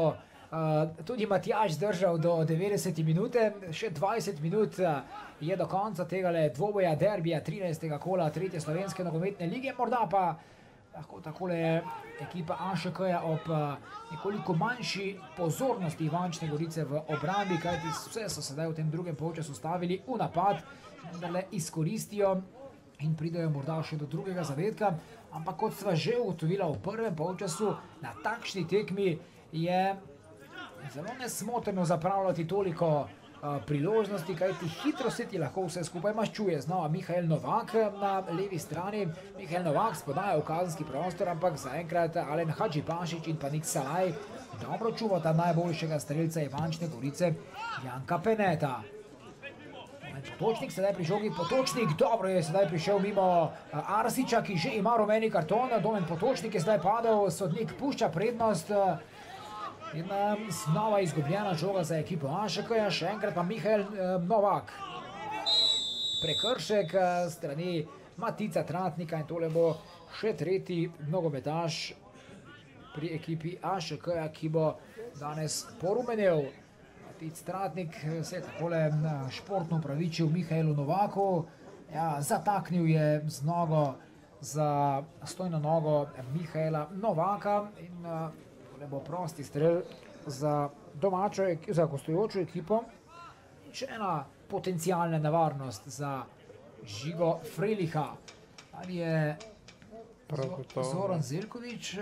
tudi Matjaž zdržal do 90 minute, še 20 minut je do konca tega dvoboja derbija 13. kola 3. slovenske nogometne lige, morda pa lahko takole ekipa AŠK-ja ob nekoliko manjši pozornosti Ivančne Gorice v obrambi, kajti vse so sedaj v tem drugem polčasu stavili v napad, da le izkoristijo in pridejo morda še do drugega zadetka, ampak kot sva že ugotovila v prvem polčasu, na takšni tekmi je zelo nesmotrno zapravljati toliko priložnosti, kajti hitro se ti lahko vse skupaj maščuje. Znova Mihael Novak na levi strani, Mihael Novak spodaja v kazenski prostor, ampak zaenkrat Alen Hadžipašić in pa Nik Salaj dobro čuvata najboljšega strelca Ivančne Gorice, Janka Peneta. Potočnik sedaj pri žogi, Potočnik dobro je sedaj prišel mimo Arsića, ki že ima rumeni karton, Domen Potočnik je sedaj padel, sodnik pušča prednost in znova izgubljena žoga za ekipo AŠK-ja, še enkrat pa Mihael Novak. Prekršek strani Matica Tratnika in tole bo še tretji nogometaš pri ekipi AŠK-ja, ki bo danes porumenel. Matic Tratnik se je takole športno upravičil Mihaelu Novaku, zataknil je z nogo za stojno nogo Mihaela Novaka in bo prosti strel za domačo, za gostujočo ekipo. Še ena potencijalna nevarnost za Žigo Freliha. Ali je Zoran Zeljković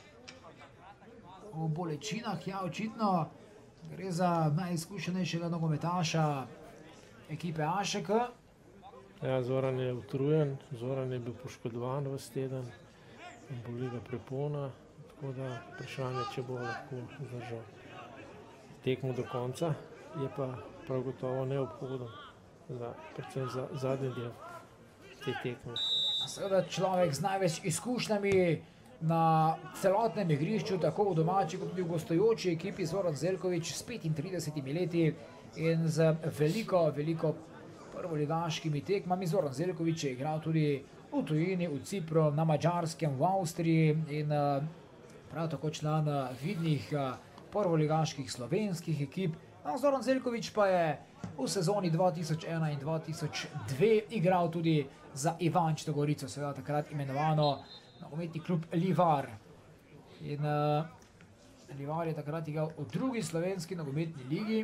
v bolečinah? Ja, očitno gre za najizkušenejšega nogometaša ekipe AŠK. Ja, Zoran je utrujen, Zoran je bil poškodovan ves teden, boli ga prepona. Tako da vprašanje, če bo lahko zdržal tekmo do konca, je pa prav gotovo neobhoden, predvsem za zadnji del te tekme. Seveda človek z največ izkušnjami na celotnem igrišču, tako v domači kot tudi v gostujoči ekipi, Zoran Zeljković s 35 leti in z veliko prvoligaškimi tekmami. Zoran Zeljković je igral tudi v tujini, v Cipru, na Madžarskem, v Avstriji in prav tako član vidnih prvoligaških slovenskih ekip. Zoran Zeljković pa je v sezoni 2001 in 2002 igral tudi za Ivančno Gorico, seveda takrat imenovano nogometni klub Livar. In Livar je takrat igral v drugi slovenski nogometni ligi.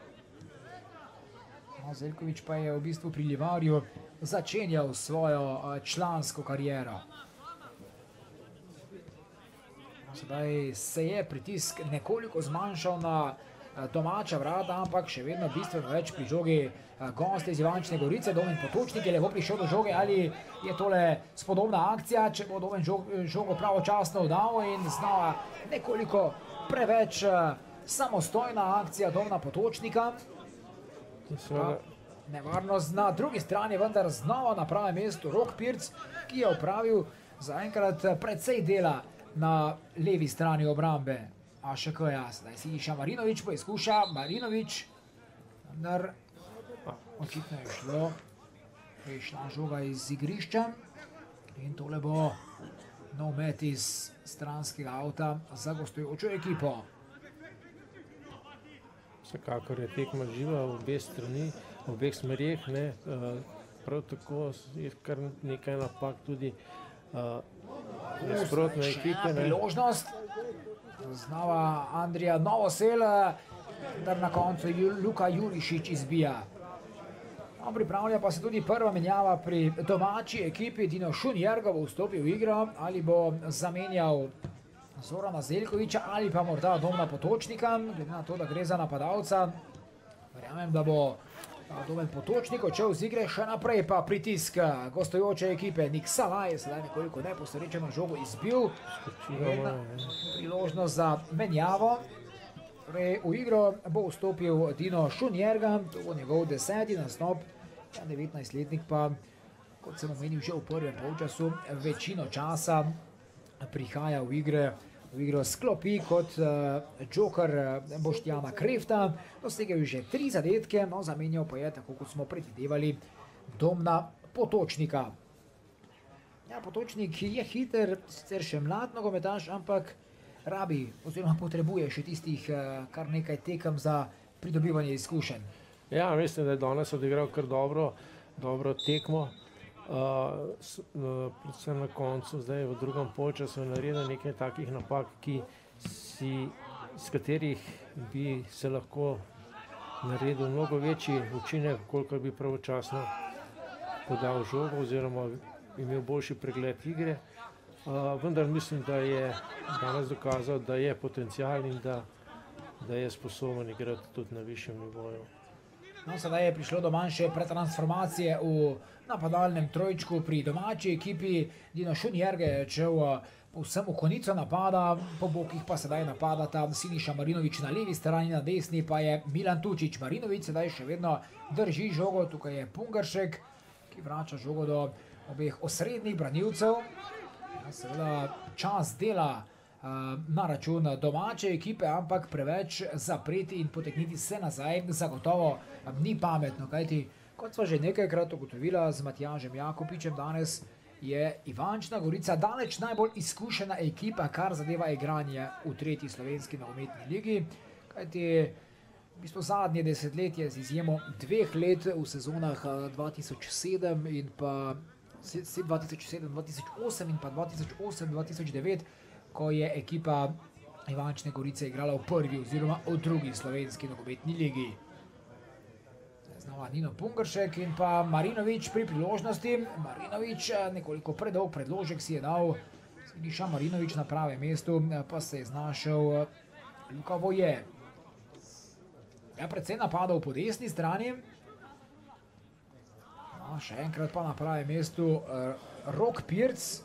Zeljković pa je v bistvu pri Livarju začenjal svojo člansko kariero. Sedaj se je pritisk nekoliko zmanjšal na domača vrata, ampak še vedno bistveno več pri žogi goste iz Ivančne Gorice. Domen Potočnik je lepo prišel do žoge, ali je tole spodobna akcija, če bo Domen žogo pravočasno vdal in znova nekoliko preveč samostojna akcija Domna Potočnika. Nevarnost na drugi strani, vendar znova na pravem mestu Rok Pirc, ki je opravil zaenkrat precej dela na levi strani obrambe AŠK-ja. Zdaj si Iša Marinović poizkuša, Marinović, vendar očitno je šla žoga iz igrišča in tole bo nov met iz stranskega avta za gostujočo ekipo. Vsekakor je tekma živa v obeh strani, v obeh smerjeh, prav tako je kar nekaj napak tudi nasprotne ekipe. Priložnost, znova Andrija Novosel, da na koncu Luka Jurišić izbija. Pripravlja pa se tudi prva menjava pri domači ekipi. Dino Šunjergo bo vstopil v igro, ali bo zamenjal Zorana Zeljkovića ali pa morda Domna Potočnika, glede na to, da gre za napadalca. Verjamem, da bo Domen Potočnik odšel z igre, še naprej pa pritisk gostujoče ekipe. Nik Salaj je sedaj nekoliko neposrečeno žogo izbil. Priložnost za menjavo. V igro bo vstopil Dino Šunjerga, to bo njegov 10. nastop. 19-letnik pa, kot sem omenil že v prvem polčasu, večino časa prihaja v igro sklopi kot džoker Boštjana Krefta. Dosegel je že 3 zadetke, no zamenjal pa je, tako kot smo predvidevali, Domna Potočnika. Ja, Potočnik je hiter, sicer še mlad nogometaš, ampak rabi oziroma potrebuje še tistih kar nekaj tekem za pridobivanje izkušenj. Ja, mislim, da je danes odigral kar dobro tekmo. Predvsem na koncu, zdaj v drugem polčasu je naredil nekaj takih napak, iz katerih bi se lahko naredil mnogo večji učinek, koliko bi pravočasno podal žogo oziroma imel boljši pregled igre. Vendar mislim, da je danes dokazal, da je potencial in da je sposoben igrati tudi na višjem nivoju. No, sedaj je prišlo do manjše pretransformacije v napadalnem trojčku pri domači ekipi. Dino Šunjerge je čel povsem v konico napada, po bokih pa sedaj napadata Siniša Marinović na levi strani, na desni pa je Milan Tučić. Marinović sedaj še vedno drži žogo, tukaj je Pungaršek, ki vrača žogo do obeh osrednjih branilcev. Seveda čas dela na račun domače ekipe, ampak preveč zapreti in potegniti se nazaj zagotovo ni pametno, kajti kot sva že nekajkrat ugotovila z Matjažem Jakopičem danes, je Ivančna Gorica daleč najbolj izkušena ekipa, kar zadeva igranje v tretji slovenski nogometni ligi, kajti v bistvu zadnje desetletje z izjemo 2 let v sezonah 2007 in pa 2007, 2008 in pa 2008-2009, ko je ekipa Ivančne Gorice igrala v prvi oziroma v drugi slovenski nogometni ligi. Znova Nino Pungaršek in pa Marinović pri priložnosti. Marinović nekoliko predolg predložek si je dal, Siniša Marinović na pravem mestu, pa se je znašel Luka Voje. Ja, predvsem napadal po desni strani. No, še enkrat pa na pravem mestu Rok Pirc.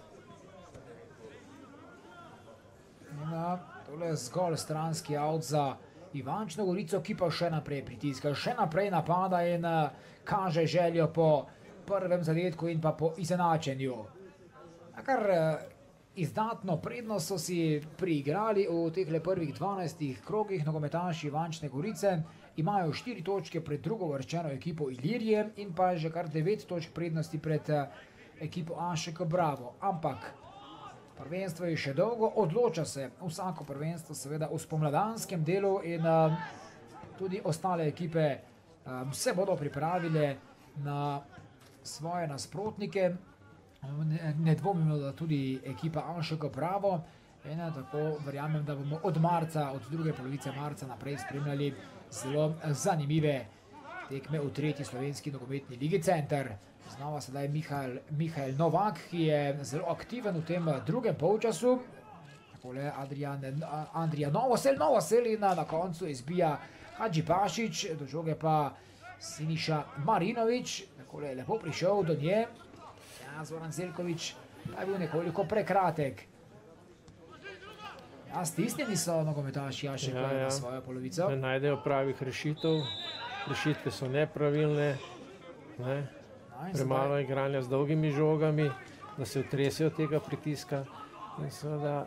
Tole je zgolj stranski avt za Ivančno Gorico, ki pa še naprej pritiska, še naprej napada in kaže željo po prvem zadetku in pa po izenačenju. Kar izdatno prednost so si priigrali v tehle prvih 12 krogih nogometaši Ivančne Gorice. Imajo 4 točke pred drugovrščeno ekipo Ilirije in pa že kar 9 točk prednosti pred ekipo AŠK Bravo. Ampak prvenstvo je še dolgo, odloča se vsako prvenstvo seveda v spomladanskem delu in tudi ostale ekipe se bodo pripravile na svoje nasprotnike. Ne dvomimo, da tudi ekipa AŠK Bravo in tako verjamem, da bomo od marca, od druge polovice marca naprej spremljali zelo zanimive tekme v tretji slovenski nogometni ligi Center. Znova sedaj Mihael Novak, ki je zelo aktiven v tem drugem polčasu. Takole Andrija Novosel in na koncu izbija Hadži Pašić, do žoge pa Siniša Marinović. Takole je lepo prišel do nje. Ja, Zoran Zeljković pa je bil nekoliko prekratek. Ja, stisnjeni so nogometaši AŠK na svojo polovico. Ne najdejo pravih rešitev, rešitve so nepravilne, premalo igranja z dolgimi žogami, da se utresijo tega pritiska in seveda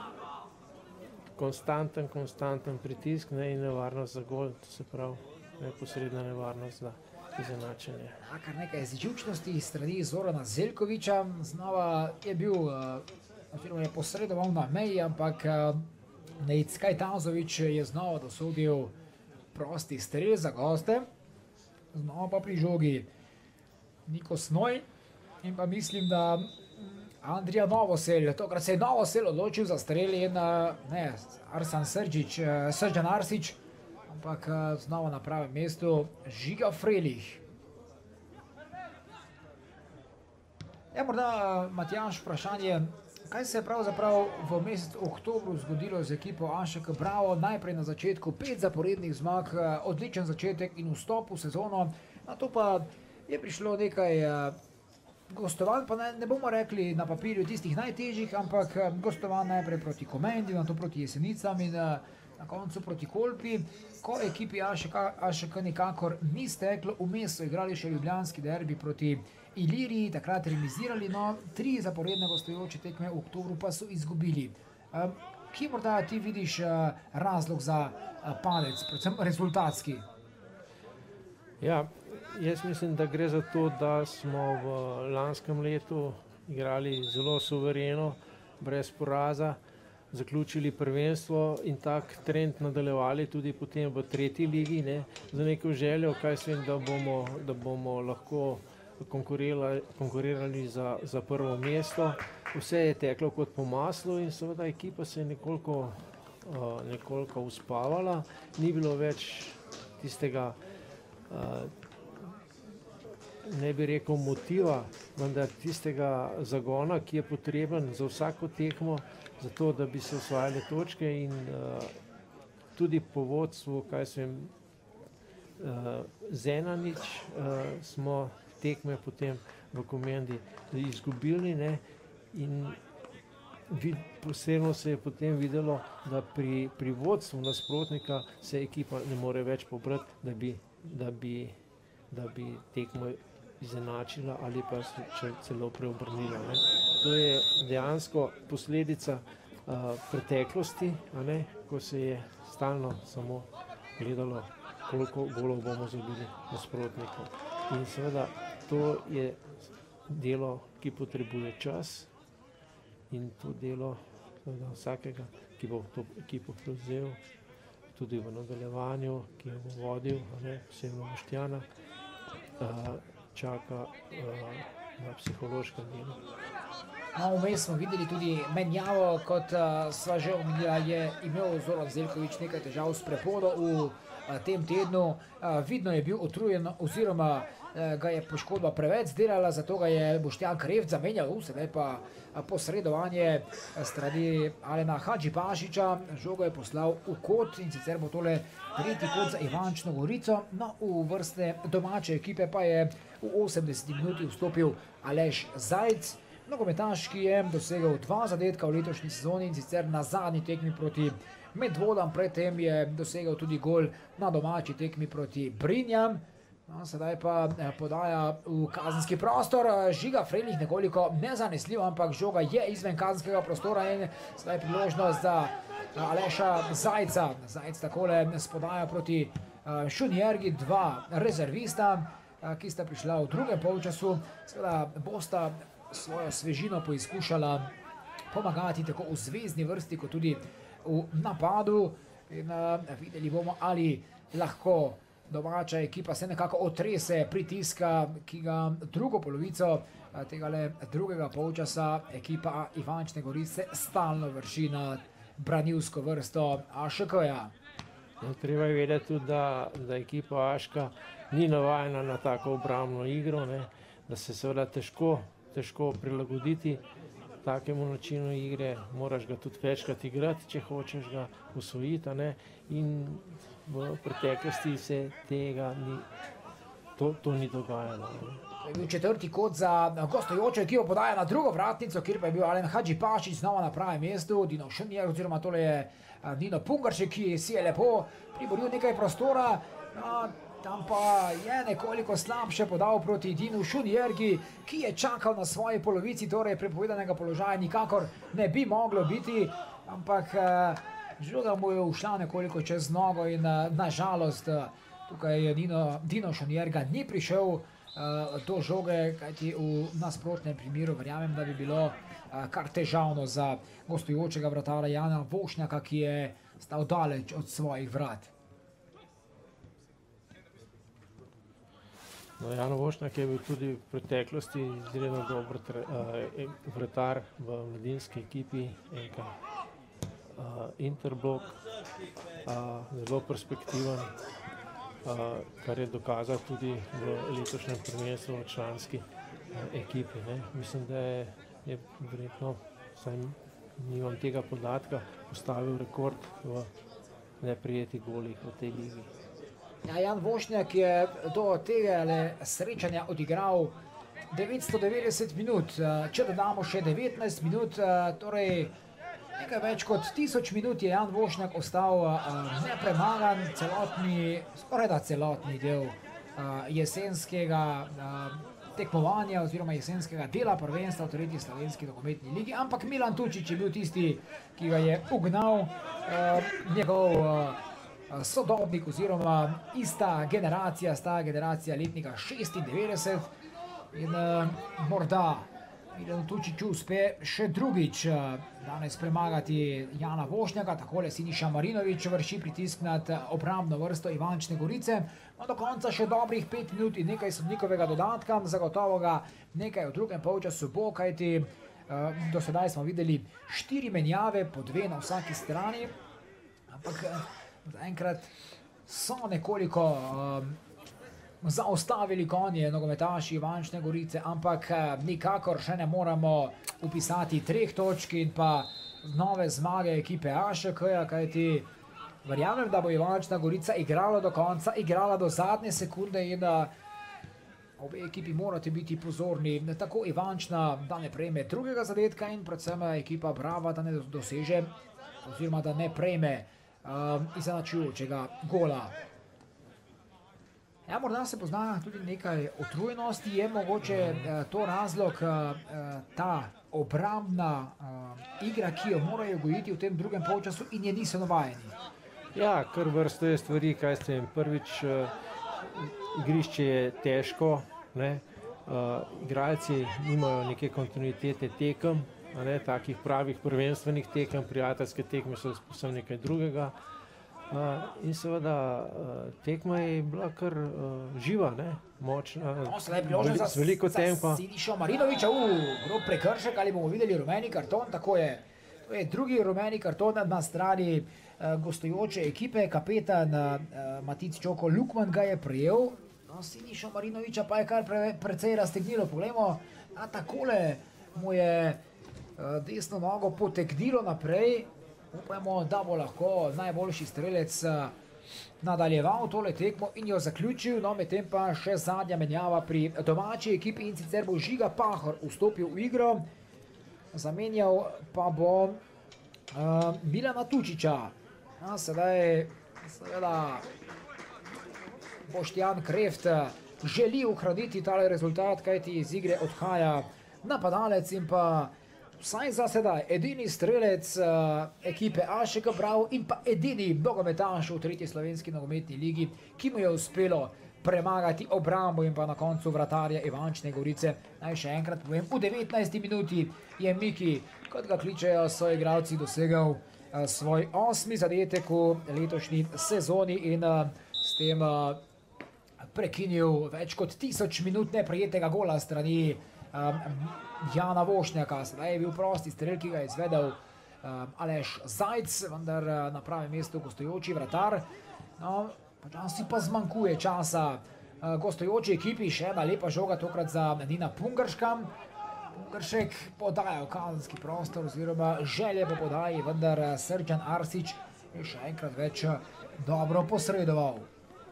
konstanten pritisk in nevarnost za gol, to se pravi neposredna nevarnost za izenačenje. Kar nekaj živčnosti iz strani Zorana Zeljkovića, znova je bil oziroma je posredoval na meji, ampak Nejc Kajtazović je znova dosodil prosti strel za goste. Znova pa pri žogi Niko Snoj in pa mislim, da Andrija Novosel. Tokrat se je Novosel odločil za strel in ne Srđan Arsić, ampak znova na pravem mestu Žiga Frelih. Ja, morda Matjaž, vprašanje, kaj se je pravzaprav v mesecu oktobru zgodilo z ekipo AŠK Bravo? Najprej na začetku 5 zaporednih zmag, odličen začetek in vstop v sezono, na to pa je prišlo nekaj gostovanj, pa ne bomo rekli na papirju tistih najtežjih, ampak gostovanj najprej proti Komendi, na to proti Jesenicam in na koncu proti Kolpi. Ko ekipi AŠK nikakor ni steklo, vmes so igrali še ljubljanski derbi proti Iliriji, takrat remizirali, no 3 zaporedne gostujoče tekme v oktobru pa so izgubili. Kje morda ti vidiš razlog za padec, predvsem rezultatski? Ja, jaz mislim, da gre za to, da smo v lanskem letu igrali zelo suvereno, brez poraza. zaključili prvenstvo in tak trend nadaljevali tudi potem v tretji ligi, ne, za neko željo, kaj svem, da bomo lahko konkurirali za prvo mesto. Vse je teklo kot po maslu in seveda ekipa se je nekoliko uspavala, ni bilo več tistega, ne bi rekel motiva, vendar tistega zagona, ki je potreben za vsako tekmo, zato da bi se osvajale točke in tudi po vodstvu, kaj svem, Zenanič, smo tekme potem v Komendi izgubili, ne, in posebno se je potem videlo, da pri vodstvu nasprotnika se ekipa ne more več pobrati, da bi tekmo izenačila ali pa celo preobrnila. Ne. To je dejansko posledica preteklosti, a ne, ko se je stalno samo gledalo, koliko golov bomo zabili nasprotnikov. In seveda to je delo, ki potrebuje čas in to delo vsakega, ki bo to ekipo prevzel, tudi v nadaljevanju, ki jo bo vodil, posebno Boštjana, čaka na psihološkem delu. Vmes smo videli tudi menjavo, kot sva že omenila, je imel Zoran Zeljković nekaj težav s prehodom v tem tednu. Vidno je bil utrujen oziroma ga je poškodba preveč zdelala, zato ga je Boštjan Kreft zamenjal, sedaj pa posredovanje strani Alena Hadžipašića, žogo je poslal v kot in sicer bo tole tretji kot za Ivančno Gorico. No, v vrste domače ekipe pa je v 80 minuti vstopil Aleš Zajc, nogometaš, ki je dosegel 2 zadetka v letošnji sezoni in sicer na zadnji tekmi proti Medvodam, predtem je dosegel tudi gol na domači tekmi proti Brinjam. No, sedaj pa podaja v kazenski prostor, Žiga Frelih nekoliko nezanesljiv, ampak žoga je izven kazenskega prostora in sedaj priložnost za Aleša Zajca. Zajc takole spodaja proti Šunjergi, 2 rezervista, ki sta prišla v drugem polčasu. Seveda bosta svojo svežino poizkušala pomagati tako v zvezni vrsti, kot tudi v napadu. In videli bomo, ali lahko domača ekipa se nekako otrese pritiska, ki ga drugo polovico tegale drugega polčasa ekipa Ivančne Gorice stalno vrši na branilsko vrsto AŠK-ja. Treba je vedeti tudi, da ekipa Aška ni navajena na tako obrambno igro, ne, da se seveda težko prilagoditi takemu načinu igre, moraš ga tudi večkrat igrati, če hočeš ga osvojiti, ne, in v preteklosti se tega to ni dogajalo. To je bil četrti kot za gostujočo ekipo, podaja na drugo vratnico, kjer pa je bil Alen Hadžipašić znova na pravem mestu, Dino Šunjer, oziroma tole je Dino Pungaršek, ki si je lepo priboril nekaj prostora, tam pa je nekoliko slabše podal proti Dinu Šunjergi, ki je čakal na svoji polovici, torej prepovedanega položaja nikakor ne bi moglo biti, ampak žoga mu je ušla nekoliko čez nogo in nažalost tukaj Dino Šunjerga ni prišel do žoge, kajti v nasprotnem primeru verjamem, da bi bilo kar težavno za gostujočega vratarja Jana Vošnjaka, ki je stal daleč od svojih vrat. No, Jan Vošnjak je bil tudi v preteklosti izredno dober vratar v mladinski ekipi NK Interblok, zelo perspektiven, kar je dokazal tudi v letošnjem prvenstvu v članski ekipi. Ne. Mislim, da je verjetno, saj nimam tega podatka, postavil rekord v neprijetih golih v tej ligi. Jan Vošnjak je do tega srečanja odigral 990 minut, če dodamo še 19 minut, torej nekaj več kot 1000 minut je Jan Vošnjak ostal nepremagan, skorajda celotni del jesenskega tekmovanja oziroma jesenskega dela prvenstva v tretji slovenski nogometni ligi, ampak Milan Tučić je bil tisti, ki ga je ugnal, njegov sodobnik oziroma ista generacija, sta generacija letnika 96 in morda Milan Tučić uspe še drugič danes premagati Jana Vošnjaka, takole Siniša Marinović vrši pritisk nad obrambno vrsto Ivančne Gorice. No, do konca še dobrih 5 minut in nekaj sodnikovega dodatka, zagotovo ga nekaj v drugem polčasu bo, kajti do sedaj smo videli 4 menjave, po 2 na vsaki strani, ampak zaenkrat so nekoliko zaostavili konje nogometaši Ivančne Gorice, ampak nikakor še ne moramo upisati 3 točk in pa nove zmage ekipe AŠK-ja, kajti verjamem, da bo Ivančna Gorica igrala do konca, igrala do zadnje sekunde in obe ekipi morate biti pozorni. Tako Ivančna, da ne prejme drugega zadetka in predvsem ekipa Brava, da ne doseže oziroma da ne prejme izenačujočega gola. Ja, morda se pozna tudi nekaj utrujenosti, je mogoče to razlog, ta obrambna igra, ki jo morajo gojiti v tem drugem polčasu in je niso navajeni. Ja, kar vrsto je stvari, kaj ste jim prvič, igrišče je težko, ne, igralci nimajo neke kontinuitete tekem, ne, takih pravih prvenstvenih tekem, prijateljske tekme so posebno nekaj drugega. In seveda tekma je bila kar živa, ne, močna, z veliko tempa. Siniša Marinovića, grob prekršek, ali bomo videli rumeni karton, tako je. To je drugi rumeni karton na strani gostujoče ekipe, kapetan Matic Čoko Lukman ga je prejel. No, Siniša Marinovića pa je kar precej raztegnilo, poglejmo, takole mu je desno nogo potegnilo naprej. Upajmo, da bo lahko najboljši strelec nadaljeval tole tekmo in jo zaključil, no medtem pa še zadnja menjava pri domači ekipi in sicer bo Žiga Pahor vstopil v igro, zamenjal pa bo Milana Tučića. Sedaj seveda Boštjan Kreft želi ohraniti tale rezultat, kajti iz igre odhaja napadalec in pa vsaj za sedaj edini strelec ekipe AŠK Bravo in pa edini nogometaš v 3. slovenski nogometni ligi, ki mu je uspelo premagati obrambo in pa na koncu vratarja Ivančne Gorice. Naj še enkrat povem, v 19. minuti je Miki, kot ga kličejo soigralci, dosegal svoj 8. zadetek v letošnji sezoni in s tem prekinil več kot 1000 minut neprijetega gola strani Jana Vošnjaka. Sedaj je bil prosti strel, ki ga je izvedel Aleš Zajc, vendar na pravem mestu gostujoči vratar. No, počasi pa zmanjkuje časa gostujoči ekipi, še ena lepa žoga, tokrat za Nina Pungarška. Pungaršek podaja v kazenski prostor oziroma želje po podaji, vendar Srđan Arsić je še enkrat več dobro posredoval.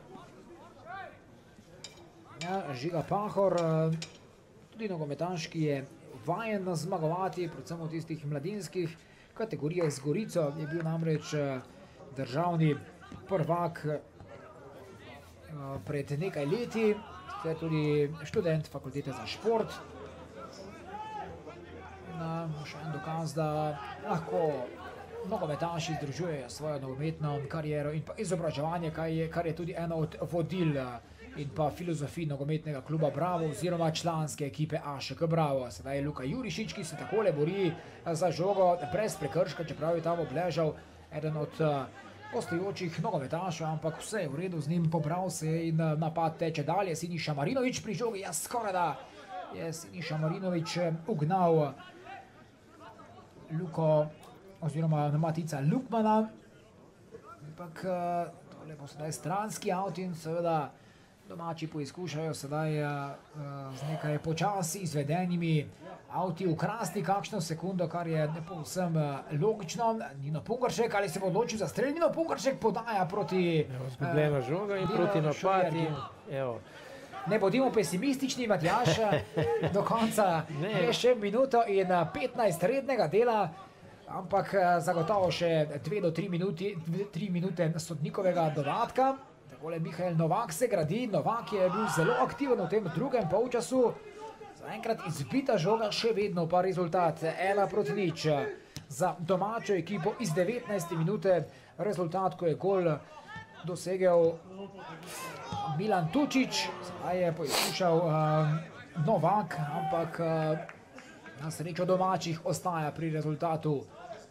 Ja, Žiga Pahor, tudi nogometaš, ki je vajen zmagovati, predvsem v tistih mladinskih kategorijah z Gorico, je bil namreč državni prvak pred nekaj leti, je tudi študent fakultete za šport. In še en dokaz, da lahko nogometaši združujejo svojo nogometno kariero in pa izobraževanje, kar je tudi eno od vodil in pa filozofij nogometnega kluba Bravo oziroma članske ekipe AŠK Bravo. Sedaj je Luka Jurišič, ki se takole bori za žogo brez prekrška, čeprav je tam obležal eden od gostujočih nogometašev, ampak vse je v redu z njim, pobral se je in napad teče dalje. Siniša Marinović pri žogi, ja skoraj da je Siniša Marinović ugnal Luko oziroma Matica Lukmana, ampak tole bo sedaj stranski avt in seveda domači poizkušajo sedaj z nekaj počasi izvedenimi avti ukrasti kakšno sekundo, kar je ne povsem logično. Nino Pungaršek, ali se bo odločil za strel? Nino Pungaršek podaja proti izgubljena žoga in proti napadi. Ne bodimo pesimistični, Matjaž, do konca je še minuto in 15 rednega dela, ampak zagotovo še 2 do 3 minute sodnikovega dodatka. Takole Mihael Novak se gradi, Novak je bil zelo aktiven v tem drugem polčasu. Zaenkrat izbita žoga, še vedno pa rezultat 1:0 za domačo ekipo iz 19. minute. Rezultat, ko je gol dosegel Milan Tučić, zdaj je poizkušal Novak, ampak Na srečo domačih ostaja pri rezultatu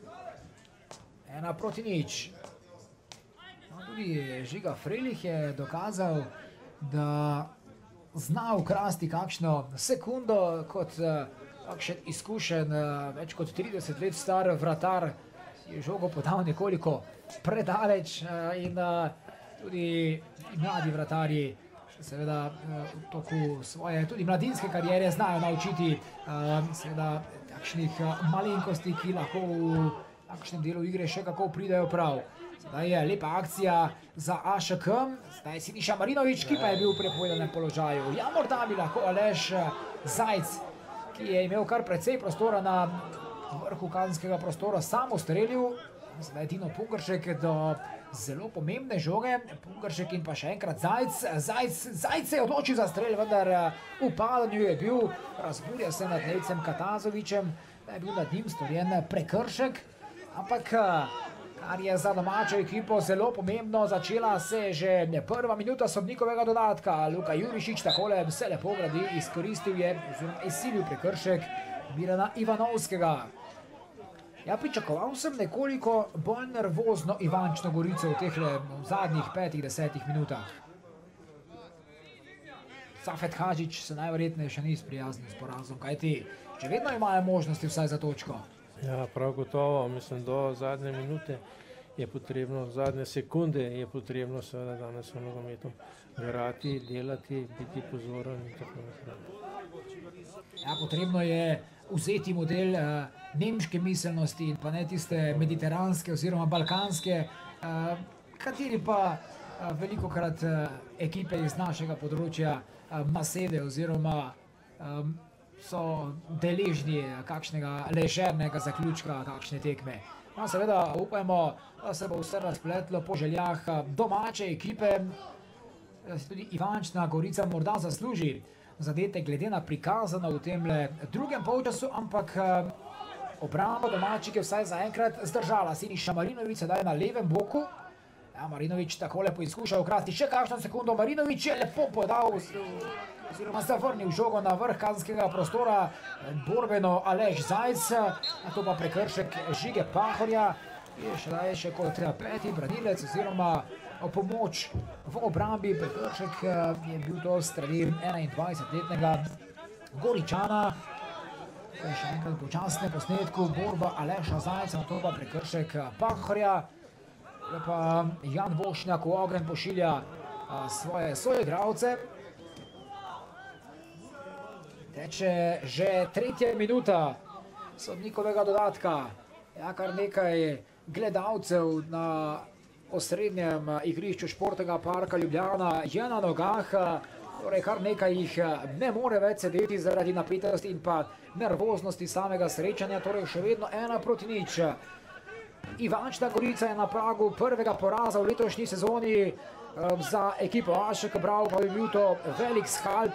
1:0. No, tudi Žiga Frelih je dokazal, da zna ukrasti kakšno sekundo kot kakšen izkušen, več kot 30 let star vratar, je žogo podal nekoliko predaleč in tudi mladi vratarji seveda v toku svoje tudi mladinske kariere znajo naučiti seveda takšnih malenkosti, ki lahko v takšnem delu igre še kako pridejo prav. Zdaj je lepa akcija za AŠK, zdaj Siniša Marinović, ki pa je bil v prepovedanem položaju. Ja, morda bi lahko Aleš Zajc, ki je imel kar precej prostora na vrhu kazenskega prostora, sam ustrelil. Zdaj je Tino Pungaršek do zelo pomembne žoge. Pungaršek in pa še enkrat Zajc. Zajc se je odločil za strel, vendar v padanju je bil, razburja se nad Nejcem Katazovićem, da je bil nad njim storjen prekršek. Ampak kar je za domačo ekipo zelo pomembno, začela se je že prva minuta sodnikovega dodatka. Luka Jurišić takole vse lepo gradi, izkoristil je oziroma izsilil prekršek Mirana Ivanovskega. Ja, pričakoval sem nekoliko bolj nervozno Ivančno Gorico v teh zadnjih 5-10 minutah. Safet Hadžić se najverjetneje še ni sprijaznil s porazom, kajti še vedno imajo možnosti vsaj za točko. Ja, prav gotovo. Mislim, do zadnje minute je potrebno, zadnje sekunde je potrebno seveda danes v nogometu garati, delati, biti pozoren in tako naprej. Ja, potrebno je vzeti model nemške miselnosti in pa ne tiste mediteranske oziroma balkanske, kateri pa velikokrat ekipe iz našega področja nasede oziroma so deležni kakšnega ležernega zaključka kakšne tekme. No, seveda upajmo, da se bo vse razpletlo po željah domače ekipe, da si tudi Ivančna Gorica morda zasluži zadetek glede na prikazano v temle drugem polčasu, ampak obramba domačih je vsaj zaenkrat zdržala. Siniša Marinović sedaj na levem boku. Ja, Marinović takole poizkuša ukrasti še kakšno sekundo. Marinović je lepo podal oziroma zavrnil žogo na vrh kazenskega prostora. Borbeno Aleš Zajc, a to pa prekršek Žige Pahorja. Je še kot peti branilec oziroma pomoč v obrambi. Prekršek je bil to strani 21-letnega Goričana. Še enkrat počasne posnetku, borba Aleša Zajca, to pa prekršek Pahorja. Pa Jan Vošnjak v ogenj pošilja svoje soigralce. Teče že 3. minuta sodnikovega dodatka. Ja, kar nekaj gledalcev na osrednjem igrišču Športnega parka Ljubljana je na nogah. Torej, kar nekaj jih ne more več sedeti zaradi napetosti in pa nervoznosti samega srečanja. Torej, še vedno 1:0. Ivančna Gorica je na pragu prvega poraza v letošnji sezoni. Za ekipo AŠK Bravo pa bi bil to velik skalp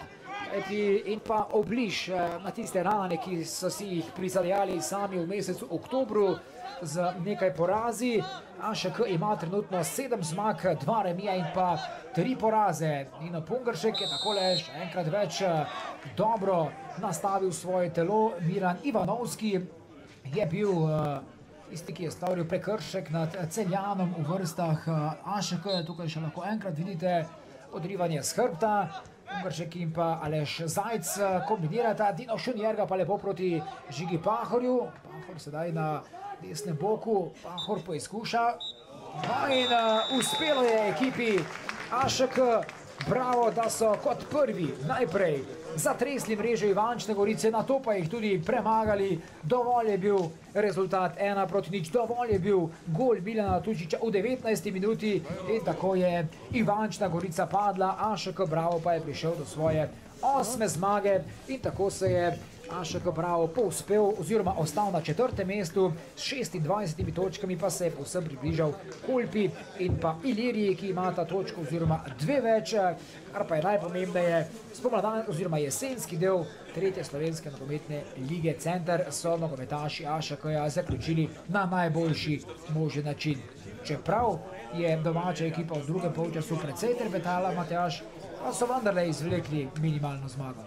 in pa obliž na tiste rane, ki so si jih prizadejali sami v mesecu oktobru z nekaj porazi. AŠK ima trenutno 7 zmag, 2 remija in pa 3 poraze. Nino Pungaršek je takole še enkrat več dobro nastavil svoje telo. Miran Ivanovski je bil tisti, ki je storil prekršek nad Celjanom v vrstah AŠK. Tukaj še lahko enkrat vidite odrivanje s hrbta. Pungaršek in pa Aleš Zajc kombinirata, Dino Šunjerga pa lepo proti Žigi Pahorju. Pahor sedaj na desnem boku, Pahor poizkuša. In uspelo je ekipi AŠK Bravo, da so kot prvi najprej zatresli mrežo Ivančne Gorice, nato pa jih tudi premagali. Dovolj je bil rezultat 1:0, dovolj je bil gol Miljana Tučiča v 19. minuti in tako je Ivančna Gorica padla, AŠK Bravo pa je prišel do svoje 8. zmage in tako se je AŠK Bravo povzpel oziroma ostal na 4. mestu s 26 točkami, pa se je povsem približal Kolpi in pa Iliriji, ki imata točko oziroma 2 več, kar pa je najpomembneje, spomladan oziroma jesenski del 3. slovenske nogometne lige Center so nogometaši AŠK-ja zaključili na najboljši možen način. Čeprav je domača ekipa v drugem polčasu precej trpetala, Matjaž, pa so vendarle izvlekli minimalno zmago.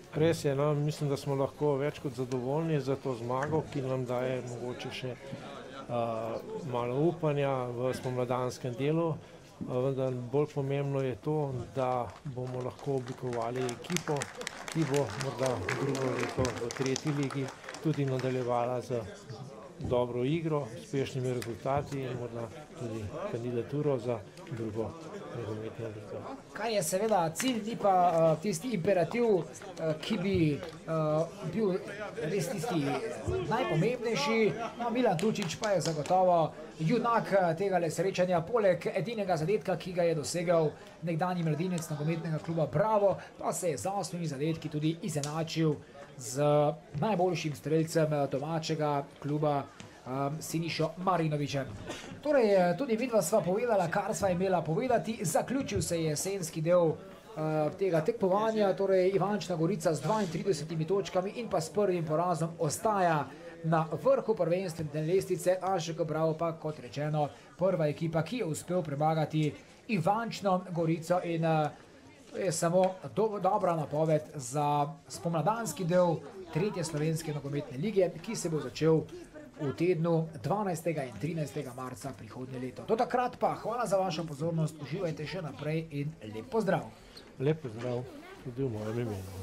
Res je, no, mislim, da smo lahko več kot zadovoljni za to zmago, ki nam daje mogoče še malo upanja v spomladanskem delu, vendar bolj pomembno je to, da bomo lahko oblikovali ekipo, ki bo morda drugo leto v tretji ligi tudi nadaljevala z dobro igro, uspešnimi rezultati in morda tudi kandidaturo za drugo nogometno ligo. Kar je seveda cilj, ni pa tisti imperativ, ki bi bil res tisti najpomembnejši. No, Milan Tučić pa je zagotovo junak tega srečanja, poleg edinega zadetka, ki ga je dosegel nekdanji mladinec nogometnega kluba Bravo, pa se je z 8 zadetki tudi izenačil z najboljšim strelcem domačega kluba Sinišo Marinovićem. Torej, tudi vidva sva povedala, kar sva imela povedati. Zaključil se je jesenski del tega tekmovanja, torej Ivančna Gorica z 32 točkami in pa s prvim porazom ostaja na vrhu prvenstvene lestvice, AŠK Bravo pa, kot rečeno, prva ekipa, ki je uspel premagati Ivančno Gorico in to je samo dobra napoved za spomladanski del tretje slovenske nogometne lige, ki se bo začel v tednu 12. in 13. marca prihodnje leto. Do takrat pa hvala za vašo pozornost, uživajte še naprej in lep pozdrav. Lep pozdrav tudi v mojem imenu.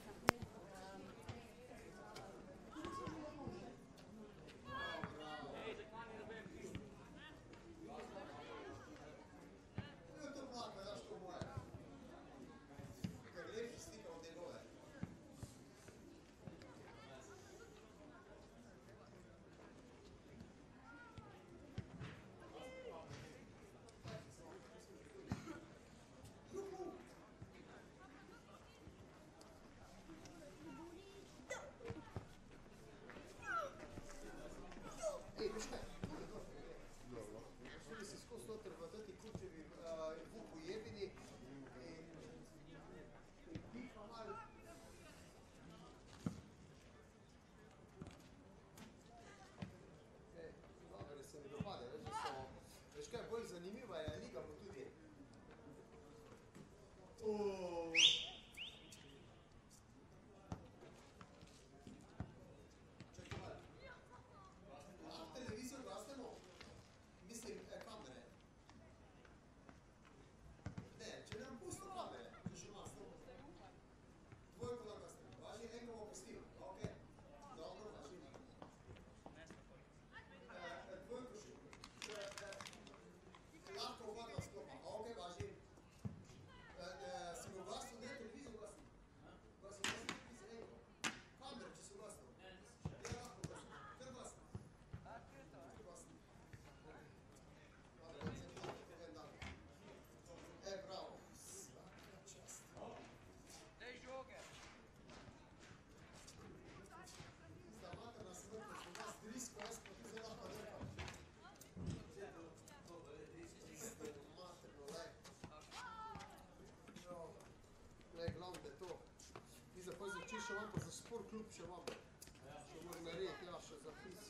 Še vam pa za sport klub še vam. Še moram narediti, ja, še zapis.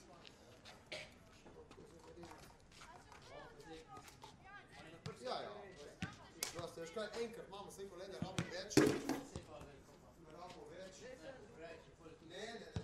Ja, ja. Prosto, veš kaj, enkrat imamo, vse kolega, rabo več. Rabo več. Ne, ne,